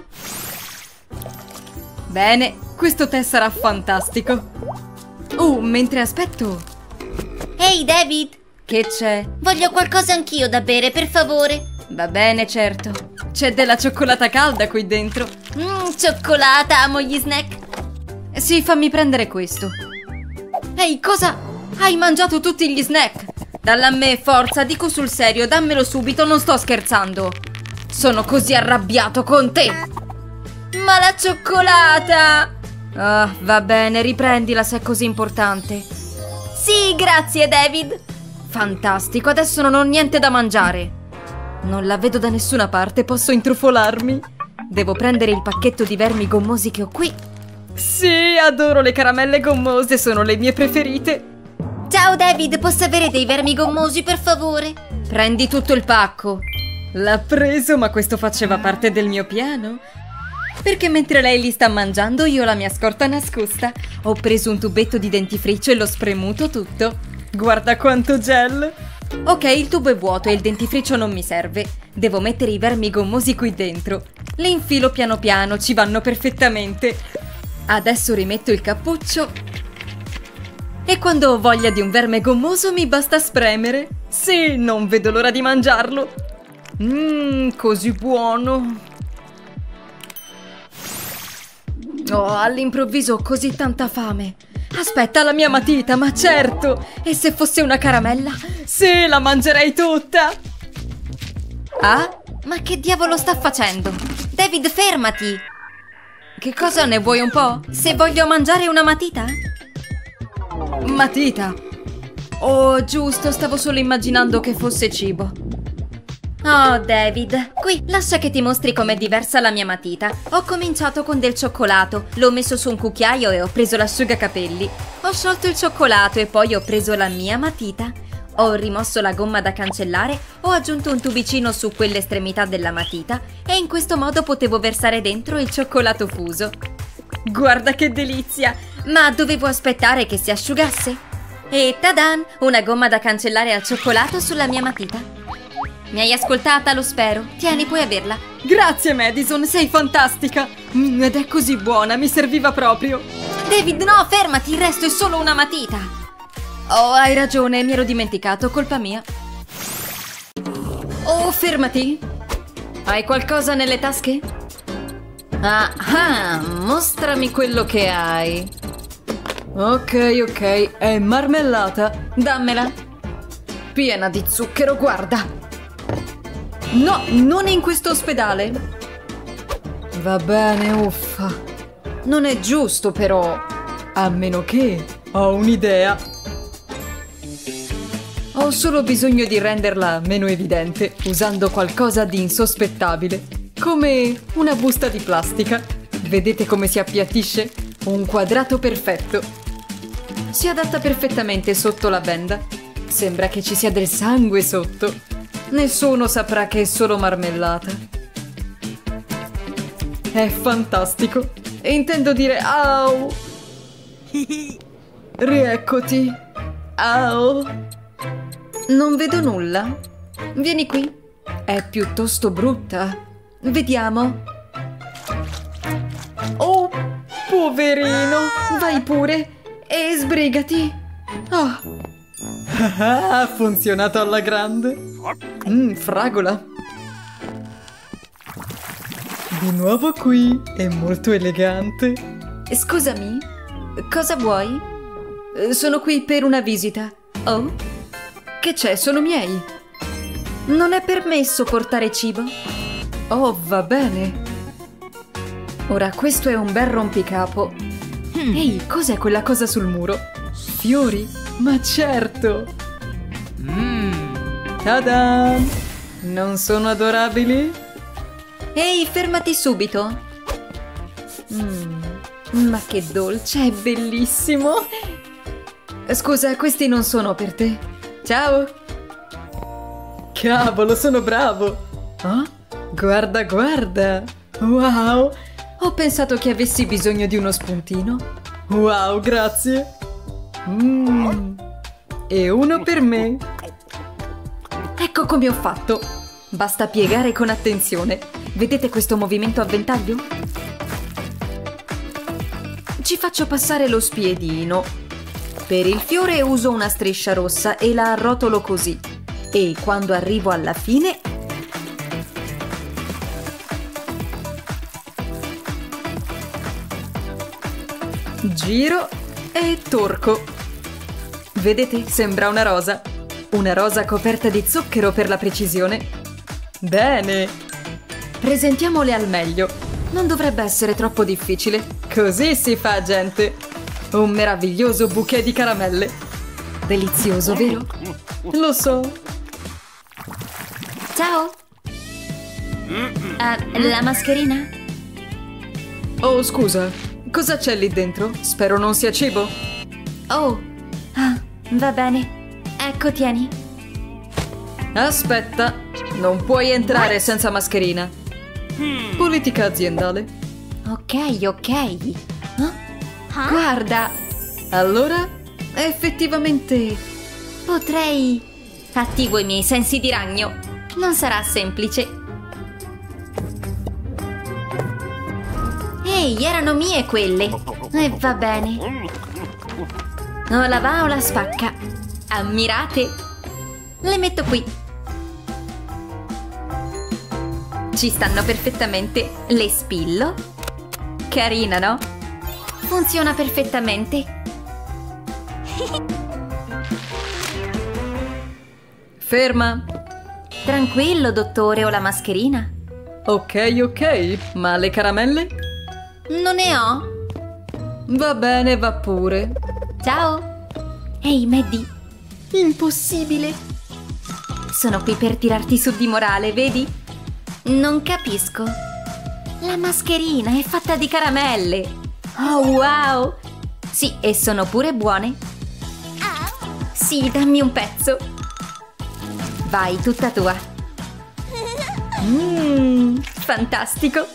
Bene, questo tè sarà fantastico. Oh, mentre aspetto. Ehi, David! Che c'è? Voglio qualcosa anch'io da bere, per favore. Va bene, certo. C'è della cioccolata calda qui dentro. Mmm, cioccolata, amo gli snack. Sì, fammi prendere questo. Ehi, cosa? Hai mangiato tutti gli snack? Dalla a me, forza, dico sul serio, dammelo subito, non sto scherzando. Sono così arrabbiato con te. Ma la cioccolata! Ah, va bene, riprendila se è così importante. Sì, grazie, David. Fantastico, adesso non ho niente da mangiare. Non la vedo da nessuna parte, posso intrufolarmi. Devo prendere il pacchetto di vermi gommosi che ho qui. Sì, adoro le caramelle gommose, sono le mie preferite. Ciao, David, posso avere dei vermi gommosi, per favore? Prendi tutto il pacco. L'ha preso, ma questo faceva parte del mio piano. Perché mentre lei li sta mangiando, io ho la mia scorta nascosta. Ho preso un tubetto di dentifricio e l'ho spremuto tutto. Guarda quanto gel! Ok, il tubo è vuoto e il dentifricio non mi serve. Devo mettere i vermi gommosi qui dentro. Li infilo piano piano, ci vanno perfettamente. Adesso rimetto il cappuccio. E quando ho voglia di un verme gommoso mi basta spremere. Sì, non vedo l'ora di mangiarlo. Mmm, così buono. Oh, all'improvviso ho così tanta fame. Aspetta, la mia matita, ma certo! E se fosse una caramella? Sì, la mangerei tutta! Ah? Ma che diavolo sta facendo? David, fermati! Che cosa, ne vuoi un po'? Se voglio mangiare una matita? Matita? Oh, giusto, stavo solo immaginando che fosse cibo. Oh, David, qui, lascia che ti mostri com'è diversa la mia matita. Ho cominciato con del cioccolato, l'ho messo su un cucchiaio e ho preso l'asciugacapelli. Ho sciolto il cioccolato e poi ho preso la mia matita. Ho rimosso la gomma da cancellare, ho aggiunto un tubicino su quell'estremità della matita e in questo modo potevo versare dentro il cioccolato fuso. Guarda che delizia! Ma dovevo aspettare che si asciugasse. E tadan! Una gomma da cancellare al cioccolato sulla mia matita. Mi hai ascoltata, lo spero. Tieni, puoi averla. Grazie, Madison, sei fantastica. Mm, ed è così buona, mi serviva proprio. David, no, fermati, il resto è solo una matita. Oh, hai ragione, mi ero dimenticato, colpa mia. Oh, fermati. Hai qualcosa nelle tasche? Ah, ah, mostrami quello che hai. Ok, ok, è marmellata. Dammela. Piena di zucchero, guarda. No, non in questo ospedale. Va bene, uffa. Non è giusto, però. A meno che ho un'idea. Ho solo bisogno di renderla meno evidente, usando qualcosa di insospettabile. Come una busta di plastica. Vedete come si appiattisce? Un quadrato perfetto. Si adatta perfettamente sotto la benda. Sembra che ci sia del sangue sotto. Nessuno saprà che è solo marmellata. È fantastico. E intendo dire au. Rieccoti. Au. Non vedo nulla. Vieni qui. È piuttosto brutta. Vediamo. Oh, poverino. Vai pure. E sbrigati. Oh. Ah, ha funzionato alla grande. Mmm, fragola. Di nuovo qui, è molto elegante. Scusami, cosa vuoi? Sono qui per una visita. Oh? Che c'è? Sono miei. Non è permesso portare cibo? Oh, va bene. Ora, questo è un bel rompicapo. Hmm. Ehi, cos'è quella cosa sul muro? Fiori? Ma certo! Mmm! Ta-da! Non sono adorabili? Ehi, fermati subito! Mmm, ma che dolce, è bellissimo! Scusa, questi non sono per te. Ciao! Cavolo, sono bravo! Oh? Guarda, guarda! Wow! Ho pensato che avessi bisogno di uno spuntino. Wow, grazie! Mm. E uno per me. Ecco come ho fatto. Basta piegare con attenzione. Vedete questo movimento a ventaglio? Ci faccio passare lo spiedino. Per il fiore uso una striscia rossa e la arrotolo così. E quando arrivo alla fine... giro e torco. Vedete? Sembra una rosa. Una rosa coperta di zucchero per la precisione. Bene! Presentiamole al meglio. Non dovrebbe essere troppo difficile. Così si fa, gente! Un meraviglioso bouquet di caramelle. Delizioso, vero? Lo so. Ciao! Uh, la mascherina? Oh, scusa. Cosa c'è lì dentro? Spero non sia cibo. Oh, ah, va bene. Ecco, tieni. Aspetta, non puoi entrare senza mascherina. Politica aziendale. Ok, ok. Huh? Guarda, Allora, effettivamente... potrei... Attivo i miei sensi di ragno. Non sarà semplice. Ehi, erano mie quelle. E va bene. O la va o la spacca. Ammirate. Le metto qui. Ci stanno perfettamente. Le spillo. Carina, no? Funziona perfettamente. Ferma. Tranquillo, dottore, ho la mascherina. Ok, ok, ma le caramelle? Non ne ho. Va bene, va pure. Ciao. Ehi, Maddie. Impossibile. Sono qui per tirarti su di morale, vedi? Non capisco. La mascherina è fatta di caramelle. Oh, wow. Sì, e sono pure buone. Sì, dammi un pezzo. Vai, tutta tua. Mmm, fantastico.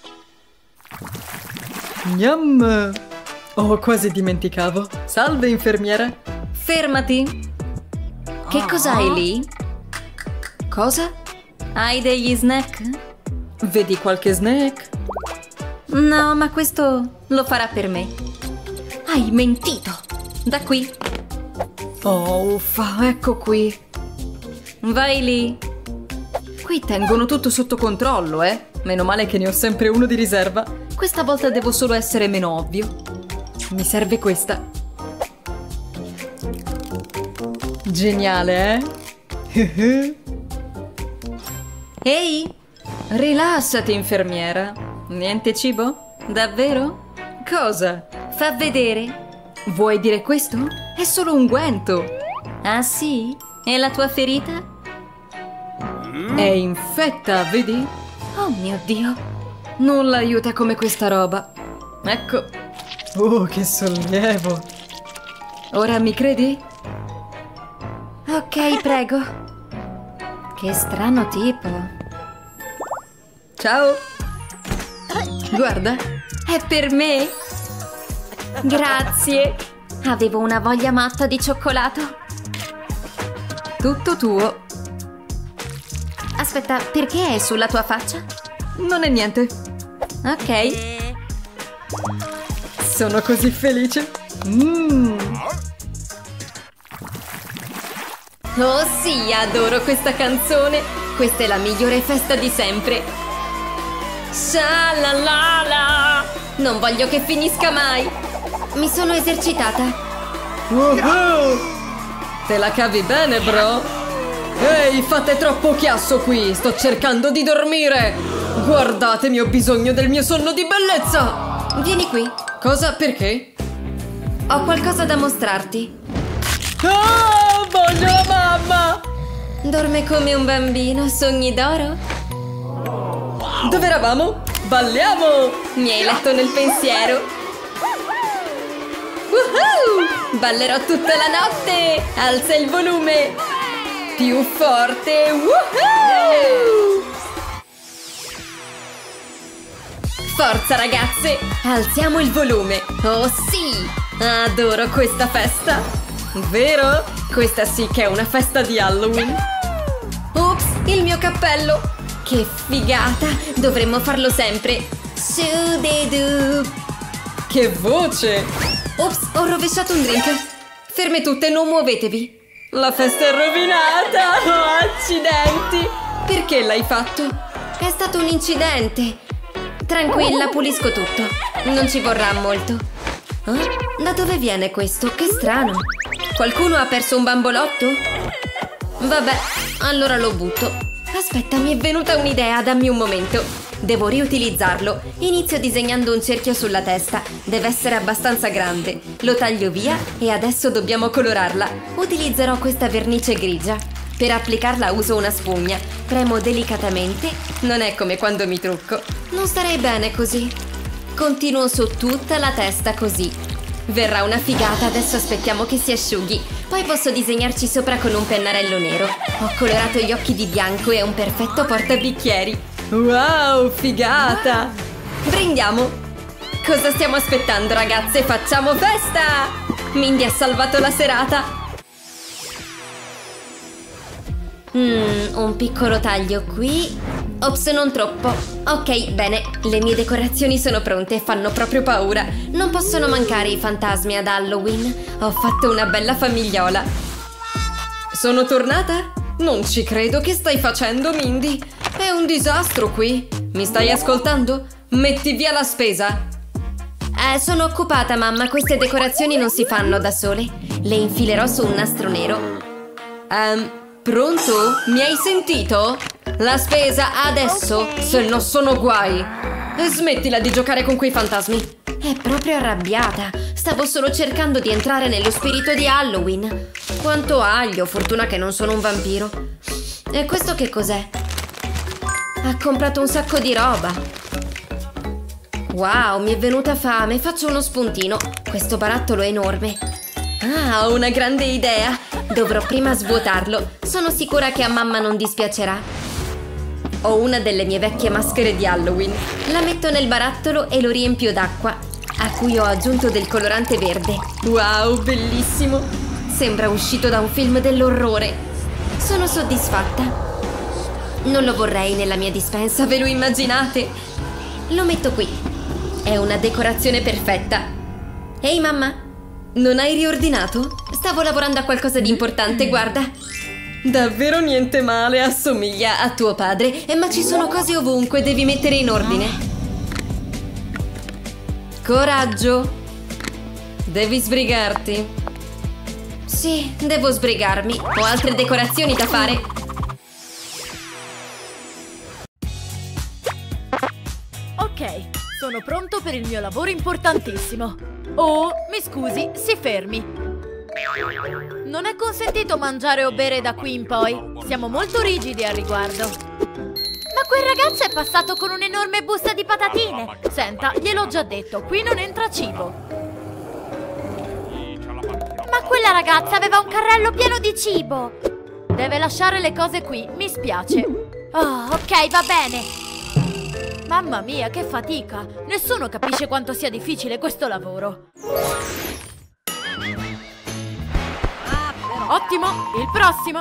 Gnam! Oh, quasi dimenticavo. Salve, infermiera. Fermati. Che cos'hai lì? Cosa? Hai degli snack? Vedi qualche snack? No, ma questo lo farà per me. Hai mentito. Da qui. Oh, uffa, ecco qui. Vai lì. Qui tengono tutto sotto controllo, eh? Meno male che ne ho sempre uno di riserva. Questa volta devo solo essere meno ovvio. Mi serve questa. Geniale, eh? Ehi, Rilassati, infermiera. Niente cibo? Davvero? Cosa? fa vedere. Vuoi dire questo? È solo un guento. Ah sì? E la tua ferita? È infetta, vedi? Oh mio Dio. Nulla aiuta come questa roba. Ecco. Oh, che sollievo. Ora mi credi? Ok, prego. Che strano tipo. Ciao. Guarda. È per me? Grazie. Avevo una voglia matta di cioccolato. Tutto tuo. Aspetta, perché è sulla tua faccia? Non è niente. Ok. Sono così felice. Mmm. Oh sì, adoro questa canzone. Questa è la migliore festa di sempre. Shalalala. Non voglio che finisca mai. Mi sono esercitata. Woohoo! Te la cavi bene, bro? Ehi, fate troppo chiasso qui. Sto cercando di dormire. Guardatemi, ho bisogno del mio sonno di bellezza. Vieni qui. Cosa? Perché? Ho qualcosa da mostrarti. Ah, voglio la mamma. Dorme come un bambino, sogni d'oro. Dove eravamo? Balliamo! Mi hai letto nel pensiero. Woohoo! Ballerò tutta la notte. Alza il volume. Più forte. Woohoo! Forza ragazze, alziamo il volume. Oh sì, adoro questa festa. Vero? Questa sì che è una festa di Halloween. Ops, il mio cappello. Che figata, dovremmo farlo sempre. Su-de-du. Che voce. Ops, ho rovesciato un drink. Ferme tutte, non muovetevi. La festa è rovinata. Oh, accidenti. Perché l'hai fatto? È stato un incidente. Tranquilla, pulisco tutto. Non ci vorrà molto. Eh? Da dove viene questo? Che strano. Qualcuno ha perso un bambolotto? Vabbè, allora lo butto. Aspetta, mi è venuta un'idea, dammi un momento. Devo riutilizzarlo. Inizio disegnando un cerchio sulla testa. Deve essere abbastanza grande. Lo taglio via e adesso dobbiamo colorarla. Utilizzerò questa vernice grigia. Per applicarla uso una spugna. Premo delicatamente. Non è come quando mi trucco. Non starei bene così. Continuo su tutta la testa così. Verrà una figata, adesso aspettiamo che si asciughi. Poi posso disegnarci sopra con un pennarello nero. Ho colorato gli occhi di bianco e un perfetto portabicchieri. Wow, figata! Brindiamo! Cosa stiamo aspettando, ragazze? Facciamo festa! Mindy ha salvato la serata! Mmm, un piccolo taglio qui. Ops, non troppo. Ok, bene, le mie decorazioni sono pronte, fanno proprio paura. Non possono mancare i fantasmi ad Halloween. Ho fatto una bella famigliola. Sono tornata? Non ci credo, che stai facendo, Mindy? È un disastro qui. Mi stai ascoltando? Metti via la spesa. Eh, sono occupata, mamma. Queste decorazioni non si fanno da sole. Le infilerò su un nastro nero. Ehm, pronto? Mi hai sentito? La spesa adesso, se no sono guai. E smettila di giocare con quei fantasmi. È proprio arrabbiata. Stavo solo cercando di entrare nello spirito di Halloween. Quanto aglio, fortuna che non sono un vampiro. E questo che cos'è? Ha comprato un sacco di roba. Wow, mi è venuta fame. Faccio uno spuntino. Questo barattolo è enorme. Ah, ho una grande idea. Dovrò prima svuotarlo. Sono sicura che a mamma non dispiacerà. Ho una delle mie vecchie maschere di Halloween. La metto nel barattolo e lo riempio d'acqua, a cui ho aggiunto del colorante verde. Wow, bellissimo! Sembra uscito da un film dell'orrore. Sono soddisfatta. Non lo vorrei nella mia dispensa, ve lo immaginate? Lo metto qui. È una decorazione perfetta. Ehi mamma, non hai riordinato? Stavo lavorando a qualcosa di importante, guarda. Davvero niente male, assomiglia a tuo padre, ma ci sono cose ovunque, devi mettere in ordine. Coraggio! Devi sbrigarti. Sì, devo sbrigarmi. Ho altre decorazioni da fare. Ok, sono pronto per il mio lavoro importantissimo. Oh, mi scusi, si fermi. Non è consentito mangiare o bere da qui in poi. Siamo molto rigidi al riguardo. Ma quel ragazzo è passato con un'enorme busta di patatine. Senta, gliel'ho già detto, qui non entra cibo. Ma quella ragazza aveva un carrello pieno di cibo. Deve lasciare le cose qui, mi spiace. Oh, ok, va bene. Mamma mia, che fatica. Nessuno capisce quanto sia difficile questo lavoro. Ottimo, il prossimo.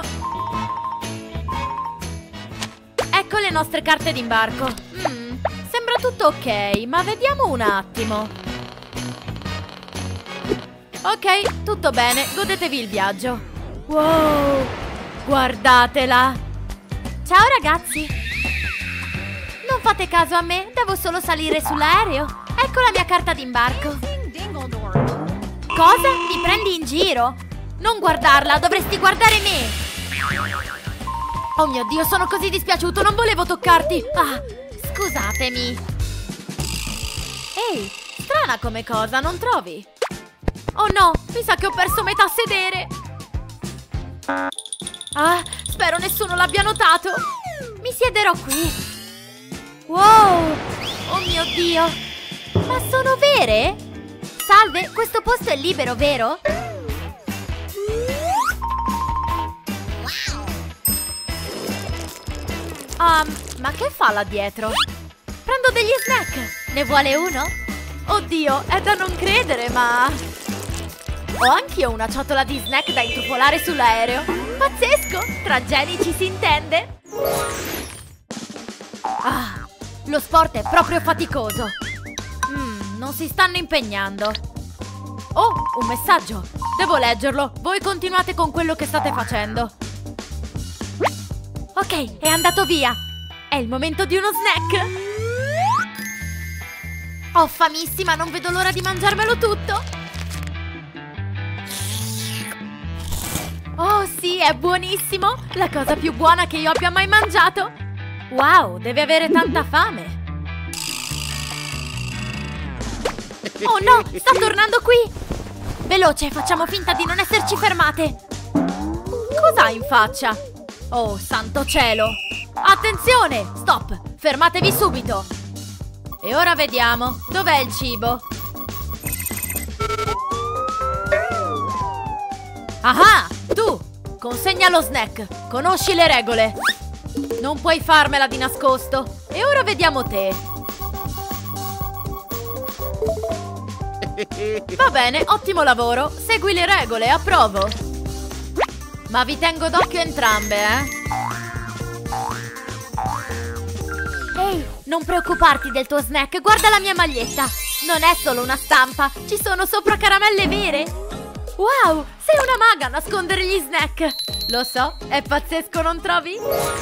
Ecco le nostre carte d'imbarco. Mm, sembra tutto ok, ma vediamo un attimo. Ok, tutto bene, godetevi il viaggio. Wow, guardatela. Ciao ragazzi. Non fate caso a me, devo solo salire sull'aereo. Ecco la mia carta d'imbarco. Cosa? Mi prendi in giro? Non guardarla, dovresti guardare me. Oh mio Dio, sono così dispiaciuto, non volevo toccarti. Ah, scusatemi. Ehi, strana come cosa, non trovi? Oh no, mi sa che ho perso metà sedere. Ah, spero nessuno l'abbia notato. Mi siederò qui. Wow, oh mio Dio. Ma sono vere? Salve, questo posto è libero, vero? Um, ma che fa là dietro? Prendo degli snack. Ne vuole uno? Oddio, è da non credere, ma... Ho anch'io una ciotola di snack da intrufolare sull'aereo. Pazzesco! Tra geni ci si intende. Ah, lo sport è proprio faticoso. Mm, non si stanno impegnando. Oh, un messaggio. Devo leggerlo. Voi continuate con quello che state facendo. Ok, è andato via. È il momento di uno snack. Ho famissima, non vedo l'ora di mangiarmelo tutto. Oh sì, è buonissimo! La cosa più buona che io abbia mai mangiato! Wow, deve avere tanta fame! Oh no, sta tornando qui! Veloce, facciamo finta di non esserci fermate! Cos'ha in faccia? Oh, santo cielo! Attenzione! Stop! Fermatevi subito! E ora vediamo, dov'è il cibo? Ah! Tu! Consegna lo snack! Conosci le regole! Non puoi farmela di nascosto! E ora vediamo te! Va bene, ottimo lavoro! Segui le regole, approvo! Ma vi tengo d'occhio entrambe, eh? Ehi, non preoccuparti del tuo snack, guarda la mia maglietta! Non è solo una stampa, ci sono sopra caramelle vere! Wow, sei una maga a nascondere gli snack! Lo so, è pazzesco, non trovi?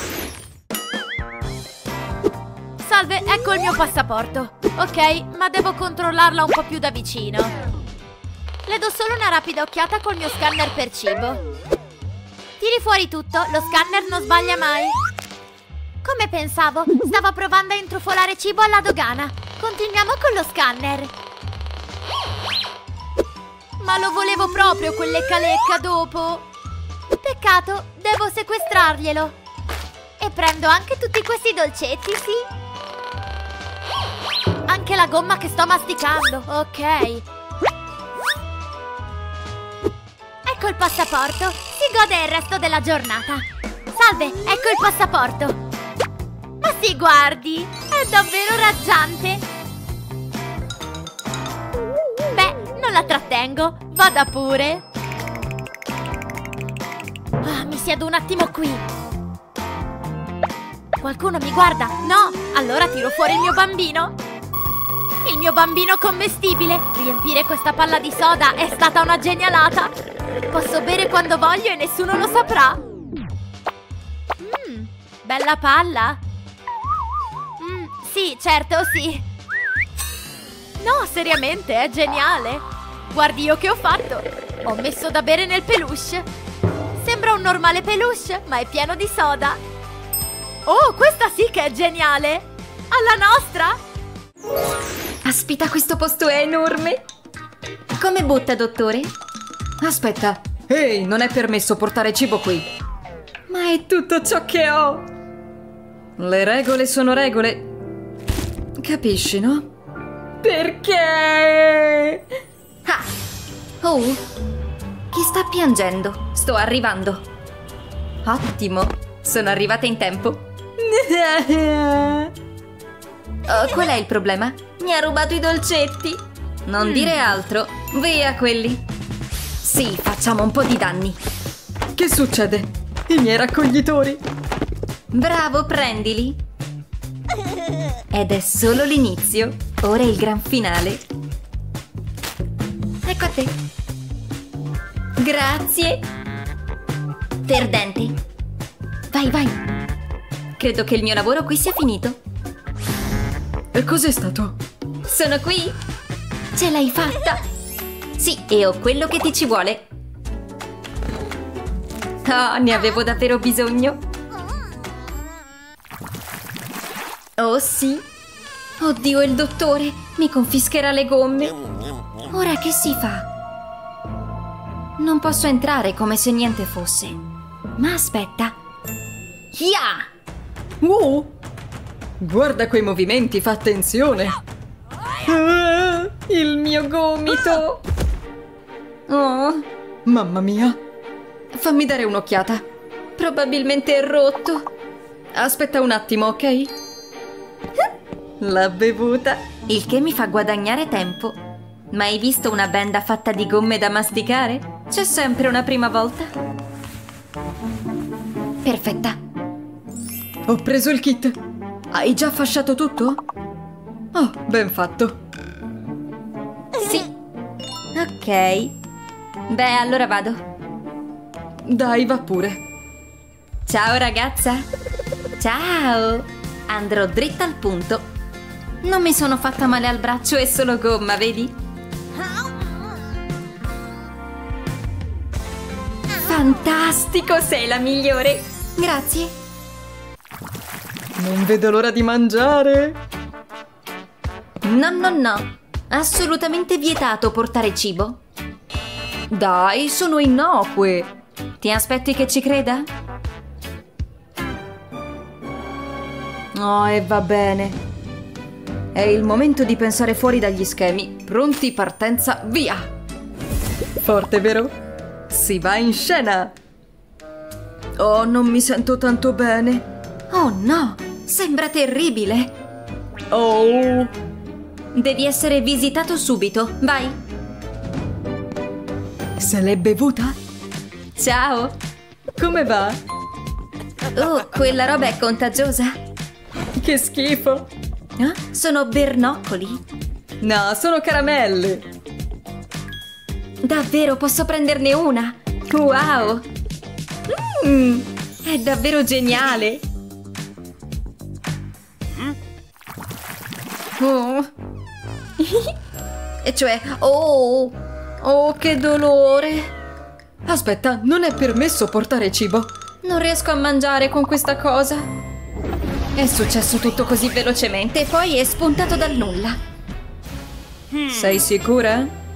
Salve, ecco il mio passaporto. Ok, ma devo controllarla un po' più da vicino. Le do solo una rapida occhiata col mio scanner per cibo. Tiri fuori tutto, lo scanner non sbaglia mai. Come pensavo, stava provando a intrufolare cibo alla dogana. Continuiamo con lo scanner. Ma lo volevo proprio quel lecca-lecca dopo. Peccato, devo sequestrarglielo. E prendo anche tutti questi dolcetti, sì. Anche la gomma che sto masticando, ok. Ecco il passaporto, si gode il resto della giornata. Salve, ecco il passaporto. Ma sì, guardi, è davvero raggiante. Beh, non la trattengo, vada pure. Ah, mi siedo un attimo qui. Qualcuno mi guarda? No, allora tiro fuori il mio bambino. Il mio bambino commestibile. Riempire questa palla di soda è stata una genialata. Posso bere quando voglio e nessuno lo saprà. Mmm, bella palla. Mmm, sì, certo, sì. No, seriamente, è geniale. Guardi io che ho fatto. Ho messo da bere nel peluche. Sembra un normale peluche, ma è pieno di soda. Oh, questa sì che è geniale. Alla nostra. Aspetta, questo posto è enorme. Come butta, dottore? Aspetta. Ehi, non è permesso portare cibo qui. Ma è tutto ciò che ho. Le regole sono regole. Capisci, no? Perché? Ah! Oh! Chi sta piangendo? Sto arrivando. Ottimo, sono arrivata in tempo. Oh, qual è il problema? Mi ha rubato i dolcetti. Non Mm. dire altro. Via quelli. Sì, facciamo un po' di danni. Che succede? I miei raccoglitori. Bravo, prendili. Ed è solo l'inizio. Ora è il gran finale. Ecco a te. Grazie. Perdente. Vai, vai. Credo che il mio lavoro qui sia finito. E cos'è stato? Sono qui. Ce l'hai fatta. Sì, e ho quello che ti ci vuole. Ah, ne avevo davvero bisogno. Oh sì. Oddio, il dottore mi confischerà le gomme. Ora che si fa? Non posso entrare come se niente fosse. Ma aspetta. Ya! Wow! Guarda quei movimenti, fa attenzione. Ah, il mio gomito. Oh, Mamma mia. Fammi dare un'occhiata. probabilmente è rotto. Aspetta un attimo, ok? La bevuta. Il che mi fa guadagnare tempo. Mai visto una benda fatta di gomme da masticare? C'è sempre una prima volta. Perfetta. Ho preso il kit. Hai già fasciato tutto? Oh, ben fatto. Sì. Ok. Beh, allora vado. Dai, va pure. Ciao ragazza. Ciao. Andrò dritta al punto. Non mi sono fatta male al braccio, è solo gomma, vedi? Fantastico, sei la migliore. Grazie. Non vedo l'ora di mangiare. No, no, no. Assolutamente vietato portare cibo. Dai, sono innocue. Ti aspetti che ci creda? Oh, e va bene. È il momento di pensare fuori dagli schemi. Pronti, partenza, via! Forte, vero? Si va in scena! Oh, non mi sento tanto bene. Oh no, sembra terribile. Oh! Devi essere visitato subito, vai. Se l'è bevuta? Ciao. Come va? Oh, quella roba è contagiosa. Che schifo! Eh? Sono bernoccoli. No, sono caramelle. Davvero, posso prenderne una? Wow! Mm. È davvero geniale. Oh. E cioè, oh, Oh, che dolore! Aspetta, non è permesso portare cibo. non riesco a mangiare con questa cosa. È successo tutto così velocemente e poi è spuntato dal nulla. Sei sicura?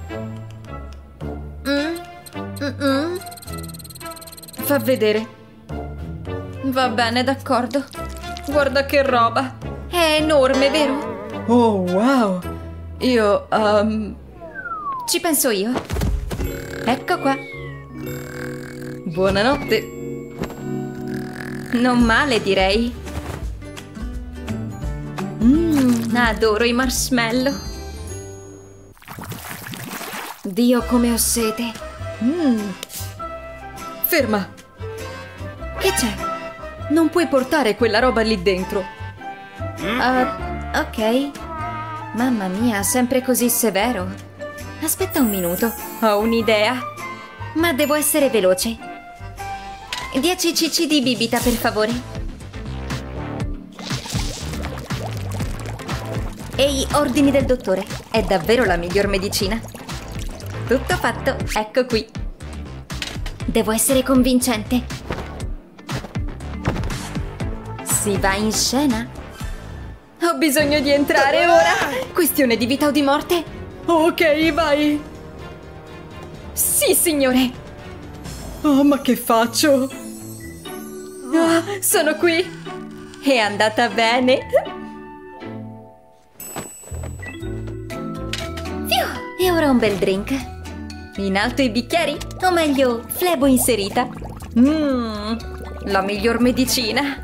Mm, mm, mm. Fa vedere. Va bene, d'accordo. Guarda che roba. È enorme, vero? Oh, wow. Io, um... Ci penso io. Ecco qua. buonanotte. Non male, direi. Mmm, adoro i marshmallow. Dio, come ho sete. Mm. Ferma. Che c'è? Non puoi portare quella roba lì dentro. Uh, ok. Mamma mia, sempre così severo. Aspetta un minuto, ho un'idea. Ma devo essere veloce. dieci cc di bibita, per favore. Ehi, ordini del dottore. È davvero la miglior medicina. Tutto fatto, ecco qui. Devo essere convincente. Si va in scena? Ho bisogno di entrare ora. Questione di vita o di morte? Ok, vai. Sì, signore. Oh, ma che faccio? Ah, sono qui. È andata bene. Fiu, e ora un bel drink. In alto i bicchieri? O meglio, flebo inserita. Mmm, la miglior medicina.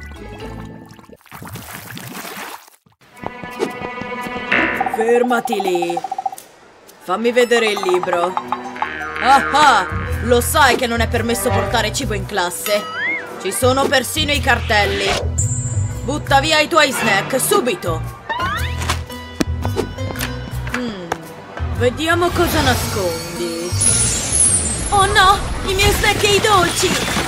Fermati lì. Fammi vedere il libro. Ah ah! Lo sai che non è permesso portare cibo in classe. Ci sono persino i cartelli. Butta via i tuoi snack, subito. Mm, vediamo cosa nascondi. Oh no! I miei snack e i dolci!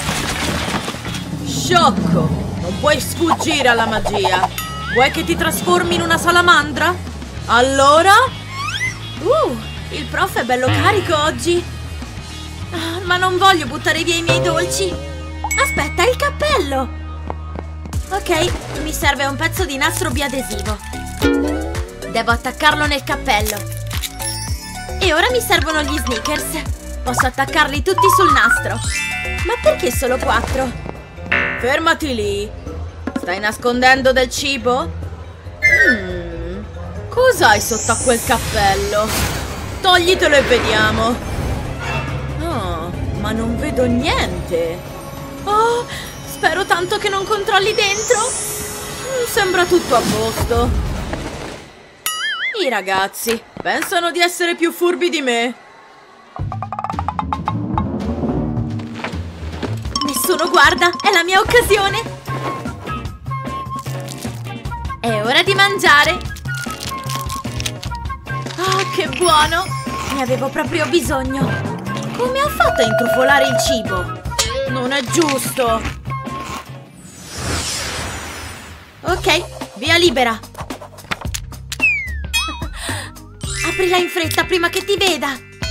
Sciocco! Non puoi sfuggire alla magia. Vuoi che ti trasformi in una salamandra? Allora? Uh, il prof è bello carico oggi. Ah, ma non voglio buttare via i miei dolci. Aspetta, il cappello. Ok, mi serve un pezzo di nastro biadesivo. Devo attaccarlo nel cappello. E ora mi servono gli Snickers. Posso attaccarli tutti sul nastro. Ma perché solo quattro? Fermati lì. Stai nascondendo del cibo? Hmm. Cos'hai sotto a quel cappello? Toglitelo e vediamo. Oh, ma non vedo niente. Oh, spero tanto che non controlli dentro. Sembra tutto a posto. I ragazzi pensano di essere più furbi di me. Nessuno guarda, è la mia occasione. È ora di mangiare. Ah, che buono! Ne avevo proprio bisogno. Come ha fatto a intrufolare il cibo? Non è giusto. Ok, via libera. Aprila in fretta prima che ti veda.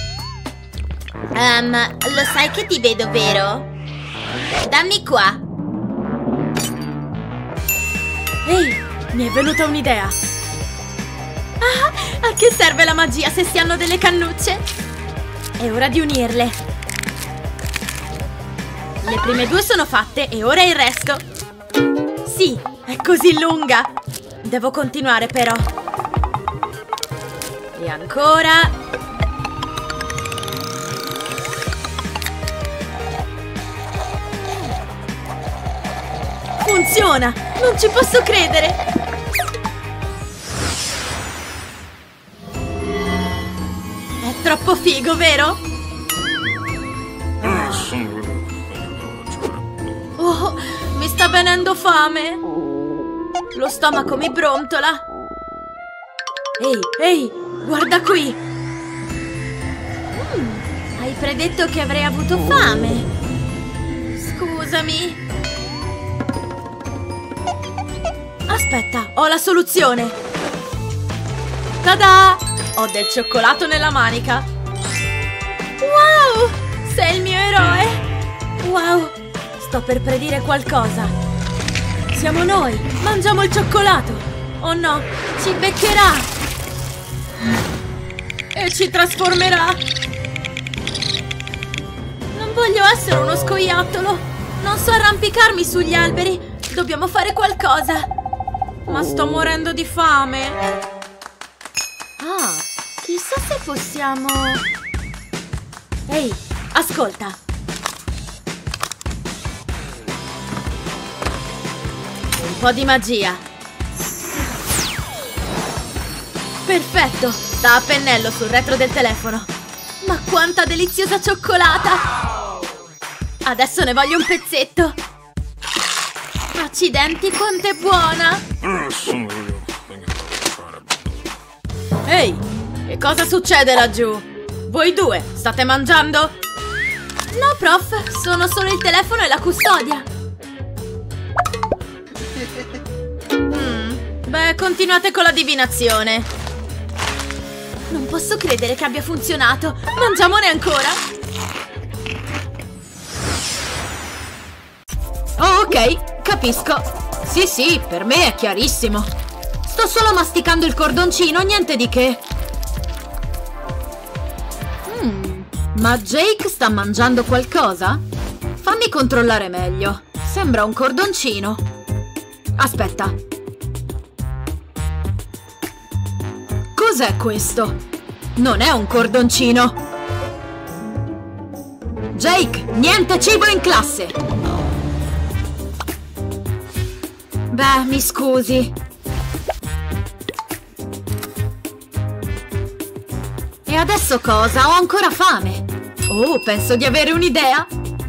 Um, lo sai che ti vedo, vero? Dammi qua. Ehi, mi è venuta un'idea. Ah, a che serve la magia se si hanno delle cannucce? È ora di unirle. Le prime due sono fatte e ora il resto. Sì, è così lunga. Devo continuare però. E ancora. Funziona! Non ci posso credere! È troppo figo, vero? Oh, mi sta venendo fame! Lo stomaco mi brontola! Ehi, ehi, guarda qui! Mm, hai predetto che avrei avuto fame! Scusami! Aspetta, ho la soluzione! Tada! Ho del cioccolato nella manica! Wow! Sei il mio eroe! Wow! Sto per predire qualcosa! Siamo noi! Mangiamo il cioccolato! Oh no! Ci beccherà! E ci trasformerà! Non voglio essere uno scoiattolo! Non so arrampicarmi sugli alberi! Dobbiamo fare qualcosa! Ma sto morendo di fame! Ah, chissà se possiamo... Ehi, ascolta! Un po' di magia! Perfetto! Sta a pennello sul retro del telefono! Ma quanta deliziosa cioccolata! Adesso ne voglio un pezzetto! Accidenti, quanto è buona! Ehi, che cosa succede laggiù? Voi due, state mangiando? No, prof, sono solo il telefono e la custodia. Mm, beh, continuate con la divinazione. Non posso credere che abbia funzionato. Mangiamone ancora. Oh, ok, capisco. Sì, sì, per me è chiarissimo. Sto solo masticando il cordoncino, niente di che. Mm, ma Jake sta mangiando qualcosa? Fammi controllare meglio. Sembra un cordoncino. Aspetta. Cos'è questo? Non è un cordoncino. Jake, niente cibo in classe. Beh, mi scusi. E adesso cosa? Ho ancora fame. Oh, penso di avere un'idea.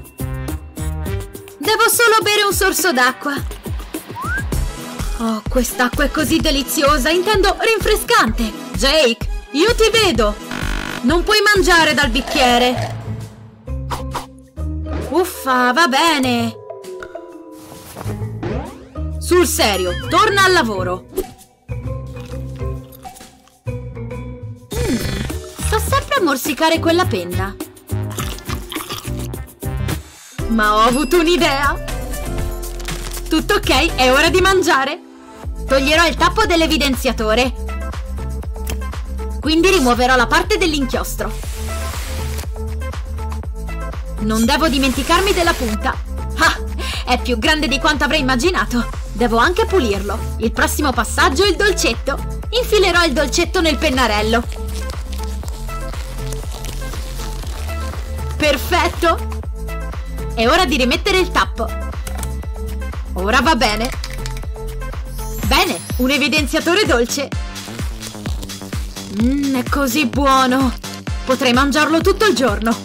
Devo solo bere un sorso d'acqua. Oh, quest'acqua è così deliziosa, intendo rinfrescante. Jake, io ti vedo. Non puoi mangiare dal bicchiere. Uffa, va bene. Sul serio, torna al lavoro. Mm, sto sempre a morsicare quella penna. Ma ho avuto un'idea. Tutto ok, è ora di mangiare. Toglierò il tappo dell'evidenziatore. Quindi rimuoverò la parte dell'inchiostro. Non devo dimenticarmi della punta. Ah, è più grande di quanto avrei immaginato. Devo anche pulirlo. Il prossimo passaggio è il dolcetto. Infilerò il dolcetto nel pennarello. Perfetto! È ora di rimettere il tappo. Ora va bene. Bene, un evidenziatore dolce. Mmm, è così buono! Potrei mangiarlo tutto il giorno!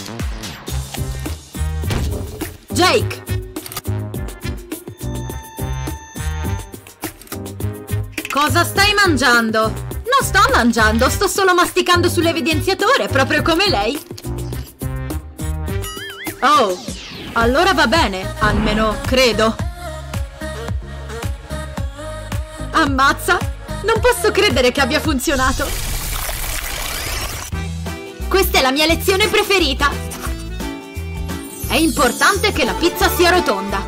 Jake! Cosa stai mangiando? Non sto mangiando, sto solo masticando sull'evidenziatore, proprio come lei! Oh, allora va bene, almeno credo! Ammazza! Non posso credere che abbia funzionato! Questa è la mia lezione preferita! È importante che la pizza sia rotonda!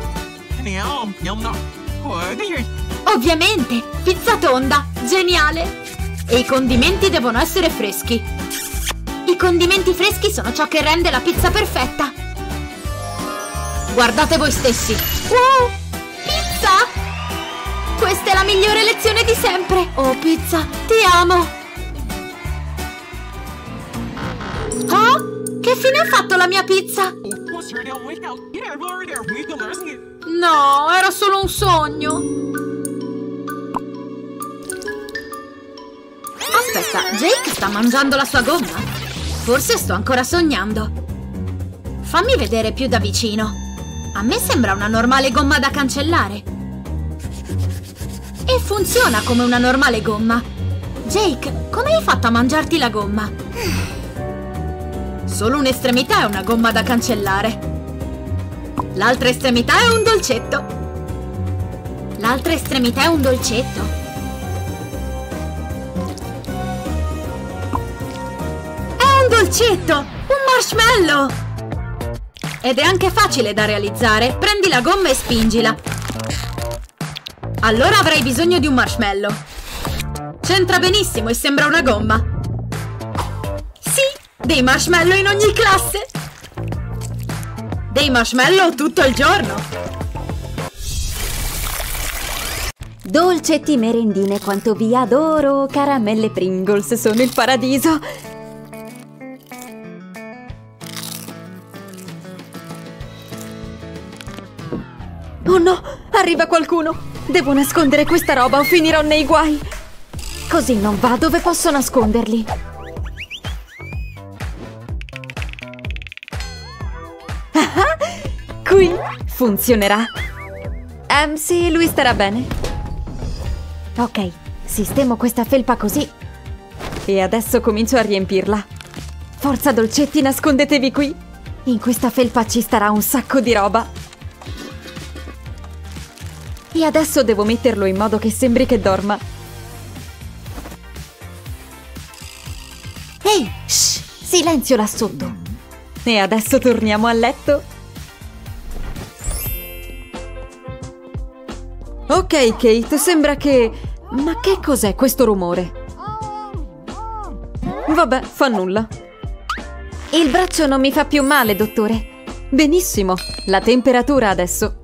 Ovviamente! Pizza tonda! Geniale! E i condimenti devono essere freschi! I condimenti freschi sono ciò che rende la pizza perfetta! Guardate voi stessi! Wow! Pizza! Questa è la migliore lezione di sempre! Oh, pizza, ti amo! Oh? Che fine ha fatto la mia pizza? No, era solo un sogno! Aspetta, Jake sta mangiando la sua gomma? Forse sto ancora sognando. Fammi vedere più da vicino. A me sembra una normale gomma da cancellare. E funziona come una normale gomma. Jake, come hai fatto a mangiarti la gomma? Solo un'estremità è una gomma da cancellare. L'altra estremità è un dolcetto. L'altra estremità è un dolcetto. È un dolcetto! Un marshmallow! Ed è anche facile da realizzare. Prendi la gomma e spingila. Allora avrai bisogno di un marshmallow. C'entra benissimo e sembra una gomma. Sì, dei marshmallow in ogni classe. Dei marshmallow tutto il giorno. Dolcetti, merendine, quanto vi adoro. Caramelle Pringles sono il paradiso. Oh no, arriva qualcuno. Devo nascondere questa roba o finirò nei guai. Così non va, dove posso nasconderli? Ah, qui funzionerà. Ehm, sì, lui starà bene. Ok, sistemo questa felpa così. E adesso comincio a riempirla. Forza dolcetti, nascondetevi qui. In questa felpa ci starà un sacco di roba. E adesso devo metterlo in modo che sembri che dorma. Ehi, shh, silenzio là sotto. E adesso torniamo a letto. Ok, Kate, sembra che... Ma che cos'è questo rumore? Vabbè, fa nulla. Il braccio non mi fa più male, dottore. Benissimo, la temperatura adesso.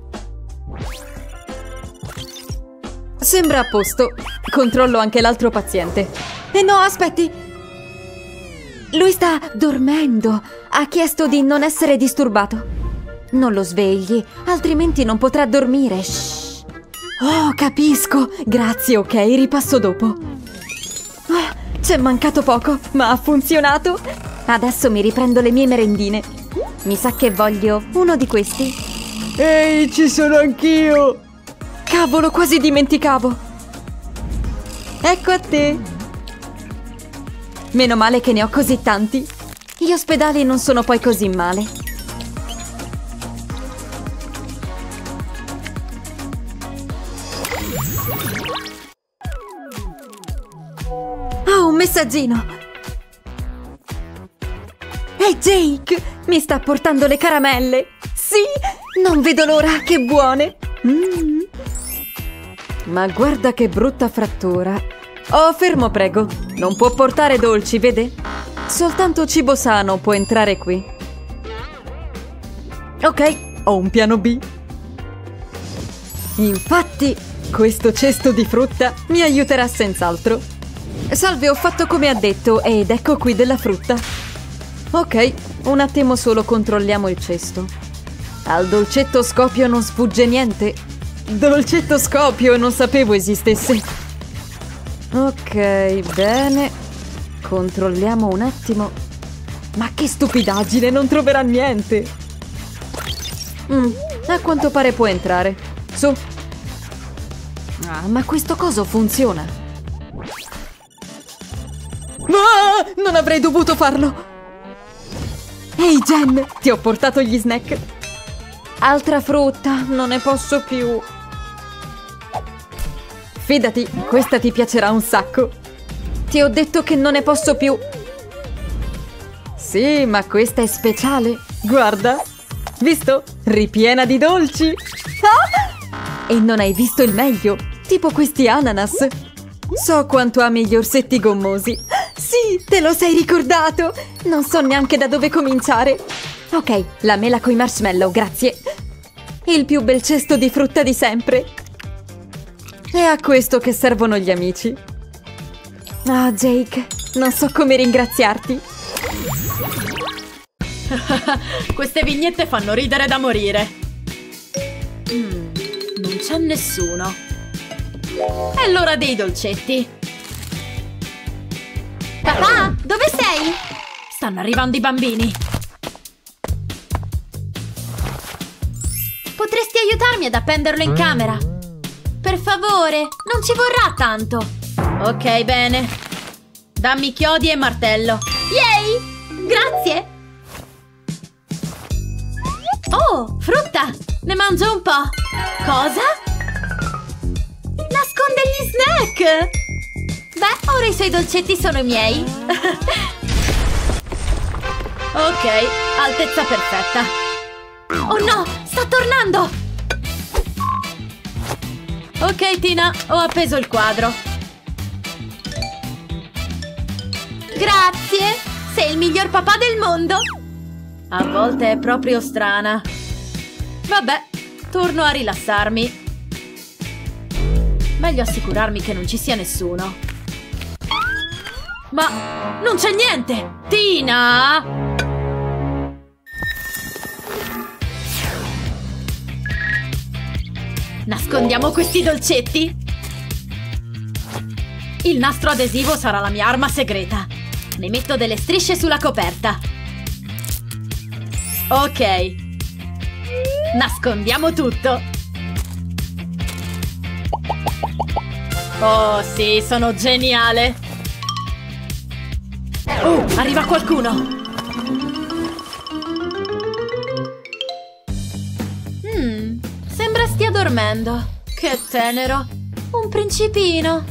Sembra a posto. Controllo anche l'altro paziente. E no, aspetti! Lui sta dormendo. Ha chiesto di non essere disturbato. Non lo svegli, altrimenti non potrà dormire. Shh. Oh, capisco. Grazie, ok, ripasso dopo. Oh, c'è mancato poco, ma ha funzionato. Adesso mi riprendo le mie merendine. Mi sa che voglio uno di questi. Ehi, ci sono anch'io! Cavolo, quasi dimenticavo! Ecco a te! Meno male che ne ho così tanti. Gli ospedali non sono poi così male. Oh, un messaggino! Ehi, Jake! Mi sta portando le caramelle! Sì! Non vedo l'ora, che buone! Mm. Ma guarda che brutta frattura. Oh, fermo prego. Non può portare dolci, vede? Soltanto cibo sano può entrare qui. Ok, ho un piano B. Infatti, questo cesto di frutta mi aiuterà senz'altro. Salve, ho fatto come ha detto ed ecco qui della frutta. Ok, un attimo solo controlliamo il cesto. Al dolcetto Scopio non sfugge niente. Dolcetto Scopio, non sapevo esistesse. Ok, bene. Controlliamo un attimo. Ma che stupidaggine, non troverà niente. Mm, a quanto pare può entrare. Su. Ah, ma questo coso funziona. Ah, non avrei dovuto farlo. Ehi Jen, ti ho portato gli snack. Altra frutta, non ne posso più. Fidati, questa ti piacerà un sacco. Ti ho detto che non ne posso più. Sì, ma questa è speciale. Guarda. Visto? Ripiena di dolci. Ah! E non hai visto il meglio? Tipo questi ananas. So quanto ami gli orsetti gommosi. Sì, te lo sei ricordato. Non so neanche da dove cominciare. Ok, la mela coi marshmallow, grazie. Il più bel cesto di frutta di sempre. È a questo che servono gli amici. Ah, Jake, non so come ringraziarti. Queste vignette fanno ridere da morire. Mm, non c'è nessuno. È l'ora dei dolcetti. Papà, dove sei? Stanno arrivando i bambini. Potresti aiutarmi ad appenderlo in camera? Per favore, non ci vorrà tanto. Ok, bene. Dammi chiodi e martello. Yay! Grazie! Oh, frutta! Ne mangio un po'. Cosa? Nasconde gli snack! Beh, ora i suoi dolcetti sono miei. Ok, altezza perfetta. Oh no, sta tornando! Ok, Tina, ho appeso il quadro. Grazie! Sei il miglior papà del mondo! A volte è proprio strana. Vabbè, torno a rilassarmi. Meglio assicurarmi che non ci sia nessuno. Ma non c'è niente! Tina! Nascondiamo questi dolcetti? Il nastro adesivo sarà la mia arma segreta. Ne metto delle strisce sulla coperta. Ok. Nascondiamo tutto. Oh sì, sono geniale. Oh, arriva qualcuno. Hmm, sembra stia dormendo. Che tenero. Un principino.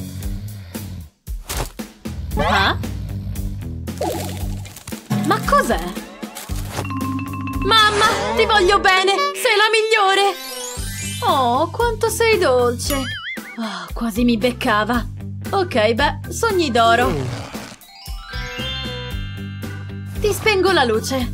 Ah? Ma cos'è? Mamma, ti voglio bene! Sei la migliore! Oh, quanto sei dolce! Oh, quasi mi beccava. Ok, beh, sogni d'oro. Ti spengo la luce.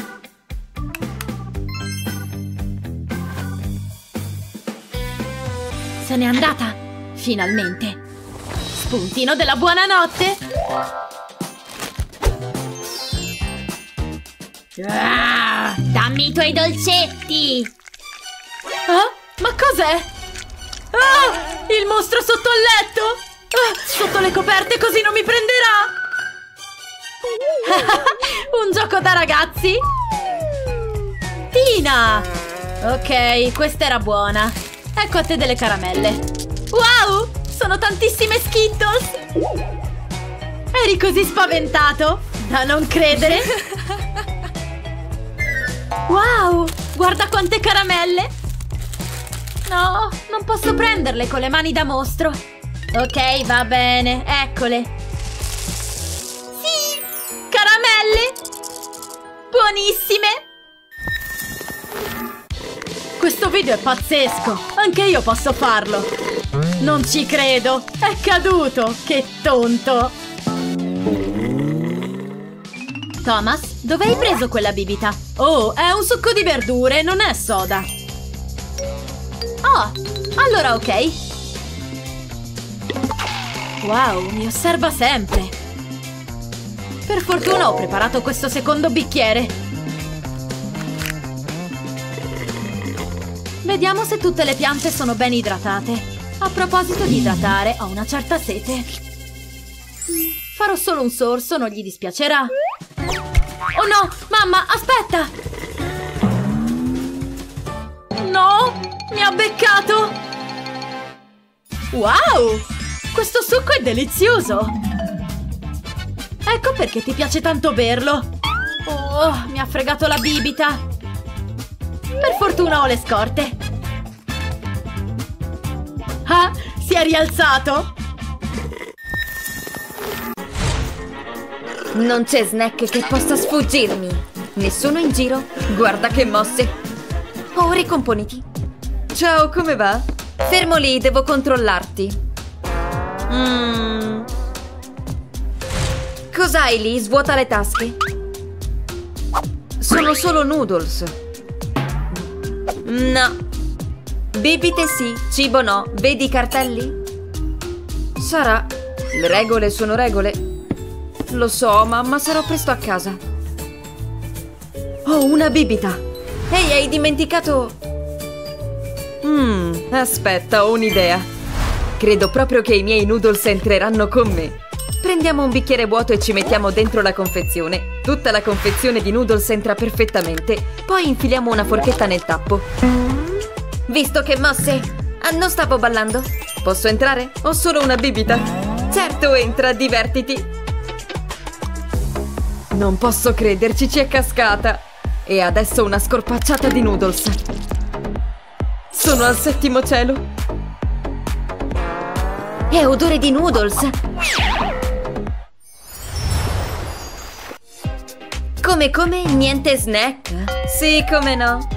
Se n'è andata! Finalmente! Spuntino della buonanotte! Ah, dammi i tuoi dolcetti! Ah, ma cos'è? Ah, il mostro sotto il letto! Ah, sotto le coperte così non mi prenderà! Un gioco da ragazzi? Tina! Ok, questa era buona. Ecco a te delle caramelle. Wow! Sono tantissime Skittles! Eri così spaventato? Da non credere! Wow! Guarda quante caramelle! No, non posso prenderle con le mani da mostro. Ok, va bene, eccole. Sì! Caramelle! Buonissime! Questo video è pazzesco! Anche io posso farlo! Non ci credo! È caduto! Che tonto! Thomas, dove hai preso quella bibita? Oh, è un succo di verdure, non è soda. Oh, allora ok. Wow, mi osserva sempre. Per fortuna ho preparato questo secondo bicchiere. Vediamo se tutte le piante sono ben idratate. A proposito di idratare, ho una certa sete. Farò solo un sorso, non gli dispiacerà. Oh no, mamma, aspetta! No, mi ha beccato! Wow, questo succo è delizioso! Ecco perché ti piace tanto berlo. Oh, mi ha fregato la bibita. Per fortuna ho le scorte. Ah, si è rialzato? Non c'è snack che possa sfuggirmi. Nessuno in giro. Guarda che mosse. Oh, ricomponiti. Ciao, come va? Fermo lì, devo controllarti. Mmm. Cos'hai lì? Svuota le tasche. Sono solo noodles. No. Bibite sì, cibo no. Vedi i cartelli? Sarà. Le regole sono regole. Lo so, mamma, sarò presto a casa. Oh, una bibita. Ehi, hai dimenticato... Mmm, aspetta, ho un'idea. Credo proprio che i miei noodles entreranno con me. Prendiamo un bicchiere vuoto e ci mettiamo dentro la confezione. Tutta la confezione di noodles entra perfettamente. Poi infiliamo una forchetta nel tappo. Visto che mosse? Ah, non stavo ballando. Posso entrare? Ho solo una bibita. Certo, entra, divertiti. Non posso crederci, ci è cascata. E adesso una scorpacciata di noodles. Sono al settimo cielo. È odore di noodles. Come come? Niente snack? Sì, come no.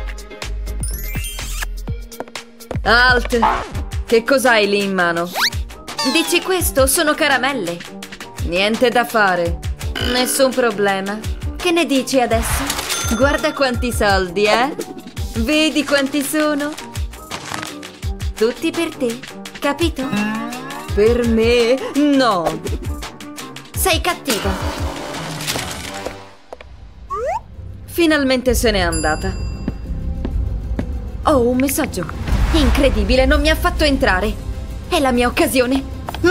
Alt! Che cos'hai lì in mano? Dici questo? Sono caramelle. Niente da fare. Nessun problema. Che ne dici adesso? Guarda quanti soldi, eh? Vedi quanti sono? Tutti per te, capito? Per me? No! Sei cattiva. Finalmente se n'è andata. Ho un messaggio. Incredibile, non mi ha fatto entrare. È la mia occasione.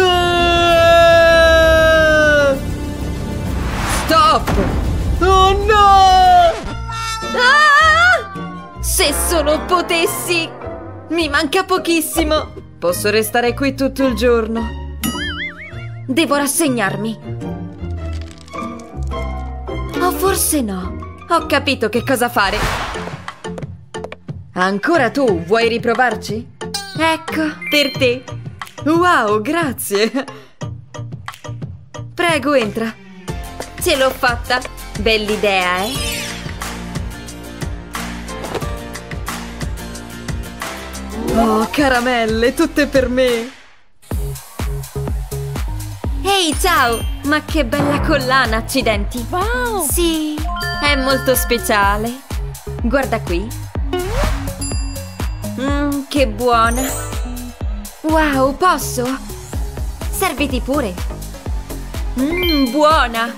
Stop! Oh no! Ah! Se solo potessi! Mi manca pochissimo! Posso restare qui tutto il giorno. Devo rassegnarmi. O forse no. Ho capito che cosa fare. Ancora tu? Vuoi riprovarci? Ecco, per te. Wow, grazie. Prego, entra. Ce l'ho fatta. Bell'idea, eh? Oh, caramelle, tutte per me. Ehi, ciao! Ma che bella collana, accidenti. Wow! Sì, è molto speciale. Guarda qui. Mmm, che buona. Wow, posso? Serviti pure. Mmm, buona.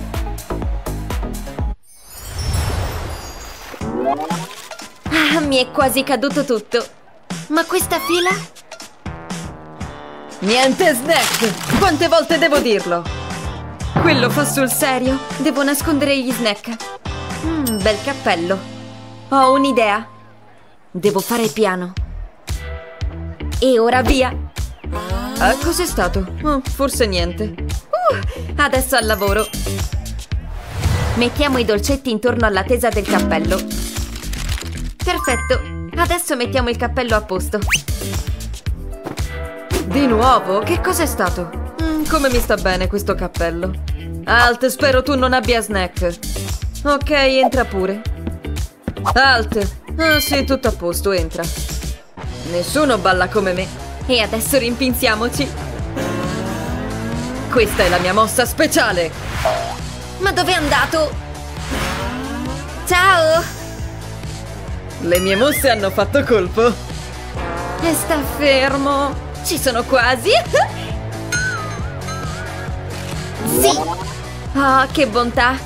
Ah, mi è quasi caduto tutto. Ma questa fila? Niente snack! Quante volte devo dirlo? Quello fa sul serio? Devo nascondere gli snack. Mmm, bel cappello. Ho un'idea. Devo fare piano. E ora via. Ah, cos'è stato? Oh, forse niente. Uh, adesso al lavoro. Mettiamo i dolcetti intorno alla tesa del cappello. Perfetto. Adesso mettiamo il cappello a posto. Di nuovo? Che cos'è stato? Mm, come mi sta bene questo cappello. Alt, spero tu non abbia snack. Ok, entra pure. Alt. Ah sì, tutto a posto, entra. Nessuno balla come me. E adesso rimpinziamoci. Questa è la mia mossa speciale. Ma dove è andato? Ciao! Le mie mosse hanno fatto colpo. E sta fermo. Ci sono quasi. Sì. Ah, che bontà.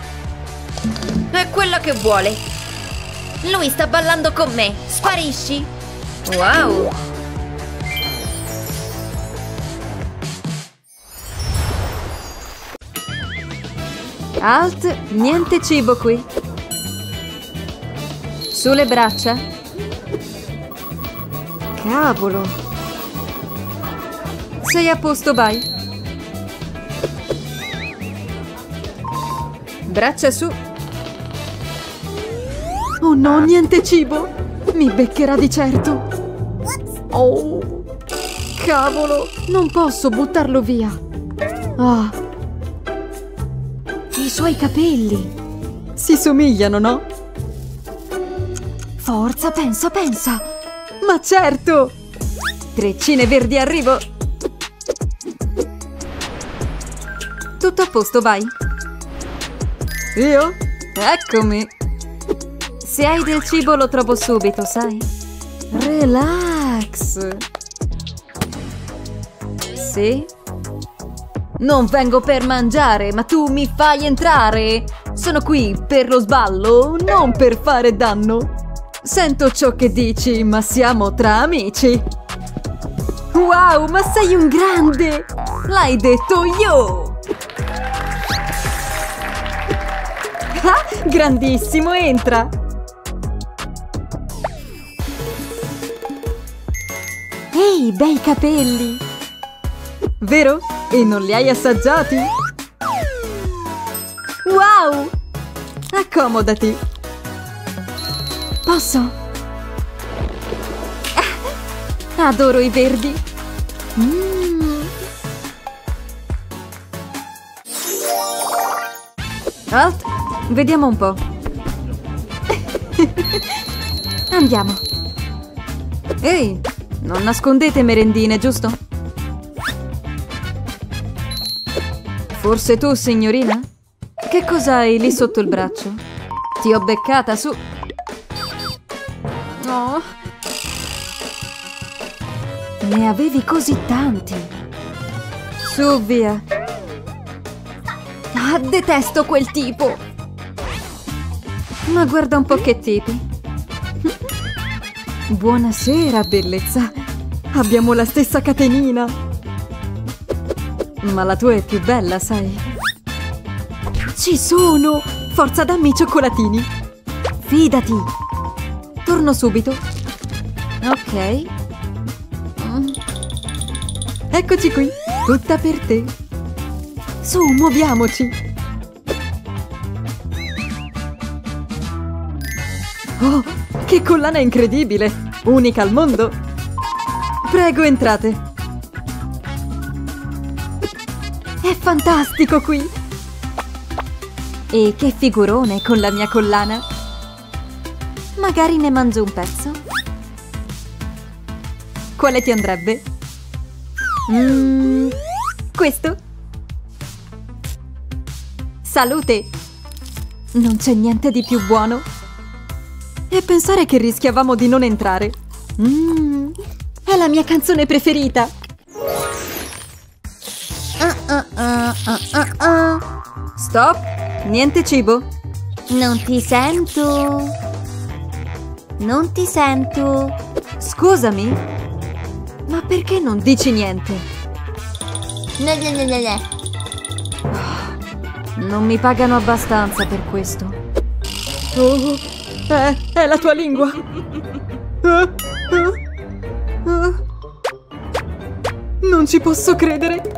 È quello che vuole. Lui sta ballando con me. Sparisci. Wow. Alt, niente cibo qui. Sulle braccia. Cavolo. Sei a posto, vai. Braccia su. Oh no, niente cibo. Mi beccherà di certo. Oh, cavolo, non posso buttarlo via. Ah. I suoi capelli. Si somigliano, no? Forza, pensa, pensa. Ma certo. Treccine verdi, arrivo. Tutto a posto, vai. Io? Eccomi. Se hai del cibo lo trovo subito, sai? Relax. Sì? Non vengo per mangiare, ma tu mi fai entrare. Sono qui per lo sballo, non per fare danno. Sento ciò che dici, ma siamo tra amici. Wow, ma sei un grande! L'hai detto io! Ah, grandissimo, entra! Ehi, bei capelli! Vero? E non li hai assaggiati? Wow! Accomodati! Posso? Ah, adoro i verdi! Mm. Alt, vediamo un po'. Andiamo! Ehi, non nascondete merendine, giusto? Forse tu, signorina? Che cosa hai lì sotto il braccio? Ti ho beccata, su! No! Ne avevi così tanti! Su, via! Ah, detesto quel tipo! Ma guarda un po' che tipi! Buonasera, bellezza! Abbiamo la stessa catenina! Ma la tua è più bella, sai? Ci sono! Forza, dammi i cioccolatini! Fidati! Torno subito. Ok. Mm. Eccoci qui, tutta per te. Su, muoviamoci. Oh, che collana incredibile! Unica al mondo! Prego, entrate. È fantastico qui! E che figurone con la mia collana! Magari ne mangio un pezzo? Quale ti andrebbe? Mmm, questo? Salute! Non c'è niente di più buono. E pensare che rischiavamo di non entrare. Mmm, è la mia canzone preferita! Uh, uh, uh, uh, uh, uh. Stop! Niente cibo? Non ti sento. Non ti sento. Scusami? Ma perché non dici niente? Ne, ne, ne, ne, ne. Non mi pagano abbastanza per questo. Oh, è, è la tua lingua! Uh, uh, uh. Non ci posso credere!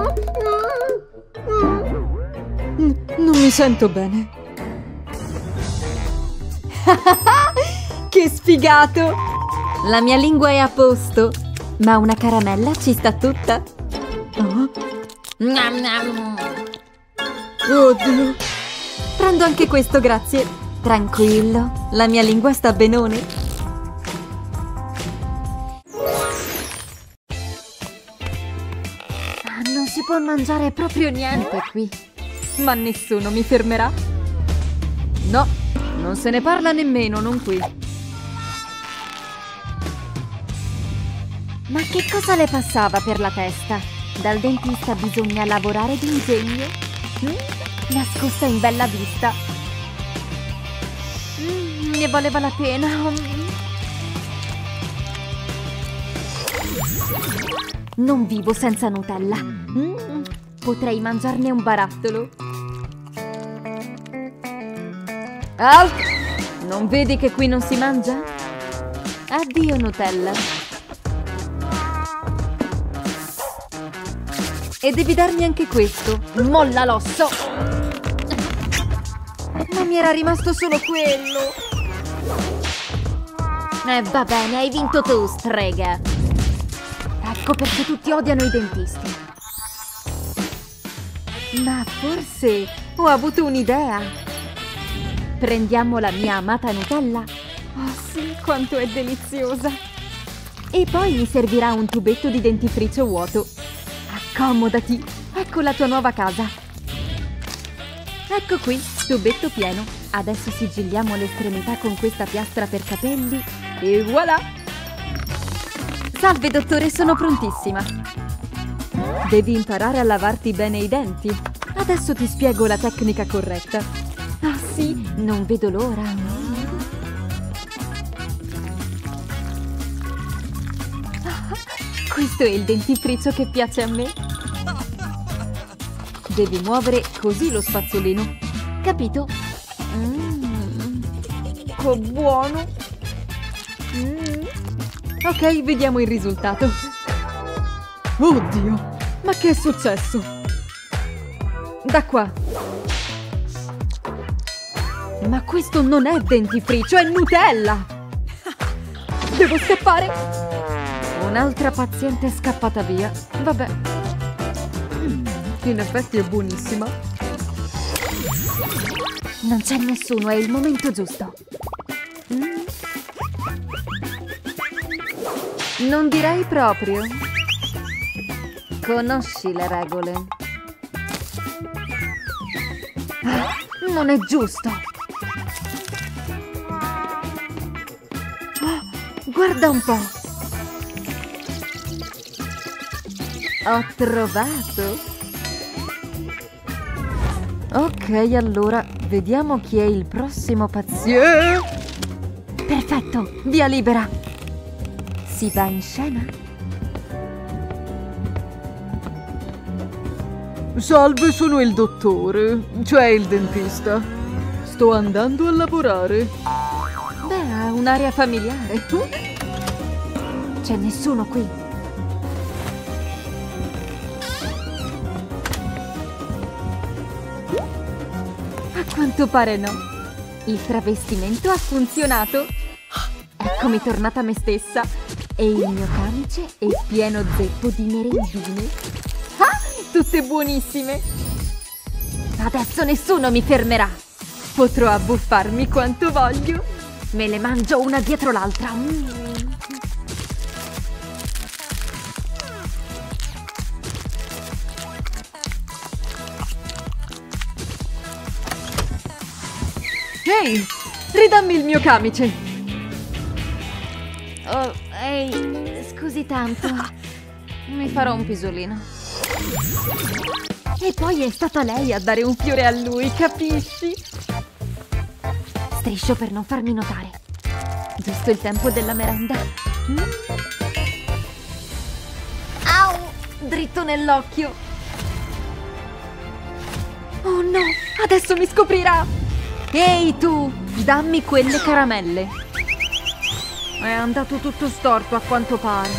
Non mi sento bene. Che sfigato! La mia lingua è a posto, ma una caramella ci sta tutta. Oh. Nam, nam. Oddio. Prendo anche questo, grazie. Tranquillo, la mia lingua sta benone. Ah, non si può mangiare proprio niente qui. Ma nessuno mi fermerà. No, non se ne parla nemmeno, non qui. Ma che cosa le passava per la testa? Dal dentista bisogna lavorare d'ingegno. Mm, nascosta in bella vista. Mm, ne valeva la pena. Non vivo senza Nutella. Mm, potrei mangiarne un barattolo. Alt! Non vedi che qui non si mangia? Addio Nutella. E devi darmi anche questo. Molla l'osso! Ma mi era rimasto solo quello. Eh, va bene, hai vinto tu, strega. Ecco perché tutti odiano i dentisti. Ma forse ho avuto un'idea. Prendiamo la mia amata Nutella. Oh sì, quanto è deliziosa. E poi mi servirà un tubetto di dentifricio vuoto. Accomodati, ecco la tua nuova casa. Ecco qui, tubetto pieno. Adesso sigilliamo le estremità con questa piastra per capelli e voilà! Salve dottore, sono prontissima. Devi imparare a lavarti bene i denti. Adesso ti spiego la tecnica corretta. Ah sì, non vedo l'ora. Ah, questo è il dentifricio che piace a me. Devi muovere così lo spazzolino. Capito? Mmm, che buono! Mm. Ok, vediamo il risultato. Oddio, ma che è successo? Da qua. Ma questo non è dentifricio, è Nutella! Devo scappare! Un'altra paziente è scappata via. Vabbè. Mm, in effetti è buonissima. Non c'è nessuno, è il momento giusto. Mm. Non direi proprio. Conosci le regole. Ah, non è giusto. Oh, guarda un po'. Ho trovato. Ok, allora, vediamo chi è il prossimo paziente. Perfetto, via libera. Si va in scena? Salve, sono il dottore, cioè il dentista. Sto andando a lavorare. Beh, ha un'aria familiare. C'è nessuno qui. A quanto pare no. Il travestimento ha funzionato. Eccomi tornata me stessa. E il mio camice è pieno zeppo di merendine. Ah, tutte buonissime. Adesso nessuno mi fermerà. Potrò abbuffarmi quanto voglio. Me le mangio una dietro l'altra. Mm. Ehi, ridammi il mio camice. Oh, ehi, scusi tanto. Mi farò un pisolino. E poi è stata lei a dare un fiore a lui, capisci? Striscio per non farmi notare. Giusto il tempo della merenda. Mm. Au! Dritto nell'occhio. Oh no, adesso mi scoprirà. Ehi tu, dammi quelle caramelle. È andato tutto storto a quanto pare.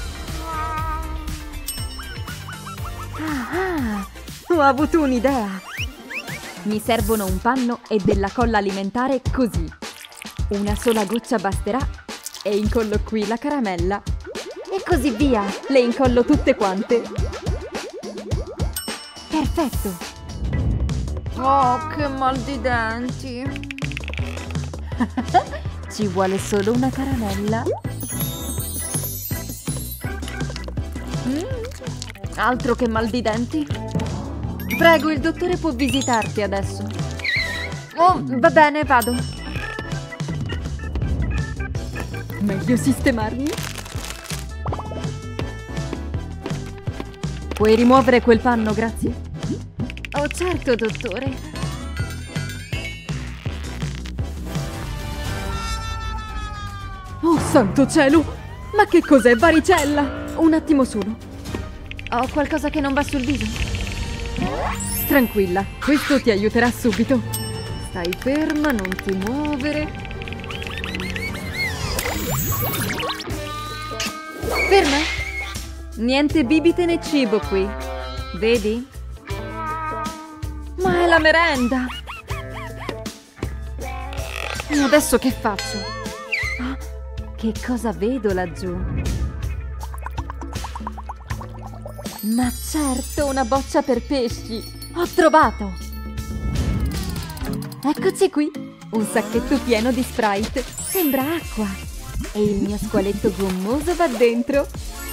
Ah, ho avuto un'idea. Mi servono un panno e della colla alimentare così. Una sola goccia basterà e incollo qui la caramella. E così via, le incollo tutte quante. Perfetto. Oh, che mal di denti. Ci vuole solo una caramella. Mm, altro che mal di denti. Prego, il dottore può visitarti adesso. Oh, va bene, vado. Meglio sistemarmi. Puoi rimuovere quel panno, grazie? Oh, certo, dottore. Oh, santo cielo! Ma che cos'è, varicella? Un attimo solo. Ho qualcosa che non va sul viso? Tranquilla, questo ti aiuterà subito. Stai ferma, non ti muovere. Ferma! Niente bibite né cibo qui. Vedi? Ma è la merenda! E adesso che faccio? Ah, che cosa vedo laggiù? Ma certo, una boccia per pesci! Ho trovato! Eccoci qui! Un sacchetto pieno di Sprite! Sembra acqua! E il mio squaletto gommoso va dentro!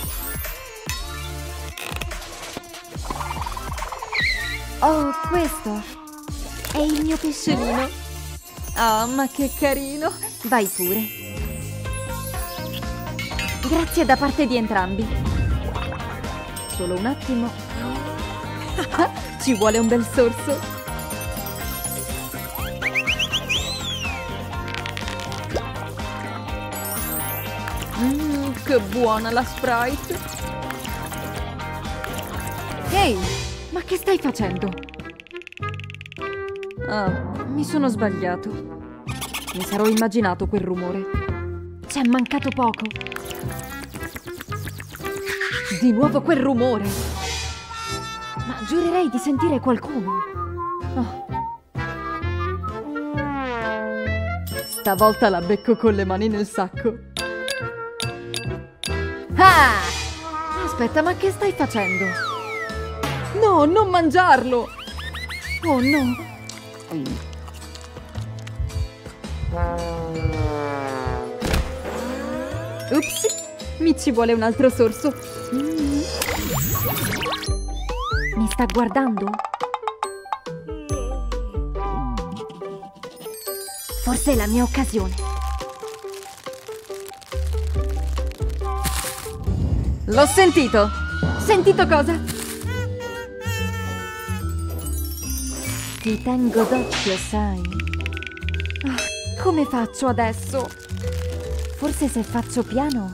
Oh, questo è il mio pesciolino. Oh, ma che carino. Vai pure. Grazie da parte di entrambi. Solo un attimo. Ah, ci vuole un bel sorso. Mmm, che buona la Sprite. Ehi! Ma che stai facendo? Ah, mi sono sbagliato. Mi sarò immaginato quel rumore. Ci è mancato poco. Di nuovo quel rumore. Ma giurerei di sentire qualcuno. Oh. Stavolta la becco con le mani nel sacco. Ah! Aspetta, ma che stai facendo? No, non mangiarlo! Oh no! Ups! Mi ci vuole un altro sorso! Mm. Mi sta guardando? Forse è la mia occasione! L'ho sentito! Sentito cosa? Ti tengo d'occhio, sai? Oh, come faccio adesso? Forse se faccio piano?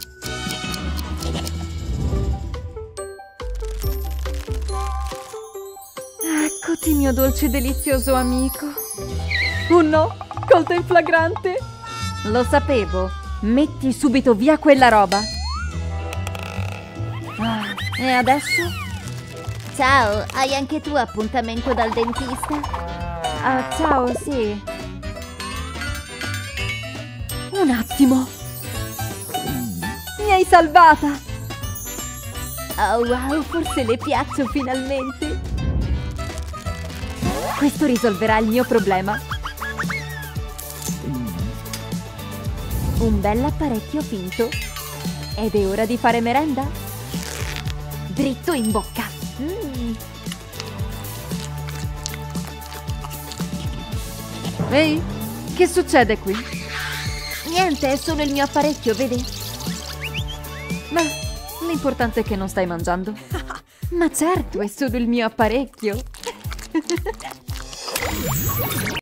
Eccoti, mio dolce e delizioso amico. Oh no, colto in flagrante! Lo sapevo. Metti subito via quella roba. Ah, e adesso? Ciao, hai anche tu appuntamento dal dentista? Ah, ciao, sì. Un attimo. Mi hai salvata. Oh wow, forse le piaccio finalmente. Questo risolverà il mio problema. Un bel apparecchio finto. Ed è ora di fare merenda. Dritto in bocca. Mm. Ehi, che succede qui? Niente, è solo il mio apparecchio, vedi? Beh, l'importante è che non stai mangiando. Ma certo, è solo il mio apparecchio.